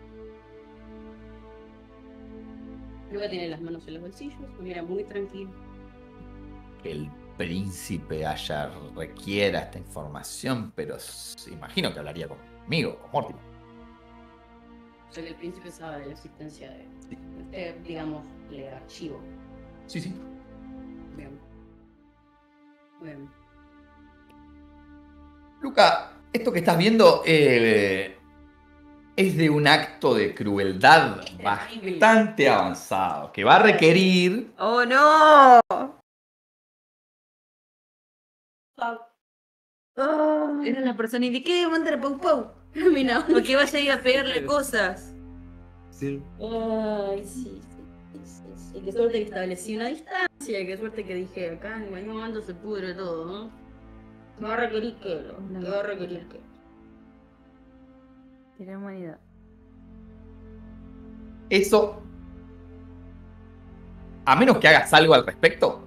Luca tiene las manos en los bolsillos, mira muy tranquilo. que el príncipe requiera esta información, pero imagino que hablaría conmigo, con Mortimer. O sea que el príncipe sabe de la existencia de este, digamos, el archivo. Sí. Bien. Bien. Luca, esto que estás viendo es de un acto de crueldad bastante avanzado, que va a requerir... ¡Oh, no! Era la persona indicada, mandar a Pau Pau. Mira, Porque vaya a ir a pegarle cosas. Sí. ay, sí. Qué suerte que establecí una distancia, qué suerte que dije, acá en cualquier momento se pudre todo, ¿no? Me va a requerir que va a requerir que. Tiene humanidad. Eso, a menos que hagas algo al respecto,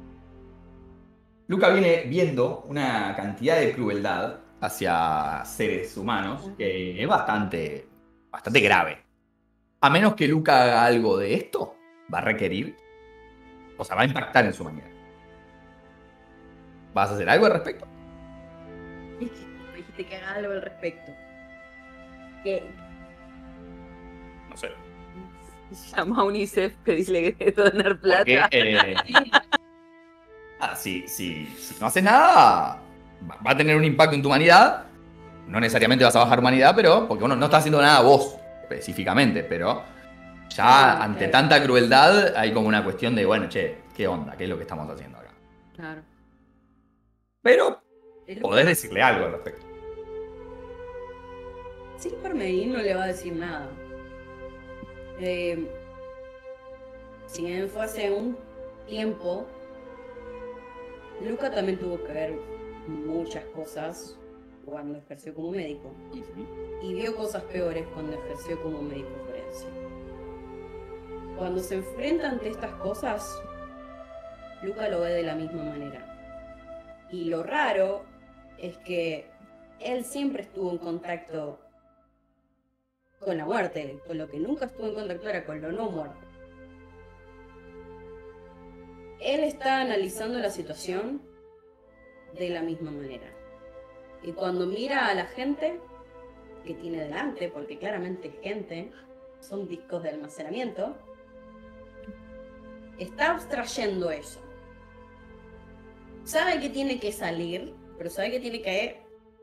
Luca viene viendo una cantidad de crueldad hacia seres humanos que es bastante grave. A menos que Luca haga algo de esto, va a requerir, o sea, va a impactar en su humanidad. ¿Vas a hacer algo al respecto? Me dijiste que haga algo al respecto. ¿Qué? No sé. Llama a UNICEF, pedísle que te donar plata. Porque, si no haces nada, va a tener un impacto en tu humanidad. No necesariamente vas a bajar humanidad, pero porque uno no está haciendo nada vos específicamente, pero ya ante tanta crueldad hay como una cuestión de, bueno, che, ¿qué onda? ¿Qué es lo que estamos haciendo acá? Claro. Pero podés decirle algo al respecto. Sí, Parmerín no le va a decir nada. Si bien fue hace un tiempo, Luca también tuvo que ver muchas cosas cuando ejerció como médico. Y vio cosas peores cuando ejerció como médico forense. Cuando se enfrenta ante estas cosas, Luca lo ve de la misma manera. Y lo raro es que él siempre estuvo en contacto con la muerte, con lo que nunca estuvo en contacto era con lo no muerto. Él está analizando la situación de la misma manera. Y cuando mira a la gente que tiene delante, porque claramente es gente, son discos de almacenamiento, está abstrayendo eso. Sabe que tiene que salir, pero sabe que tiene que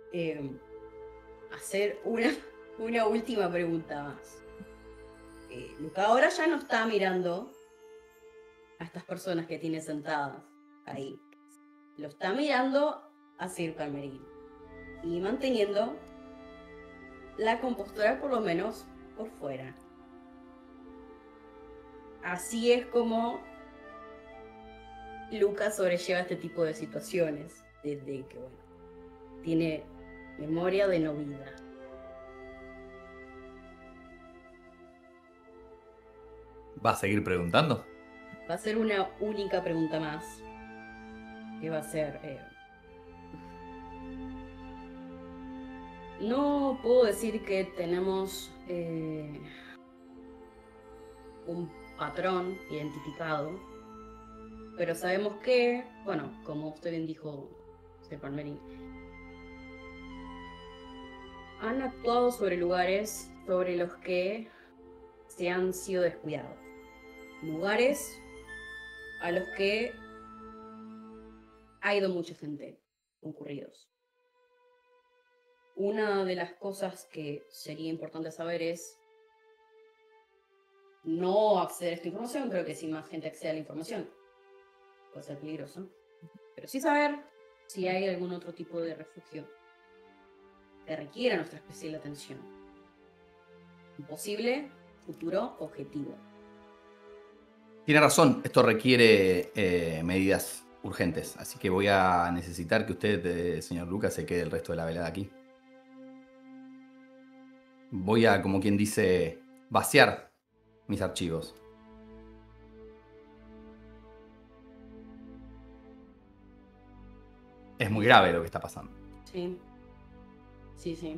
hacer una última pregunta más. Luca ahora ya no está mirando a estas personas que tiene sentadas ahí. Lo está mirando a Sir Palmerín. Y manteniendo la compostura por lo menos por fuera. Así es como Luca sobrelleva este tipo de situaciones. Desde que, bueno, tiene memoria de no vida. ¿Va a seguir preguntando? Va a ser una única pregunta más. Que va a ser... no puedo decir que tenemos un patrón identificado, pero sabemos que, bueno, como usted bien dijo, Sir Palmerín, han actuado sobre lugares sobre los que se han sido descuidados. Lugares a los que ha ido mucha gente concurridos. Una de las cosas que sería importante saber es no acceder a esta información, creo que si más gente accede a la información puede ser peligroso. Pero sí saber si hay algún otro tipo de refugio que requiera nuestra especial atención. Un posible futuro objetivo. Tiene razón, esto requiere medidas urgentes, así que voy a necesitar que usted, señor Lucas, se quede el resto de la velada aquí. Voy a, como quien dice, vaciar mis archivos. Es muy grave lo que está pasando. Sí. Sí, sí.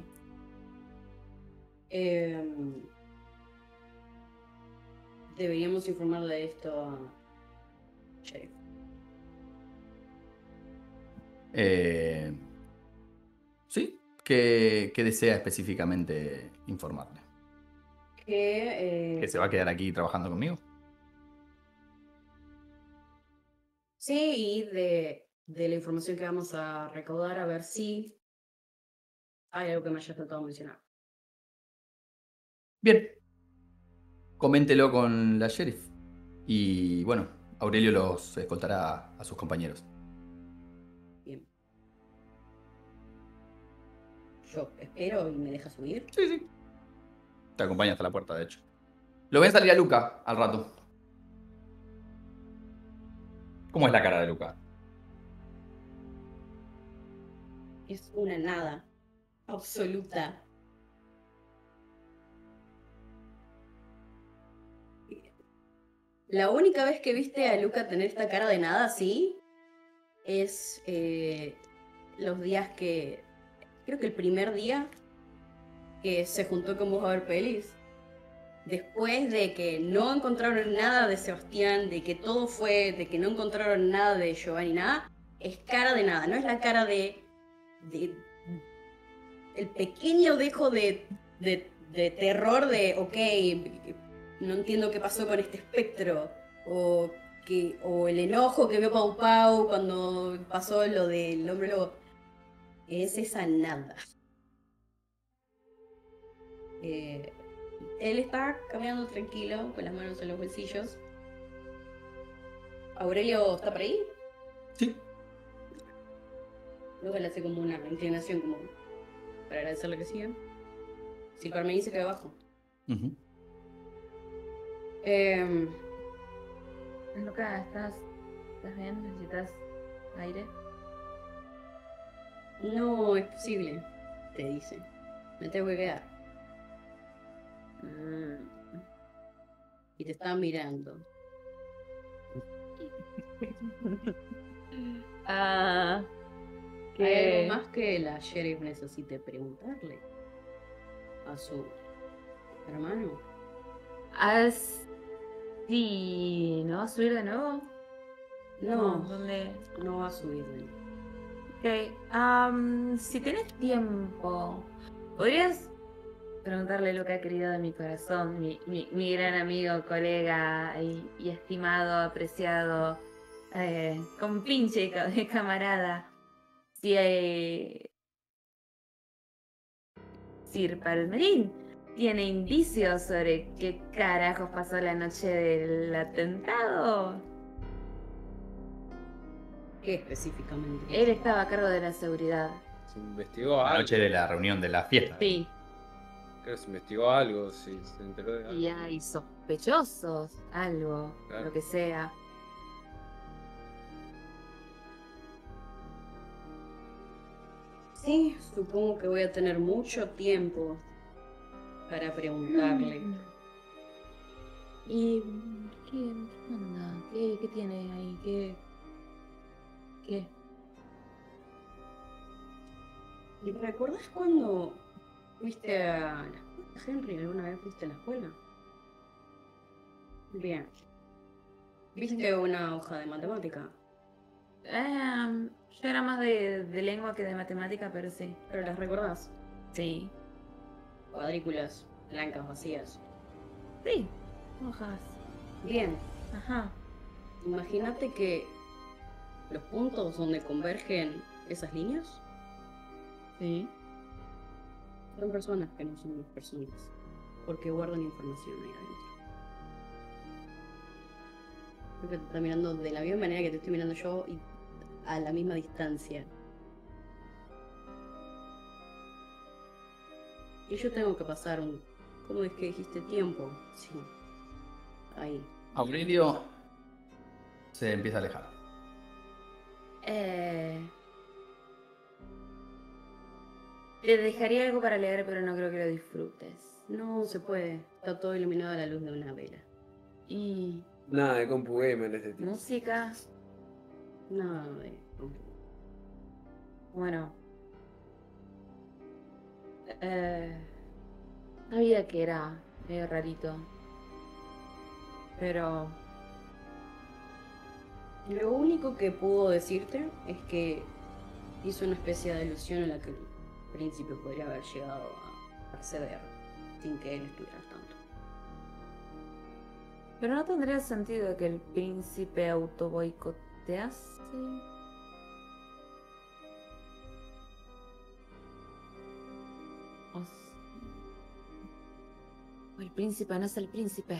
Deberíamos informarle de esto a Sheriff. ¿Sí? ¿Qué desea específicamente informarle? ¿Que se va a quedar aquí trabajando conmigo? Sí, y de la información que vamos a recaudar, a ver si hay algo que me haya faltado mencionar. Bien. Coméntelo con la sheriff. Y bueno, Aurelio los escoltará a sus compañeros. Bien. Yo espero y me deja subir. Sí, sí. Te acompaña hasta la puerta, de hecho. Lo ven salir a Luca al rato. ¿Cómo es la cara de Luca? Es una nada absoluta. La única vez que viste a Luca tener esta cara de nada así es los días que... Creo que el primer día que se juntó con vos a ver pelis. Después de que no encontraron nada de Sebastián, de que todo fue, de que no encontraron nada de Giovanni, nada, es cara de nada, no es la cara de el pequeño dejo de terror de, ok, no entiendo qué pasó con este espectro, o el enojo que vio Pau Pau cuando pasó lo del hombre lobo. Es esa nada. Él está caminando tranquilo, con las manos en los bolsillos. ¿Aurelio está por ahí? Sí. Luego le hace como una inclinación, como para agradecerle que siga. Silpar me dice que abajo. Uh-huh. Luca, ¿estás bien? ¿Necesitas aire? No es posible, te dice. Me tengo que quedar. Y te estaba mirando. Ah, ¿Hay algo más que la sheriff necesite preguntarle a su hermano? Sí, ¿no va a subir de nuevo? No, ¿Dónde? no va a subir de nuevo. Ok, si tienes tiempo, ¿podrías preguntarle lo que ha querido de mi corazón, mi gran amigo, colega y estimado, apreciado, compinche de camarada, si Sir Palmerín tiene indicios sobre qué carajos pasó la noche del atentado? ¿Qué específicamente? Él estaba a cargo de la seguridad. Se investigó La algo. noche de la reunión de la fiesta. Sí. Creo que se investigó algo, si se enteró de algo. Y hay sospechosos, algo, Claro. lo que sea. Sí, supongo que voy a tener mucho tiempo para preguntarle. ¿Y qué onda? ¿Qué tiene ahí? ¿Qué? ¿Y recuerdas cuando fuiste a la escuela, Henry? ¿Alguna vez fuiste a la escuela? Bien. ¿Viste una hoja de matemática? Yo era más de lengua que de matemática, pero sí. ¿Pero las recordás? Sí. Cuadrículas blancas vacías. Sí. Hojas. Bien. Ajá. Imagínate que los puntos donde convergen esas líneas Sí. son personas que no son personas, porque guardan información ahí adentro. Creo que te está mirando de la misma manera que te estoy mirando yo y a la misma distancia. Y yo tengo que pasar un... ¿Cómo es que dijiste tiempo? Sí. Ahí. Aurelio se empieza a alejar. Te dejaría algo para leer, pero no creo que lo disfrutes. No se puede. Está todo iluminado a la luz de una vela. Y Nada de compu gamer este tipo. música, Nada de... bueno. Sabía que era medio rarito. Pero Lo único que puedo decirte es que hizo una especie de alusión a la que el príncipe podría haber llegado a acceder sin que él estuviera al tanto. Pero no tendría sentido que el príncipe autoboicotease. O el príncipe no es el príncipe.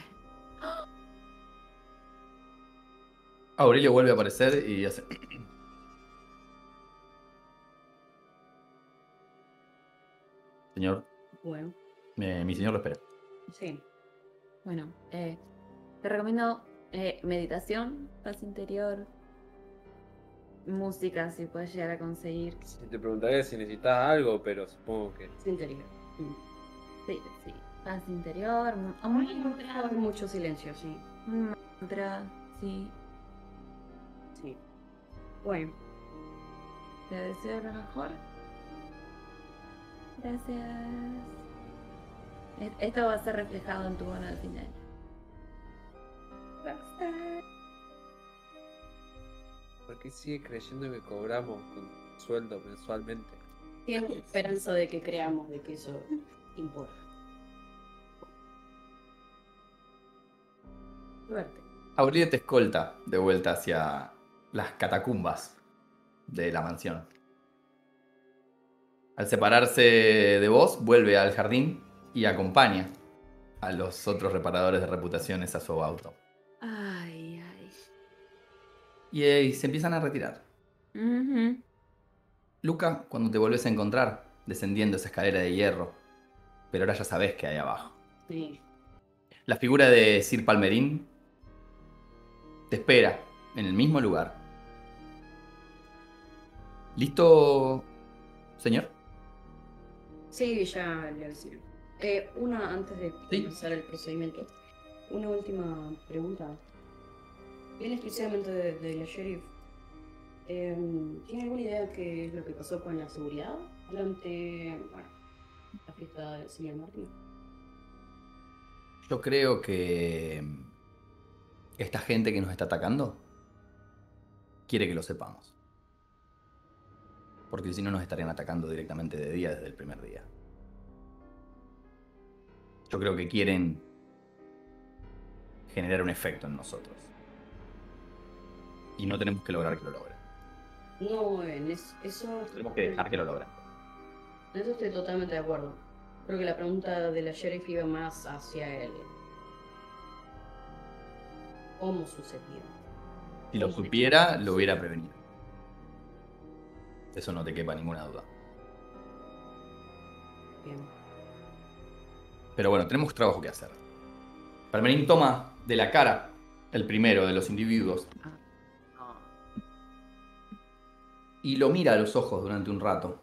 Aurelio vuelve a aparecer y hace... Señor, Bueno, mi señor lo espera. sí. Bueno, te recomiendo meditación, paz interior, música si puedes llegar a conseguir. Si te preguntaría si necesitas algo, pero supongo que. Es interior. Sí, sí. Paz interior, un Va a haber mucho silencio, sí. mantra, sí. Sí. Bueno, Te deseo lo mejor. Gracias. Esto va a ser reflejado en tu bono al final. ¿Por qué sigue creyendo que cobramos con sueldo mensualmente? tengo esperanza de que creamos de que eso importa. Suerte. Aurelio te escolta de vuelta hacia las catacumbas de la mansión. Al separarse de vos, vuelve al jardín y acompaña a los otros reparadores de reputaciones a su auto. Ay, ay. Y se empiezan a retirar. Ujú. Luca, cuando te volvés a encontrar, descendiendo esa escalera de hierro, pero ahora ya sabés qué hay abajo. Sí. La figura de Sir Palmerín te espera en el mismo lugar. ¿Listo, señor? Sí, ya le avisé. Una antes de Sí. comenzar el procedimiento. Una última pregunta. Viene exclusivamente de la sheriff. ¿Tiene alguna idea de qué es lo que pasó con la seguridad durante la fiesta del señor Martín? Yo creo que esta gente que nos está atacando quiere que lo sepamos. Porque si no nos estarían atacando directamente de día desde el primer día. Yo creo que quieren generar un efecto en nosotros. Y no tenemos que lograr que lo logren. No, eso... Tenemos que dejar que lo logren. En eso estoy totalmente de acuerdo. Creo que la pregunta de la sheriff iba más hacia él. ¿Cómo sucedió? Si lo supiera, lo hubiera prevenido. Eso no te quepa ninguna duda. Bien. Pero bueno, tenemos trabajo que hacer. Palmerín toma de la cara el primero de los individuos y lo mira a los ojos durante un rato.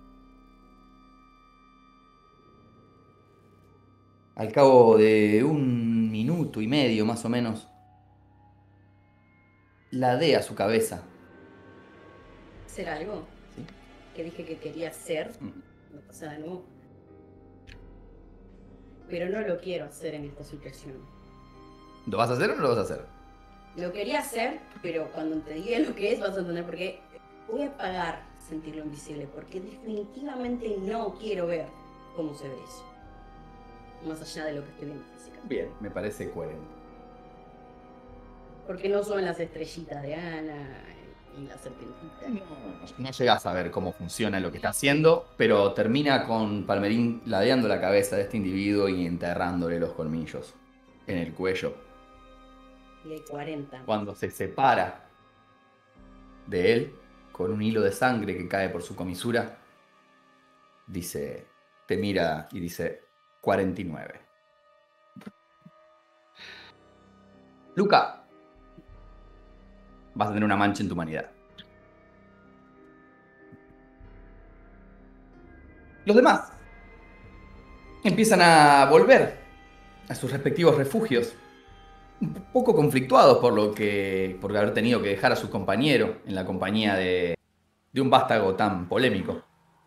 Al cabo de 1 minuto y medio más o menos, ladea su cabeza. ¿Hacer algo? ¿Sí? Que dije que quería hacer. No pasa de nuevo. Pero no lo quiero hacer en esta situación. ¿Lo vas a hacer o no lo vas a hacer? Lo quería hacer, pero cuando te diga lo que es vas a entender por qué. Voy a pagar sentirlo invisible, porque definitivamente no quiero ver cómo se ve eso. Más allá de lo que estoy viendo físicamente. Bien, me parece coherente. Porque no son las estrellitas de Ana y la serpentita. No llegas a ver cómo funciona lo que está haciendo, pero termina con Palmerín ladeando la cabeza de este individuo y enterrándole los colmillos en el cuello. Y hay 40. Cuando se separa de él, con un hilo de sangre que cae por su comisura, dice, te mira y dice 49. Luca, vas a tener una mancha en tu humanidad. Los demás empiezan a volver a sus respectivos refugios, un poco conflictuados por haber tenido que dejar a su compañero en la compañía de un vástago tan polémico.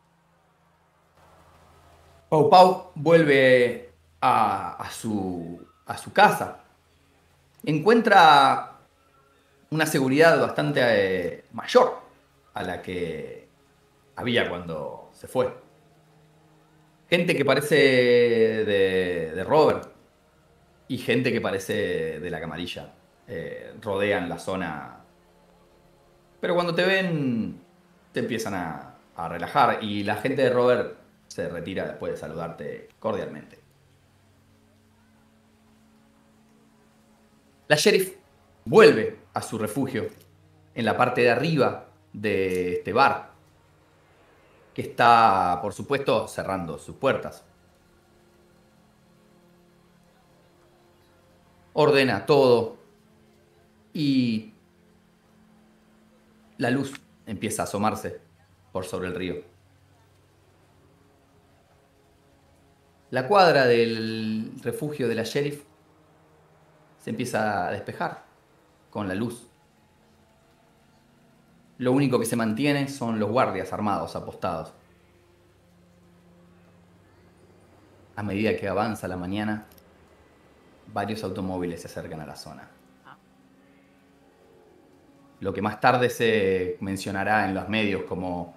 Pau Pau vuelve a su casa. Encuentra una seguridad bastante mayor a la que había cuando se fue. Gente que parece de Robert y gente que parece de la camarilla rodean la zona. Pero cuando te ven, te empiezan a relajar y la gente de Robert se retira después de saludarte cordialmente. La sheriff vuelve a su refugio en la parte de arriba de este bar, que está, por supuesto, cerrando sus puertas. Ordena todo y la luz empieza a asomarse por sobre el río. La cuadra del refugio de la sheriff se empieza a despejar con la luz. Lo único que se mantiene son los guardias armados apostados. A medida que avanza la mañana, varios automóviles se acercan a la zona. Lo que más tarde se mencionará en los medios como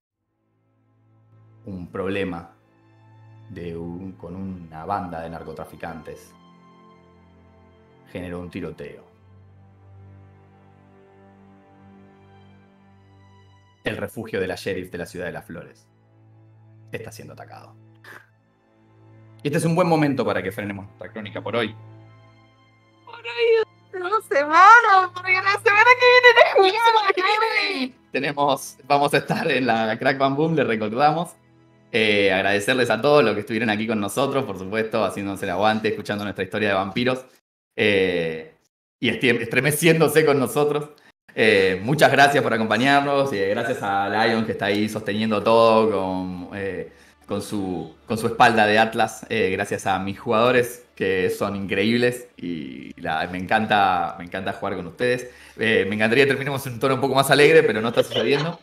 un problema con una banda de narcotraficantes generó un tiroteo. El refugio de la sheriff de la ciudad de Las Flores está siendo atacado. Y este es un buen momento para que frenemos nuestra crónica por hoy. Por ahí 2 semanas, porque la semana que viene Vamos a estar en la Crack Bam Boom, les recordamos. Agradecerles a todos los que estuvieron aquí con nosotros, por supuesto, haciéndose el aguante, escuchando nuestra historia de vampiros y estremeciéndose con nosotros. Muchas gracias por acompañarnos y gracias a Lion que está ahí sosteniendo todo con su espalda de Atlas. Gracias a mis jugadores que son increíbles y me encanta jugar con ustedes. Me encantaría que terminemos en un tono un poco más alegre, pero no está sucediendo.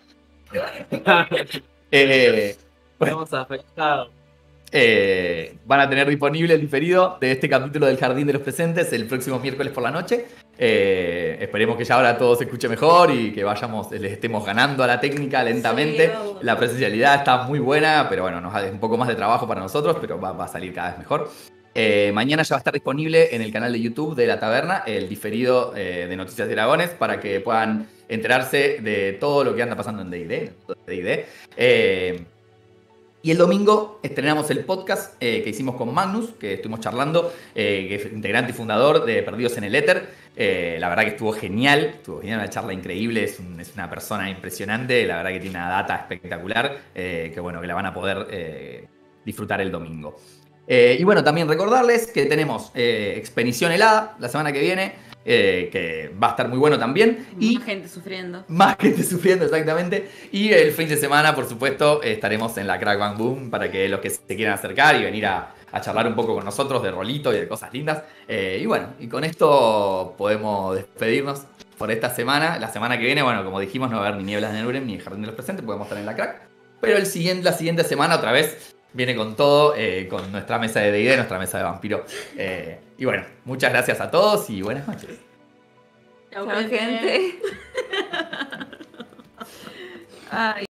Estamos afectados. Van a tener disponible el diferido de este capítulo del Jardín de los Presentes el próximo miércoles por la noche. Esperemos que ya ahora todo se escuche mejor y que les estemos ganando a la técnica lentamente. Sí, la presencialidad está muy buena, pero bueno, nos da un poco más de trabajo para nosotros, pero va a salir cada vez mejor. Mañana ya va a estar disponible en el canal de YouTube de La Taberna el diferido de Noticias de Dragones para que puedan enterarse de todo lo que anda pasando en D&D. Y el domingo estrenamos el podcast que hicimos con Magnus, que estuvimos charlando, que es integrante y fundador de Perdidos en el Éter. La verdad que estuvo genial, una charla increíble, es una persona impresionante, la verdad que tiene una data espectacular, que la van a poder disfrutar el domingo. Y bueno, también recordarles que tenemos Expedición Helada la semana que viene, que va a estar muy bueno también. Y más gente sufriendo. Más gente sufriendo, exactamente. Y el fin de semana, por supuesto, estaremos en la Crack Bang Boom para que los que se quieran acercar y venir a charlar un poco con nosotros de rolito y de cosas lindas. Y con esto podemos despedirnos por esta semana. La semana que viene, como dijimos, no va a haber ni Nieblas de Nurem ni el Jardín de los Presentes, podemos estar en la Crack. Pero la siguiente semana otra vez viene con todo, con nuestra mesa de D&D, nuestra mesa de vampiro. Muchas gracias a todos y buenas noches. Chao, gente. Ay.